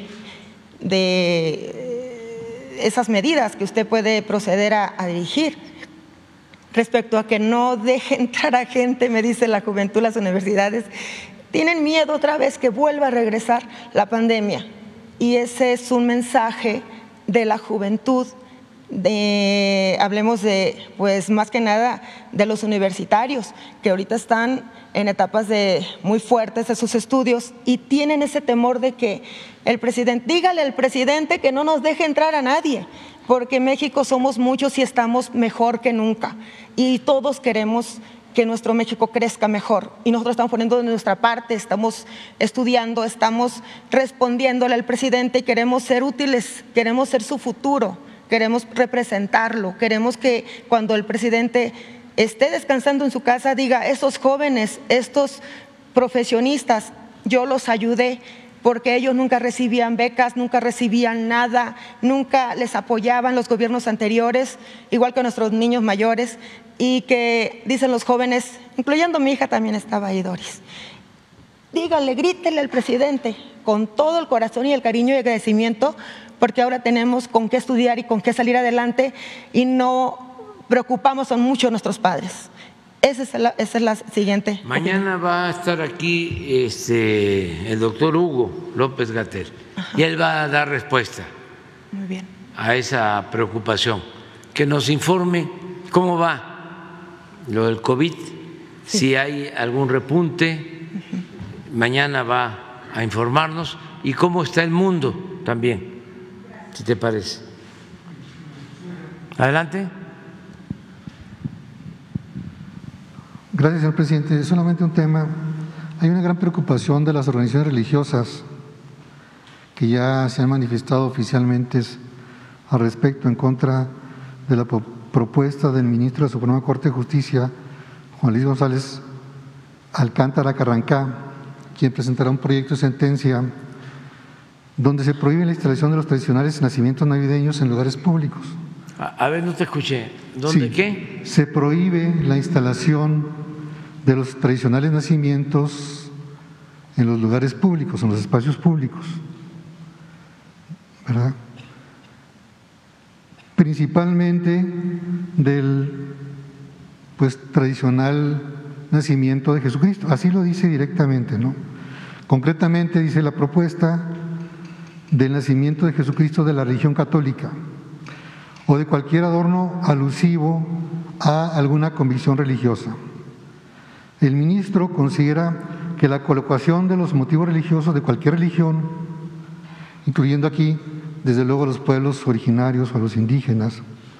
de esas medidas que usted puede proceder a, a dirigir. Respecto a que no deje entrar a gente, me dice la juventud, las universidades, tienen miedo otra vez que vuelva a regresar la pandemia. Y ese es un mensaje de la juventud, de, hablemos de, pues más que nada, de los universitarios, que ahorita están en etapas de, muy fuertes de sus estudios y tienen ese temor de que el presidente, dígale al presidente que no nos deje entrar a nadie, porque en México somos muchos y estamos mejor que nunca y todos queremos que nuestro México crezca mejor y nosotros estamos poniendo de nuestra parte, estamos estudiando, estamos respondiéndole al presidente y queremos ser útiles, queremos ser su futuro, queremos representarlo, queremos que cuando el presidente esté descansando en su casa diga, esos jóvenes, estos profesionistas, yo los ayudé, porque ellos nunca recibían becas, nunca recibían nada, nunca les apoyaban los gobiernos anteriores, igual que nuestros niños mayores, y que dicen los jóvenes, incluyendo mi hija también estaba ahí, Doris, dígale, grítele al presidente con todo el corazón y el cariño y agradecimiento, porque ahora tenemos con qué estudiar y con qué salir adelante y no preocupamos a mucho a nuestros padres. Esa es la, esa es la siguiente. Mañana va a estar aquí este, el doctor Hugo López-Gatell y él va a dar respuesta. Muy bien. A esa preocupación. Que nos informe cómo va lo del COVID, sí. Si hay algún repunte, uh-huh. Mañana va a informarnos y cómo está el mundo también, si te parece. Adelante. Gracias, señor presidente. Es solamente un tema. Hay una gran preocupación de las organizaciones religiosas que ya se han manifestado oficialmente al respecto en contra de la propuesta del ministro de la Suprema Corte de Justicia, Juan Luis González Alcántara Carrancá, quien presentará un proyecto de sentencia donde se prohíbe la instalación de los tradicionales nacimientos navideños en lugares públicos. A ver, no te escuché. ¿Dónde sí, qué? Se prohíbe la instalación de los tradicionales nacimientos en los lugares públicos, en los espacios públicos, ¿verdad? Principalmente del pues tradicional nacimiento de Jesucristo, así lo dice directamente, ¿no? Concretamente dice la propuesta del nacimiento de Jesucristo de la religión católica o de cualquier adorno alusivo a alguna convicción religiosa. El ministro considera que la colocación de los motivos religiosos de cualquier religión, incluyendo aquí, desde luego, los pueblos originarios o los indígenas,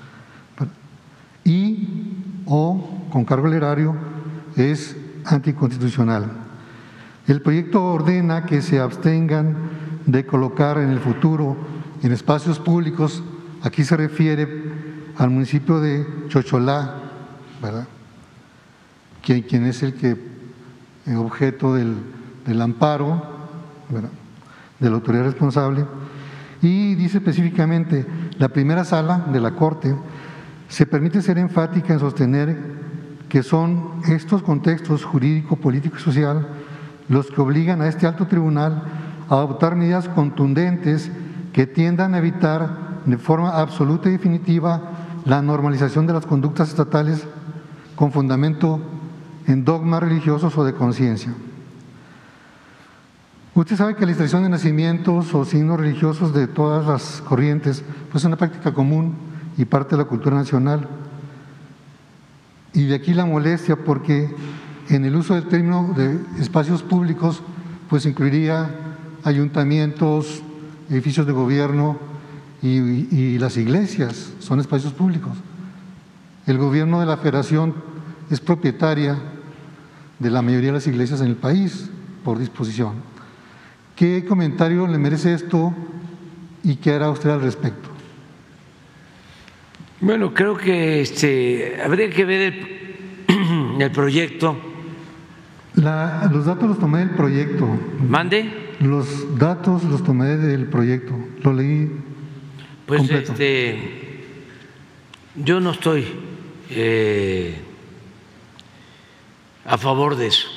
y o con cargo al erario, es anticonstitucional. El proyecto ordena que se abstengan de colocar en el futuro en espacios públicos, aquí se refiere al municipio de Chocholá, ¿verdad? Quien, quien es el que el objeto del, del amparo, ¿verdad?, de la autoridad responsable, y dice específicamente, la primera sala de la Corte se permite ser enfática en sostener que son estos contextos jurídico, político y social los que obligan a este alto tribunal a adoptar medidas contundentes que tiendan a evitar de forma absoluta y definitiva la normalización de las conductas estatales con fundamento en dogmas religiosos o de conciencia. Usted sabe que la instalación de nacimientos o signos religiosos de todas las corrientes pues es una práctica común y parte de la cultura nacional. Y de aquí la molestia porque en el uso del término de espacios públicos, pues incluiría ayuntamientos, edificios de gobierno y, y las iglesias, son espacios públicos. El gobierno de la Federación es propietaria de la mayoría de las iglesias en el país, por disposición. ¿Qué comentario le merece esto y qué hará usted al respecto? Bueno, creo que este, habría que ver el, el proyecto. La, los datos los tomé del proyecto. ¿Mande? Los datos los tomé del proyecto, lo leí Pues completo. este, yo no estoy eh, a favor de eso.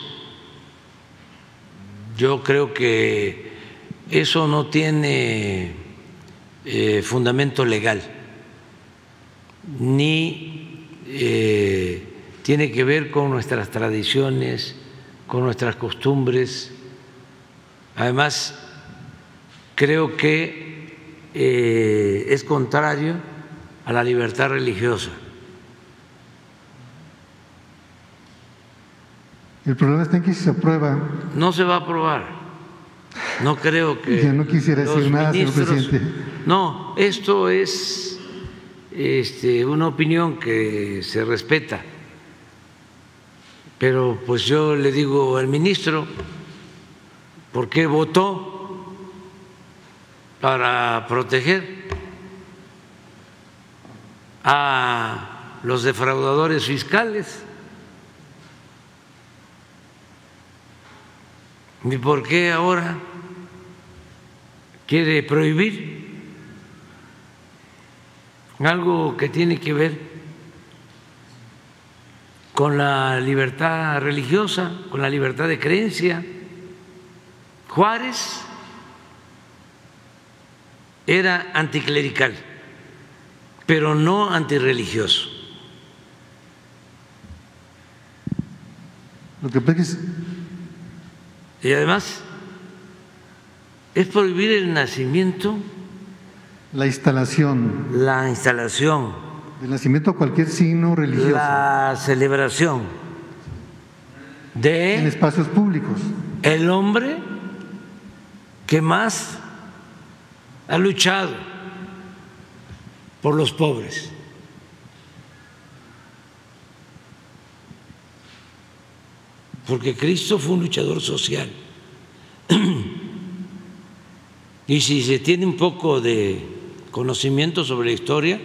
Yo creo que eso no tiene eh, fundamento legal, ni eh, tiene que ver con nuestras tradiciones, con nuestras costumbres. Además, creo que eh, es contrario a la libertad religiosa. El problema está en que si se aprueba… No se va a aprobar. No creo que… Ya no quisiera decir nada, señor presidente. No, esto es este, una opinión que se respeta. Pero pues yo le digo al ministro, ¿por qué votó para proteger a los defraudadores fiscales? ¿Y por qué ahora quiere prohibir algo que tiene que ver con la libertad religiosa, con la libertad de creencia? Juárez era anticlerical, pero no antirreligioso. Lo que pasa es… Y además es prohibir el nacimiento, la instalación, la instalación, el nacimiento de cualquier signo religioso, la celebración de en espacios públicos. El hombre que más ha luchado por los pobres. Porque Cristo fue un luchador social. Y si se tiene un poco de conocimiento sobre la historia,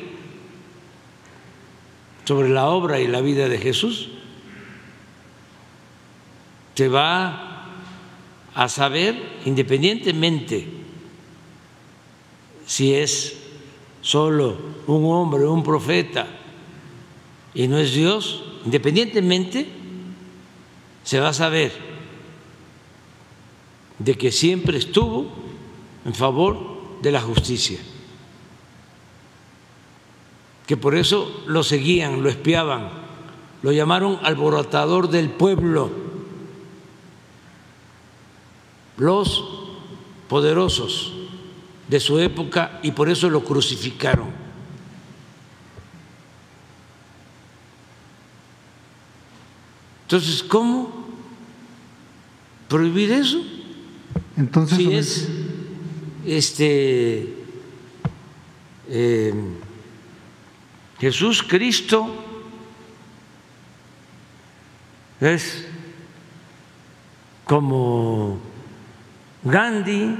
sobre la obra y la vida de Jesús, se va a saber, independientemente si es solo un hombre, un profeta y no es Dios, independientemente se va a saber de que siempre estuvo en favor de la justicia, que por eso lo seguían, lo espiaban, lo llamaron alborotador del pueblo, los poderosos de su época, y por eso lo crucificaron. Entonces, ¿cómo prohibir eso? Entonces, si es este eh, Jesús Cristo es como Gandhi,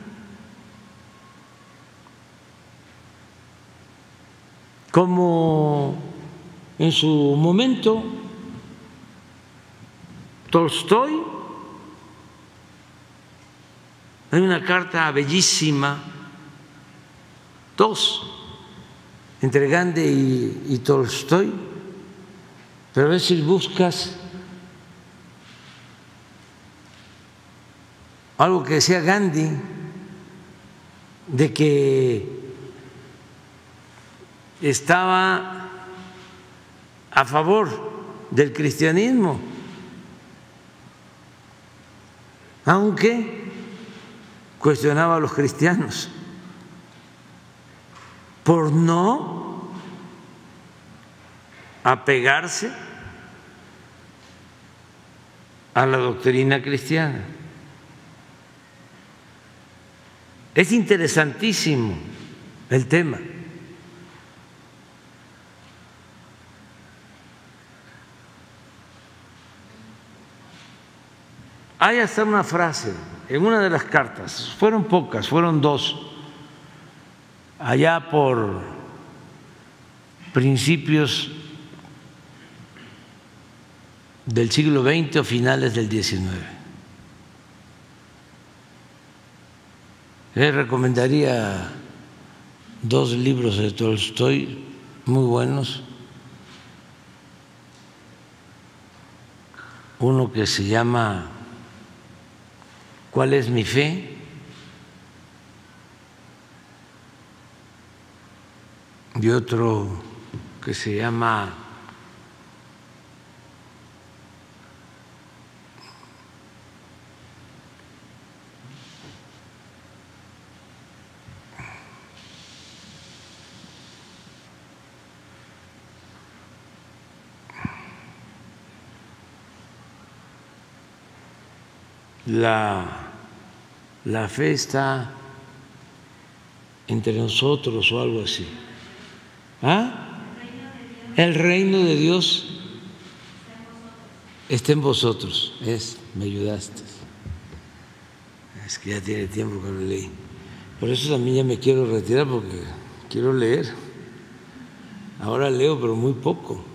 como en su momento Tolstoy. Hay una carta bellísima, dos, entre Gandhi y, y Tolstoy, pero a ver si buscas algo que decía Gandhi, de que estaba a favor del cristianismo, aunque cuestionaba a los cristianos por no apegarse a la doctrina cristiana. Es interesantísimo el tema. Hay hasta una frase en una de las cartas, fueron pocas, fueron dos, allá por principios del siglo veinte o finales del diecinueve. Les recomendaría dos libros de Tolstoy muy buenos. Uno que se llama ¿Cuál es mi fe? Y otro que se llama La, la fe está entre nosotros o algo así. ¿Ah? El reino de Dios está en vosotros. Es, me ayudaste. Es que ya tiene tiempo que lo leí. Por eso también ya me quiero retirar porque quiero leer. Ahora leo, pero muy poco.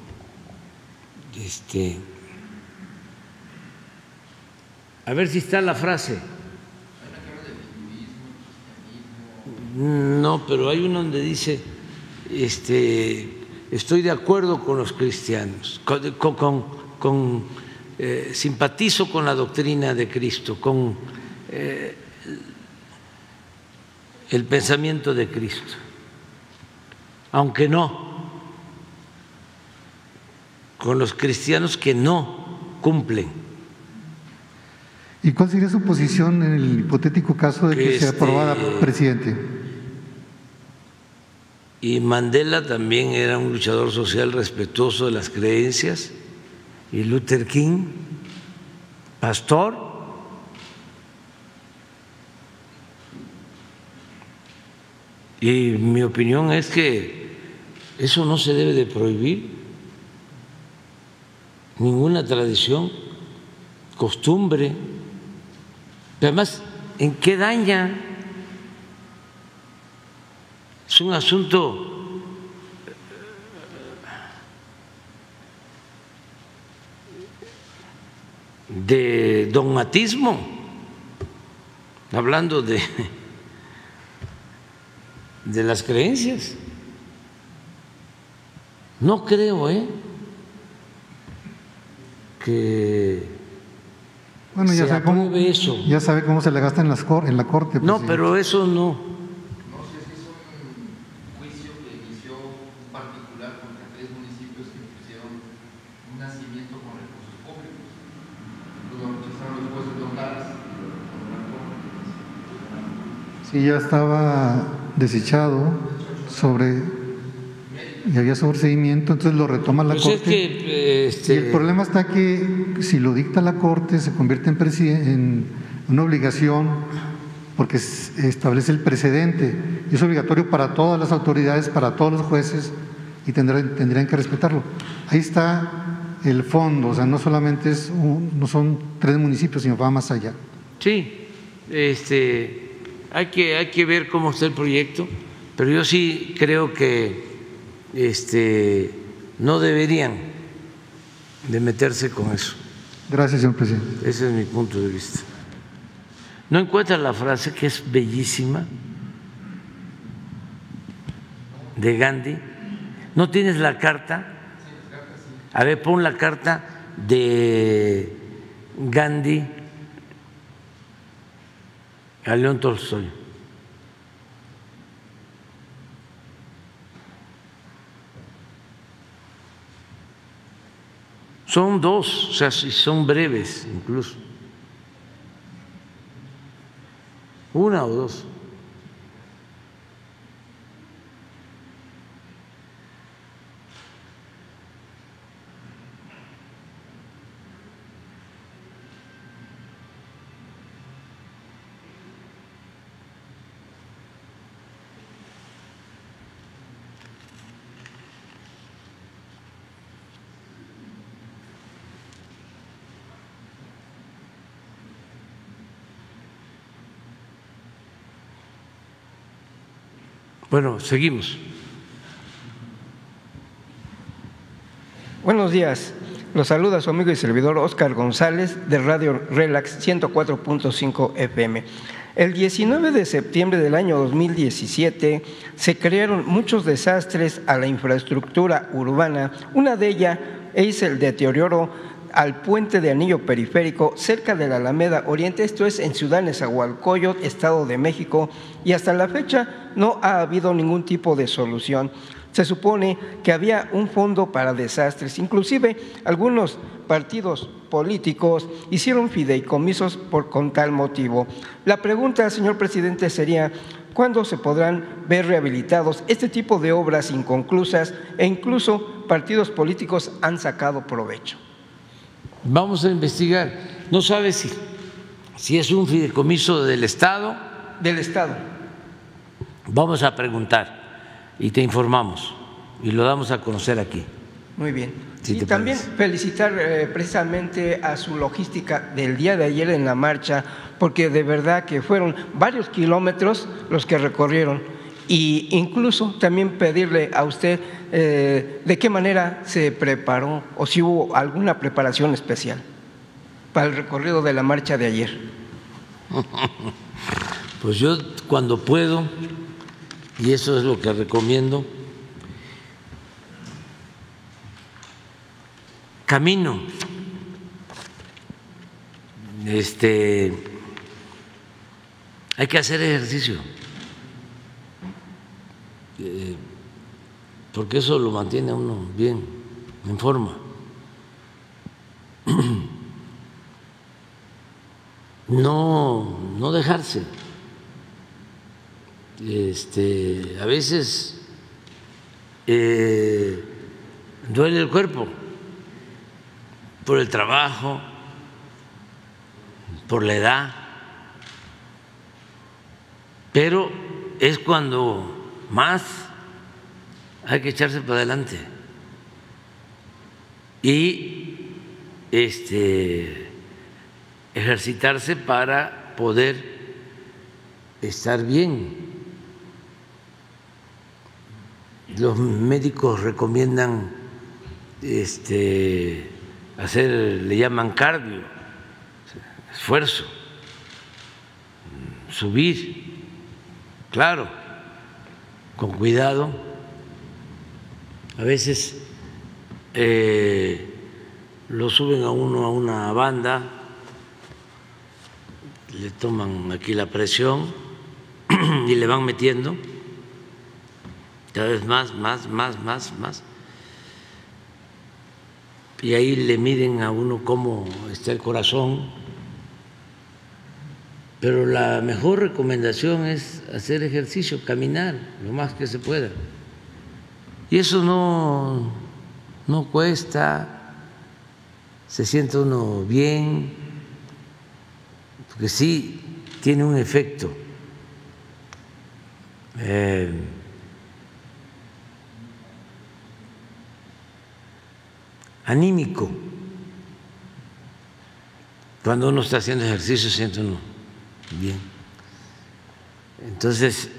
Este. A ver si está la frase. No, pero hay uno donde dice, este, estoy de acuerdo con los cristianos, con, con, con eh, simpatizo con la doctrina de Cristo, con eh, el pensamiento de Cristo, aunque no con los cristianos que no cumplen. ¿Y cuál sería su posición en el hipotético caso de que este, sea aprobada, presidente? Y Mandela también era un luchador social respetuoso de las creencias, y Luther King, pastor. Y mi opinión es que eso no se debe de prohibir, ninguna tradición, costumbre. Además, ¿en qué daña? Es un asunto de dogmatismo, hablando de, de las creencias. No creo, ¿eh? que Bueno, ya se sabe, cómo, eso. ya sabe cómo se le gasta en, las cor, en la corte. No, pero eso no. No sé si es un juicio que inició un particular contra tres municipios que pusieron un nacimiento con recursos públicos. Lo rechazaron los jueces locales. Sí, ya estaba desechado sobre y había sobreseimiento, entonces lo retoma la Pues corte. es que, este... Y el problema está que si lo dicta la corte se convierte en, en una obligación porque establece el precedente y es obligatorio para todas las autoridades, para todos los jueces y tendrán, tendrían que respetarlo. Ahí está el fondo, o sea, no solamente es un, no son tres municipios, sino va más allá. Sí, este, hay que, hay que ver cómo está el proyecto, pero yo sí creo que este, no deberían de meterse con eso. Gracias, señor presidente. Ese es mi punto de vista. ¿No encuentras la frase que es bellísima de Gandhi? ¿No tienes la carta? A ver, pon la carta de Gandhi a León Tolstoy. Son dos, o sea, son breves incluso. Una o dos. Bueno, seguimos. Buenos días. Los saluda su amigo y servidor Óscar González de Radio Relax ciento cuatro punto cinco F M. El diecinueve de septiembre del año dos mil diecisiete se crearon muchos desastres a la infraestructura urbana. Una de ellas es el deterioro al puente de anillo periférico cerca de la Alameda Oriente, esto es en Ciudad Nezahualcóyotl, Estado de México, y hasta la fecha no ha habido ningún tipo de solución. Se supone que había un fondo para desastres, inclusive algunos partidos políticos hicieron fideicomisos por, con tal motivo. La pregunta, señor presidente, sería ¿cuándo se podrán ver rehabilitados este tipo de obras inconclusas e incluso partidos políticos han sacado provecho? Vamos a investigar. ¿No sabes si, si es un fideicomiso del Estado? Del Estado. Vamos a preguntar y te informamos y lo damos a conocer aquí. Muy bien. Si y también parece. felicitar eh, precisamente a su logística del día de ayer en la marcha, porque de verdad que fueron varios kilómetros los que recorrieron, y incluso también pedirle a usted eh, de qué manera se preparó o si hubo alguna preparación especial para el recorrido de la marcha de ayer. Pues yo cuando puedo, y eso es lo que recomiendo, camino. Este, hay que hacer ejercicio, eh, porque eso lo mantiene a uno bien, en forma. No, no dejarse. Este, a veces eh, duele el cuerpo por el trabajo, por la edad, pero es cuando más hay que echarse para adelante y este, ejercitarse para poder estar bien. Los médicos recomiendan este, hacer, le llaman cardio, esfuerzo, subir, claro, con cuidado. A veces eh, lo suben a uno a una banda, le toman aquí la presión y le van metiendo cada vez más, más, más, más, más. Y ahí le miden a uno cómo está el corazón. Pero la mejor recomendación es hacer ejercicio, caminar lo más que se pueda. Y eso no, no cuesta, se siente uno bien, porque sí tiene un efecto eh, anímico. Cuando uno está haciendo ejercicio siente uno bien. Entonces,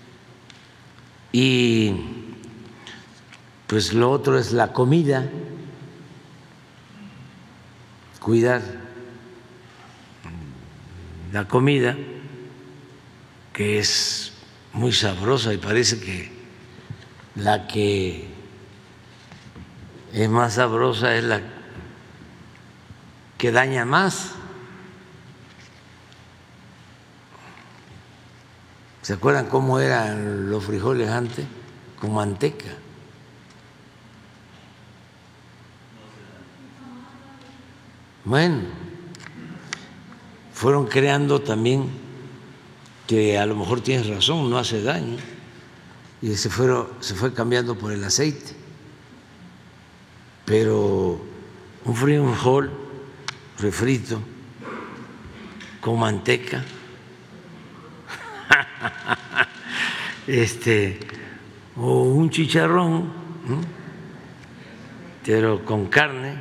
y pues lo otro es la comida, cuidar la comida, que es muy sabrosa y parece que la que es más sabrosa es la que daña más. ¿Se acuerdan cómo eran los frijoles antes? Con manteca. Bueno, fueron creando también que a lo mejor tienes razón, no hace daño, y se, fueron, se fue cambiando por el aceite. Pero un frijol refrito con manteca, este, o un chicharrón, ¿no? Pero con carne,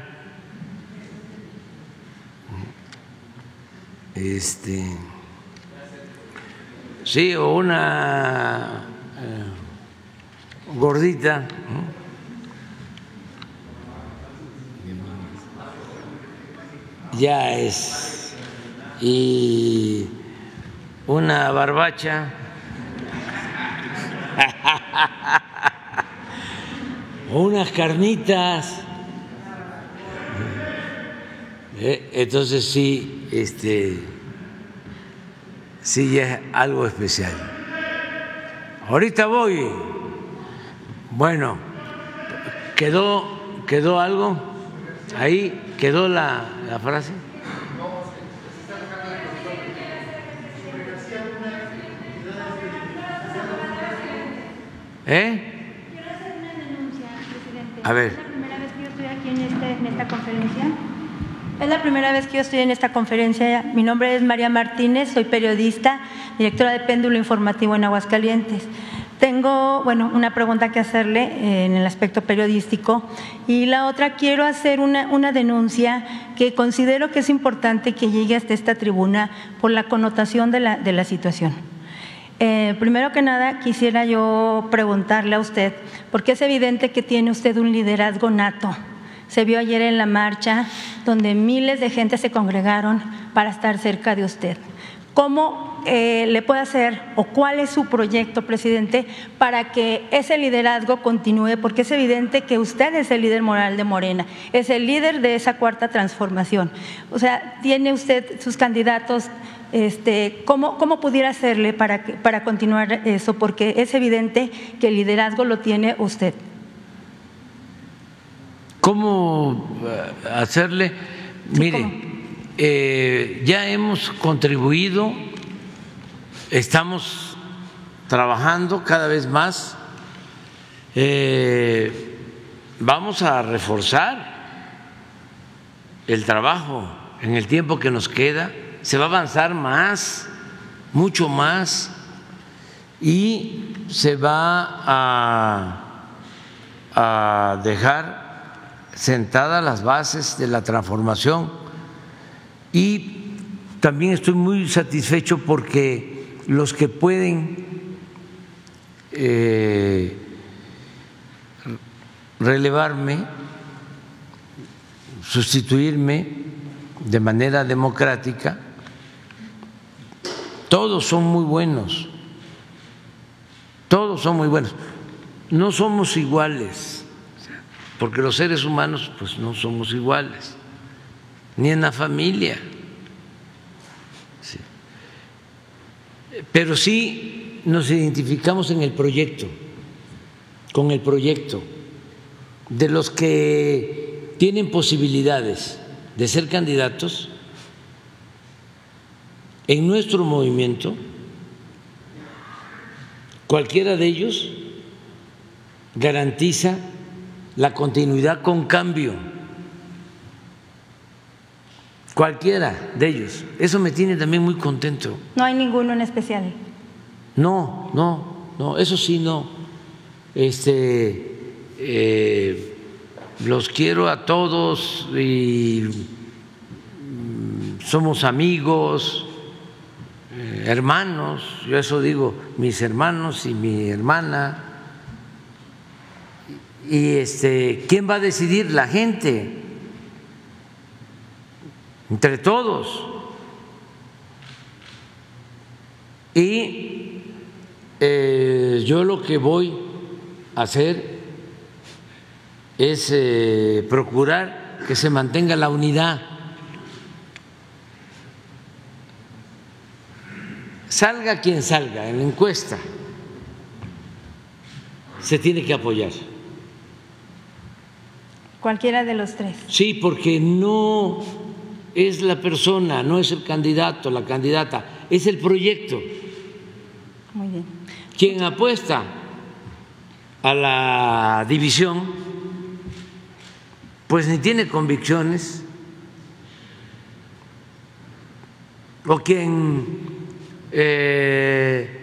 este, sí, o una eh, gordita, ¿no? Ya es, y una barbacha, unas carnitas. Entonces sí, este, sí ya es algo especial. Ahorita voy. Bueno, quedó, quedó algo ahí. ¿Quedó la, la frase? ¿Eh? Quiero hacer una denuncia, presidente. A ver. ¿Es la primera vez que yo estoy aquí en, este, en esta conferencia? Es la primera vez que yo estoy en esta conferencia. Mi nombre es María Martínez, soy periodista, directora de Péndulo Informativo en Aguascalientes. Tengo, bueno, una pregunta que hacerle en el aspecto periodístico y la otra, quiero hacer una, una denuncia que considero que es importante que llegue hasta esta tribuna por la connotación de la, de la situación. Eh, primero que nada, quisiera yo preguntarle a usted, porque es evidente que tiene usted un liderazgo nato. Se vio ayer en la marcha donde miles de gente se congregaron para estar cerca de usted. ¿Cómo eh, le puede hacer o cuál es su proyecto, presidente, para que ese liderazgo continúe? Porque es evidente que usted es el líder moral de Morena, es el líder de esa cuarta transformación. O sea, tiene usted sus candidatos. Este, ¿cómo, ¿Cómo pudiera hacerle para, para continuar eso? Porque es evidente que el liderazgo lo tiene usted. ¿Cómo hacerle? Sí, Mire, ¿cómo? Eh, ya hemos contribuido, estamos trabajando cada vez más, eh, vamos a reforzar el trabajo en el tiempo que nos queda, se va a avanzar más, mucho más, y se va a, a dejar sentadas las bases de la transformación. Y también estoy muy satisfecho porque los que pueden eh, relevarme, sustituirme de manera democrática, todos son muy buenos, todos son muy buenos. No somos iguales, porque los seres humanos pues no somos iguales, ni en la familia, sí. Pero sí nos identificamos en el proyecto, con el proyecto de los que tienen posibilidades de ser candidatos. En nuestro movimiento, cualquiera de ellos garantiza la continuidad con cambio. Cualquiera de ellos. Eso me tiene también muy contento. No hay ninguno en especial. No, no, no, eso sí no. Este, eh, los quiero a todos y somos amigos, eh, hermanos. Yo eso digo, mis hermanos y mi hermana. Y este, ¿quién va a decidir? La gente. Entre todos. Y eh, yo lo que voy a hacer es eh, procurar que se mantenga la unidad. Salga quien salga en la encuesta, se tiene que apoyar. Cualquiera de los tres. Sí, porque no es la persona, no es el candidato, la candidata, es el proyecto. Muy bien. Quien apuesta a la división, pues ni tiene convicciones, o quien eh,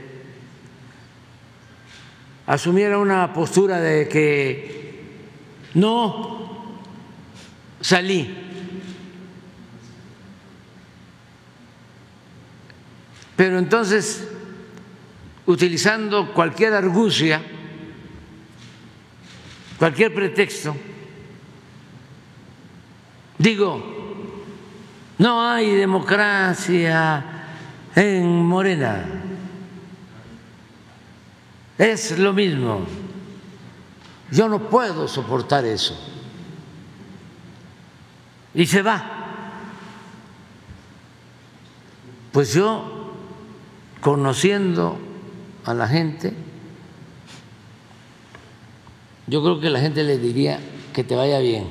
asumiera una postura de que no salí, pero entonces utilizando cualquier argucia, cualquier pretexto. Digo, no hay democracia en Morena, es lo mismo. Yo no puedo soportar eso. Y se va. Pues yo, conociendo a la gente, yo creo que la gente le diría que te vaya bien.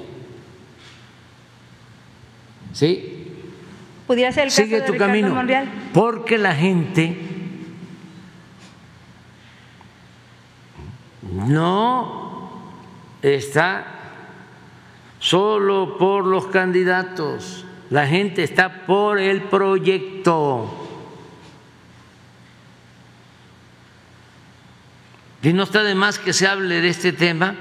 ¿Sí? ¿Pudiera ser el caso Sigue de tu Ricardo camino, Monreal? porque la gente no está solo por los candidatos, la gente está por el proyecto. Y no está de más que se hable de este tema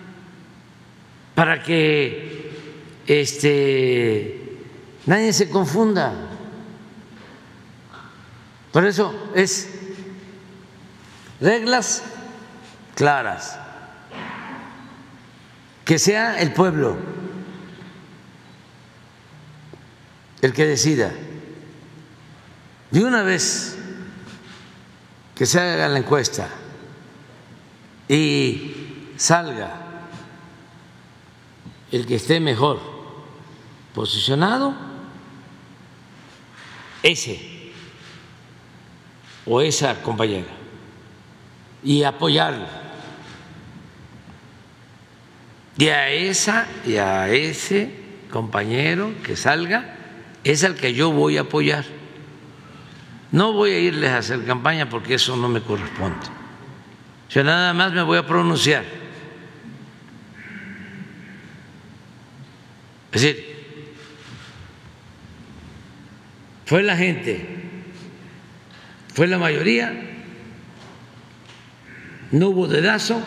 para que este, nadie se confunda. Por eso es reglas claras, que sea el pueblo el que decida. Y una vez que se haga la encuesta y salga el que esté mejor posicionado, ese o esa compañera, y apoyarlo. Y a esa y a ese compañero que salga es al que yo voy a apoyar. No voy a irles a hacer campaña porque eso no me corresponde. Yo nada más me voy a pronunciar. Es decir, fue la gente, fue la mayoría, no hubo dedazo,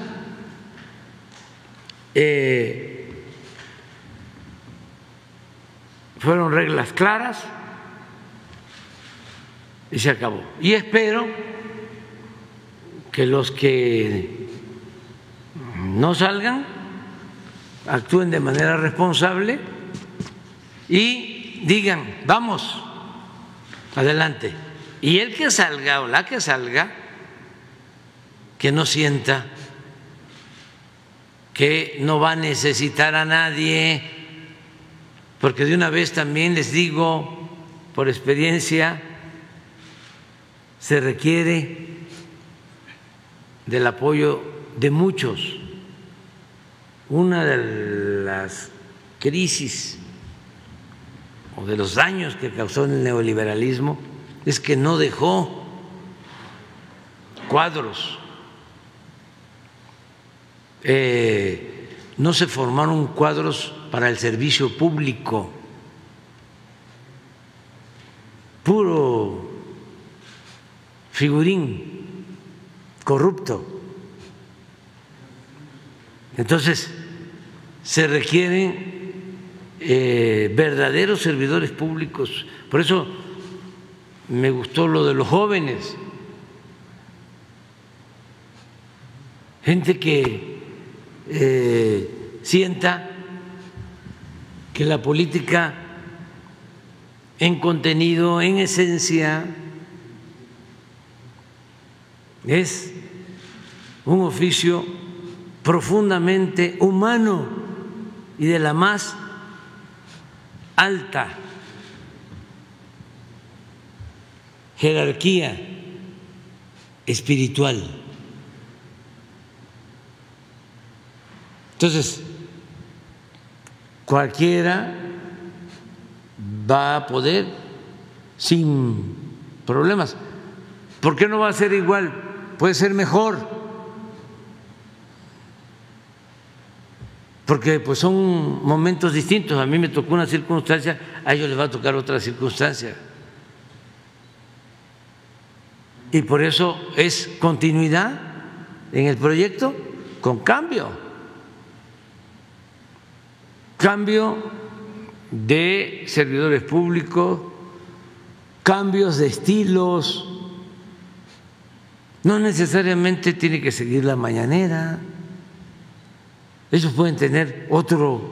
eh, fueron reglas claras y se acabó. Y espero que los que no salgan actúen de manera responsable y digan, vamos, adelante. Y el que salga o la que salga, que no sienta que no va a necesitar a nadie, porque de una vez también les digo, por experiencia, se requiere del apoyo de muchos. Una de las crisis o de los daños que causó el neoliberalismo es que no dejó cuadros, eh, no se formaron cuadros para el servicio público, puro figurín corrupto. Entonces, se requieren eh, verdaderos servidores públicos. Por eso me gustó lo de los jóvenes, gente que eh, sienta que la política en contenido, en esencia, es un oficio profundamente humano y de la más alta jerarquía espiritual. Entonces, cualquiera va a poder sin problemas. ¿Por qué no va a ser igual? Puede ser mejor. Porque pues son momentos distintos. A mí me tocó una circunstancia, a ellos les va a tocar otra circunstancia. Y por eso es continuidad en el proyecto con cambio. Cambio de servidores públicos, cambios de estilos, No necesariamente tiene que seguir la mañanera. Ellos pueden tener otro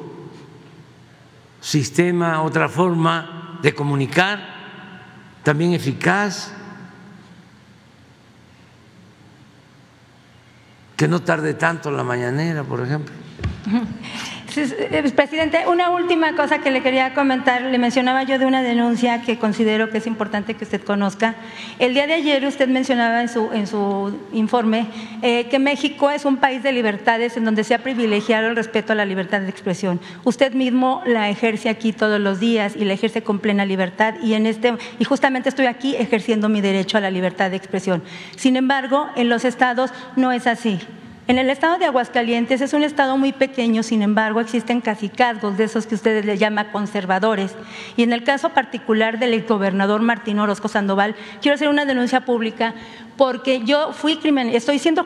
sistema, otra forma de comunicar, también eficaz, que no tarde tanto la mañanera, por ejemplo. Presidente, una última cosa que le quería comentar. Le mencionaba yo de una denuncia que considero que es importante que usted conozca. El día de ayer usted mencionaba en su, en su informe eh, que México es un país de libertades en donde se ha privilegiado el respeto a la libertad de expresión. Usted mismo la ejerce aquí todos los días y la ejerce con plena libertad y, en este, y justamente estoy aquí ejerciendo mi derecho a la libertad de expresión. Sin embargo, en los estados no es así. En el estado de Aguascalientes es un estado muy pequeño, sin embargo existen cacicazgos de esos que ustedes les llaman conservadores. Y en el caso particular del exgobernador Martín Orozco Sandoval, quiero hacer una denuncia pública porque yo fui criminal, estoy siendo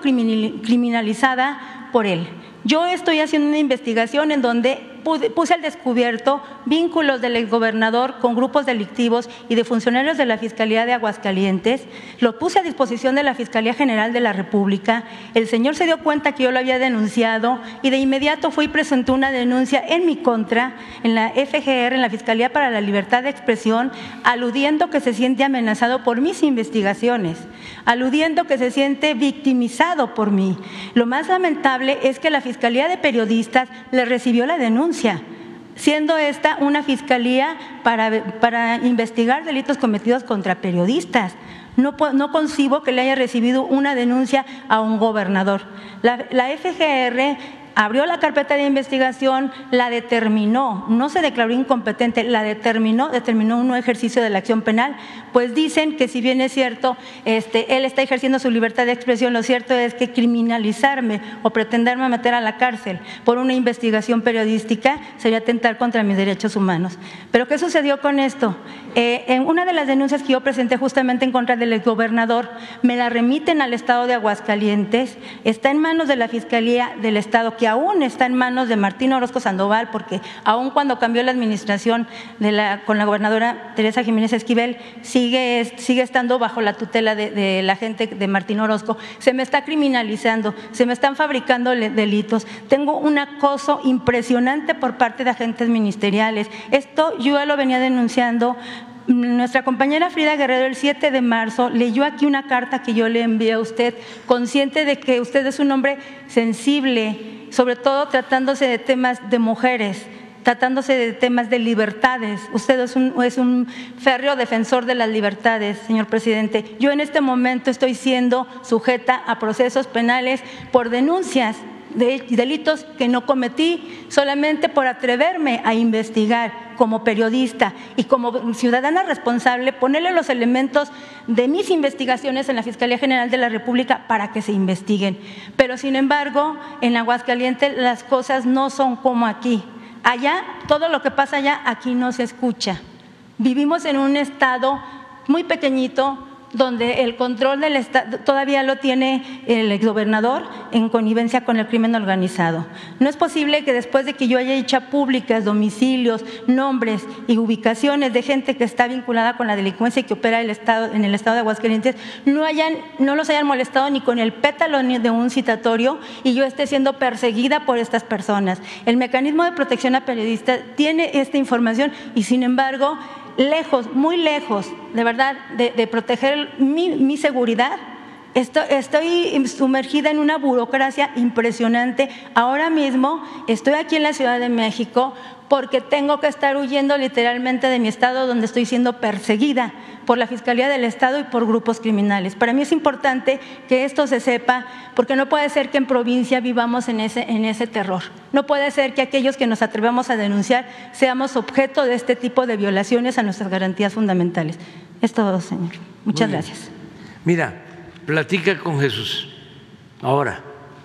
criminalizada por él. Yo estoy haciendo una investigación en donde puse al descubierto vínculos del exgobernador con grupos delictivos y de funcionarios de la Fiscalía de Aguascalientes. Lo puse a disposición de la Fiscalía General de la República. El señor se dio cuenta que yo lo había denunciado y de inmediato fue y presentó una denuncia en mi contra en la F G R, en la Fiscalía para la Libertad de Expresión, aludiendo que se siente amenazado por mis investigaciones, aludiendo que se siente victimizado por mí. Lo más lamentable es que la Fiscalía de Periodistas le recibió la denuncia, siendo esta una fiscalía para, para investigar delitos cometidos contra periodistas. No, no concibo que le haya recibido una denuncia a un gobernador. La, la F G R abrió la carpeta de investigación, la determinó, no se declaró incompetente, la determinó, determinó un ejercicio de la acción penal, pues dicen que si bien es cierto, este, él está ejerciendo su libertad de expresión, lo cierto es que criminalizarme o pretenderme meter a la cárcel por una investigación periodística sería atentar contra mis derechos humanos. Pero ¿qué sucedió con esto? Eh, en una de las denuncias que yo presenté justamente en contra del exgobernador, me la remiten al estado de Aguascalientes, está en manos de la Fiscalía del Estado, que aún está en manos de Martín Orozco Sandoval, porque aún cuando cambió la administración de la, con la gobernadora Teresa Jiménez Esquivel, sigue, sigue estando bajo la tutela de, de la gente de Martín Orozco. Se me está criminalizando, se me están fabricando delitos, tengo un acoso impresionante por parte de agentes ministeriales. Esto yo ya lo venía denunciando. Nuestra compañera Frida Guerrero el siete de marzo leyó aquí una carta que yo le envié a usted, consciente de que usted es un hombre sensible, sobre todo tratándose de temas de mujeres, tratándose de temas de libertades. Usted es un, es un férreo defensor de las libertades, señor presidente. Yo en este momento estoy siendo sujeta a procesos penales por denuncias de delitos que no cometí, solamente por atreverme a investigar como periodista y como ciudadana responsable, ponerle los elementos de mis investigaciones en la Fiscalía General de la República para que se investiguen. Pero sin embargo, en Aguascalientes las cosas no son como aquí. Allá, todo lo que pasa allá, aquí no se escucha. Vivimos en un estado muy pequeñito, donde el control del Estado todavía lo tiene el exgobernador en connivencia con el crimen organizado. No es posible que después de que yo haya hecho públicas domicilios, nombres y ubicaciones de gente que está vinculada con la delincuencia y que opera el estado, en el estado de Aguascalientes, no, hayan, no los hayan molestado ni con el pétalo ni de un citatorio y yo esté siendo perseguida por estas personas. El mecanismo de protección a periodistas tiene esta información y sin embargo, lejos, muy lejos, de verdad, de, de proteger mi, mi seguridad, estoy, estoy sumergida en una burocracia impresionante. Ahora mismo estoy aquí en la Ciudad de México porque tengo que estar huyendo literalmente de mi estado, donde estoy siendo perseguida por la Fiscalía del Estado y por grupos criminales. Para mí es importante que esto se sepa, porque no puede ser que en provincia vivamos en ese, en ese terror. No puede ser que aquellos que nos atrevamos a denunciar seamos objeto de este tipo de violaciones a nuestras garantías fundamentales. Es todo, señor. Muchas gracias. Mira, platica con Jesús ahora,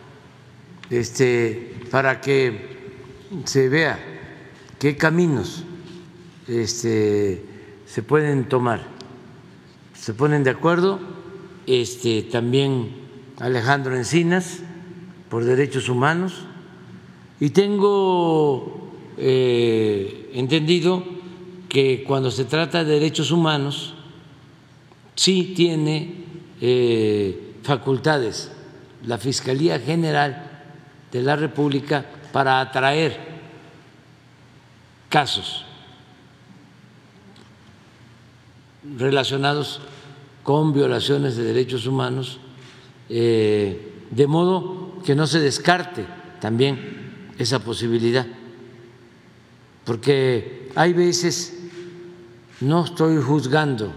este, para que se vea qué caminos este, se pueden tomar. Se ponen de acuerdo, este, también Alejandro Encinas por Derechos Humanos, y tengo eh, entendido que cuando se trata de derechos humanos sí tiene eh, facultades la Fiscalía General de la República para atraer casos relacionados con violaciones de derechos humanos, eh, de modo que no se descarte también esa posibilidad, porque hay veces, no estoy juzgando,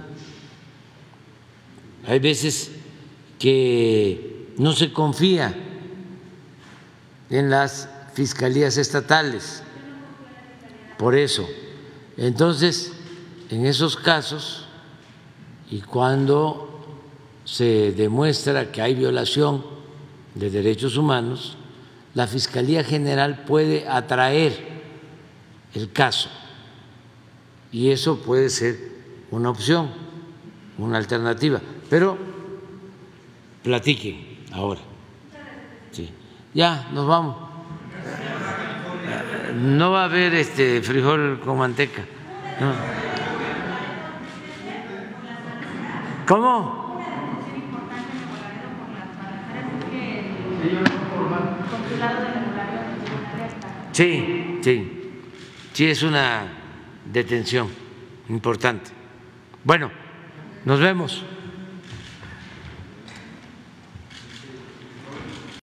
hay veces que no se confía en las fiscalías estatales, por eso. Entonces, en esos casos, y cuando se demuestra que hay violación de derechos humanos, la Fiscalía General puede atraer el caso y eso puede ser una opción, una alternativa. Pero platiquen ahora. Sí. Ya, nos vamos. No va a haber este frijol con manteca. No. ¿Cómo? Sí, sí, sí, es una detención importante. Bueno, nos vemos.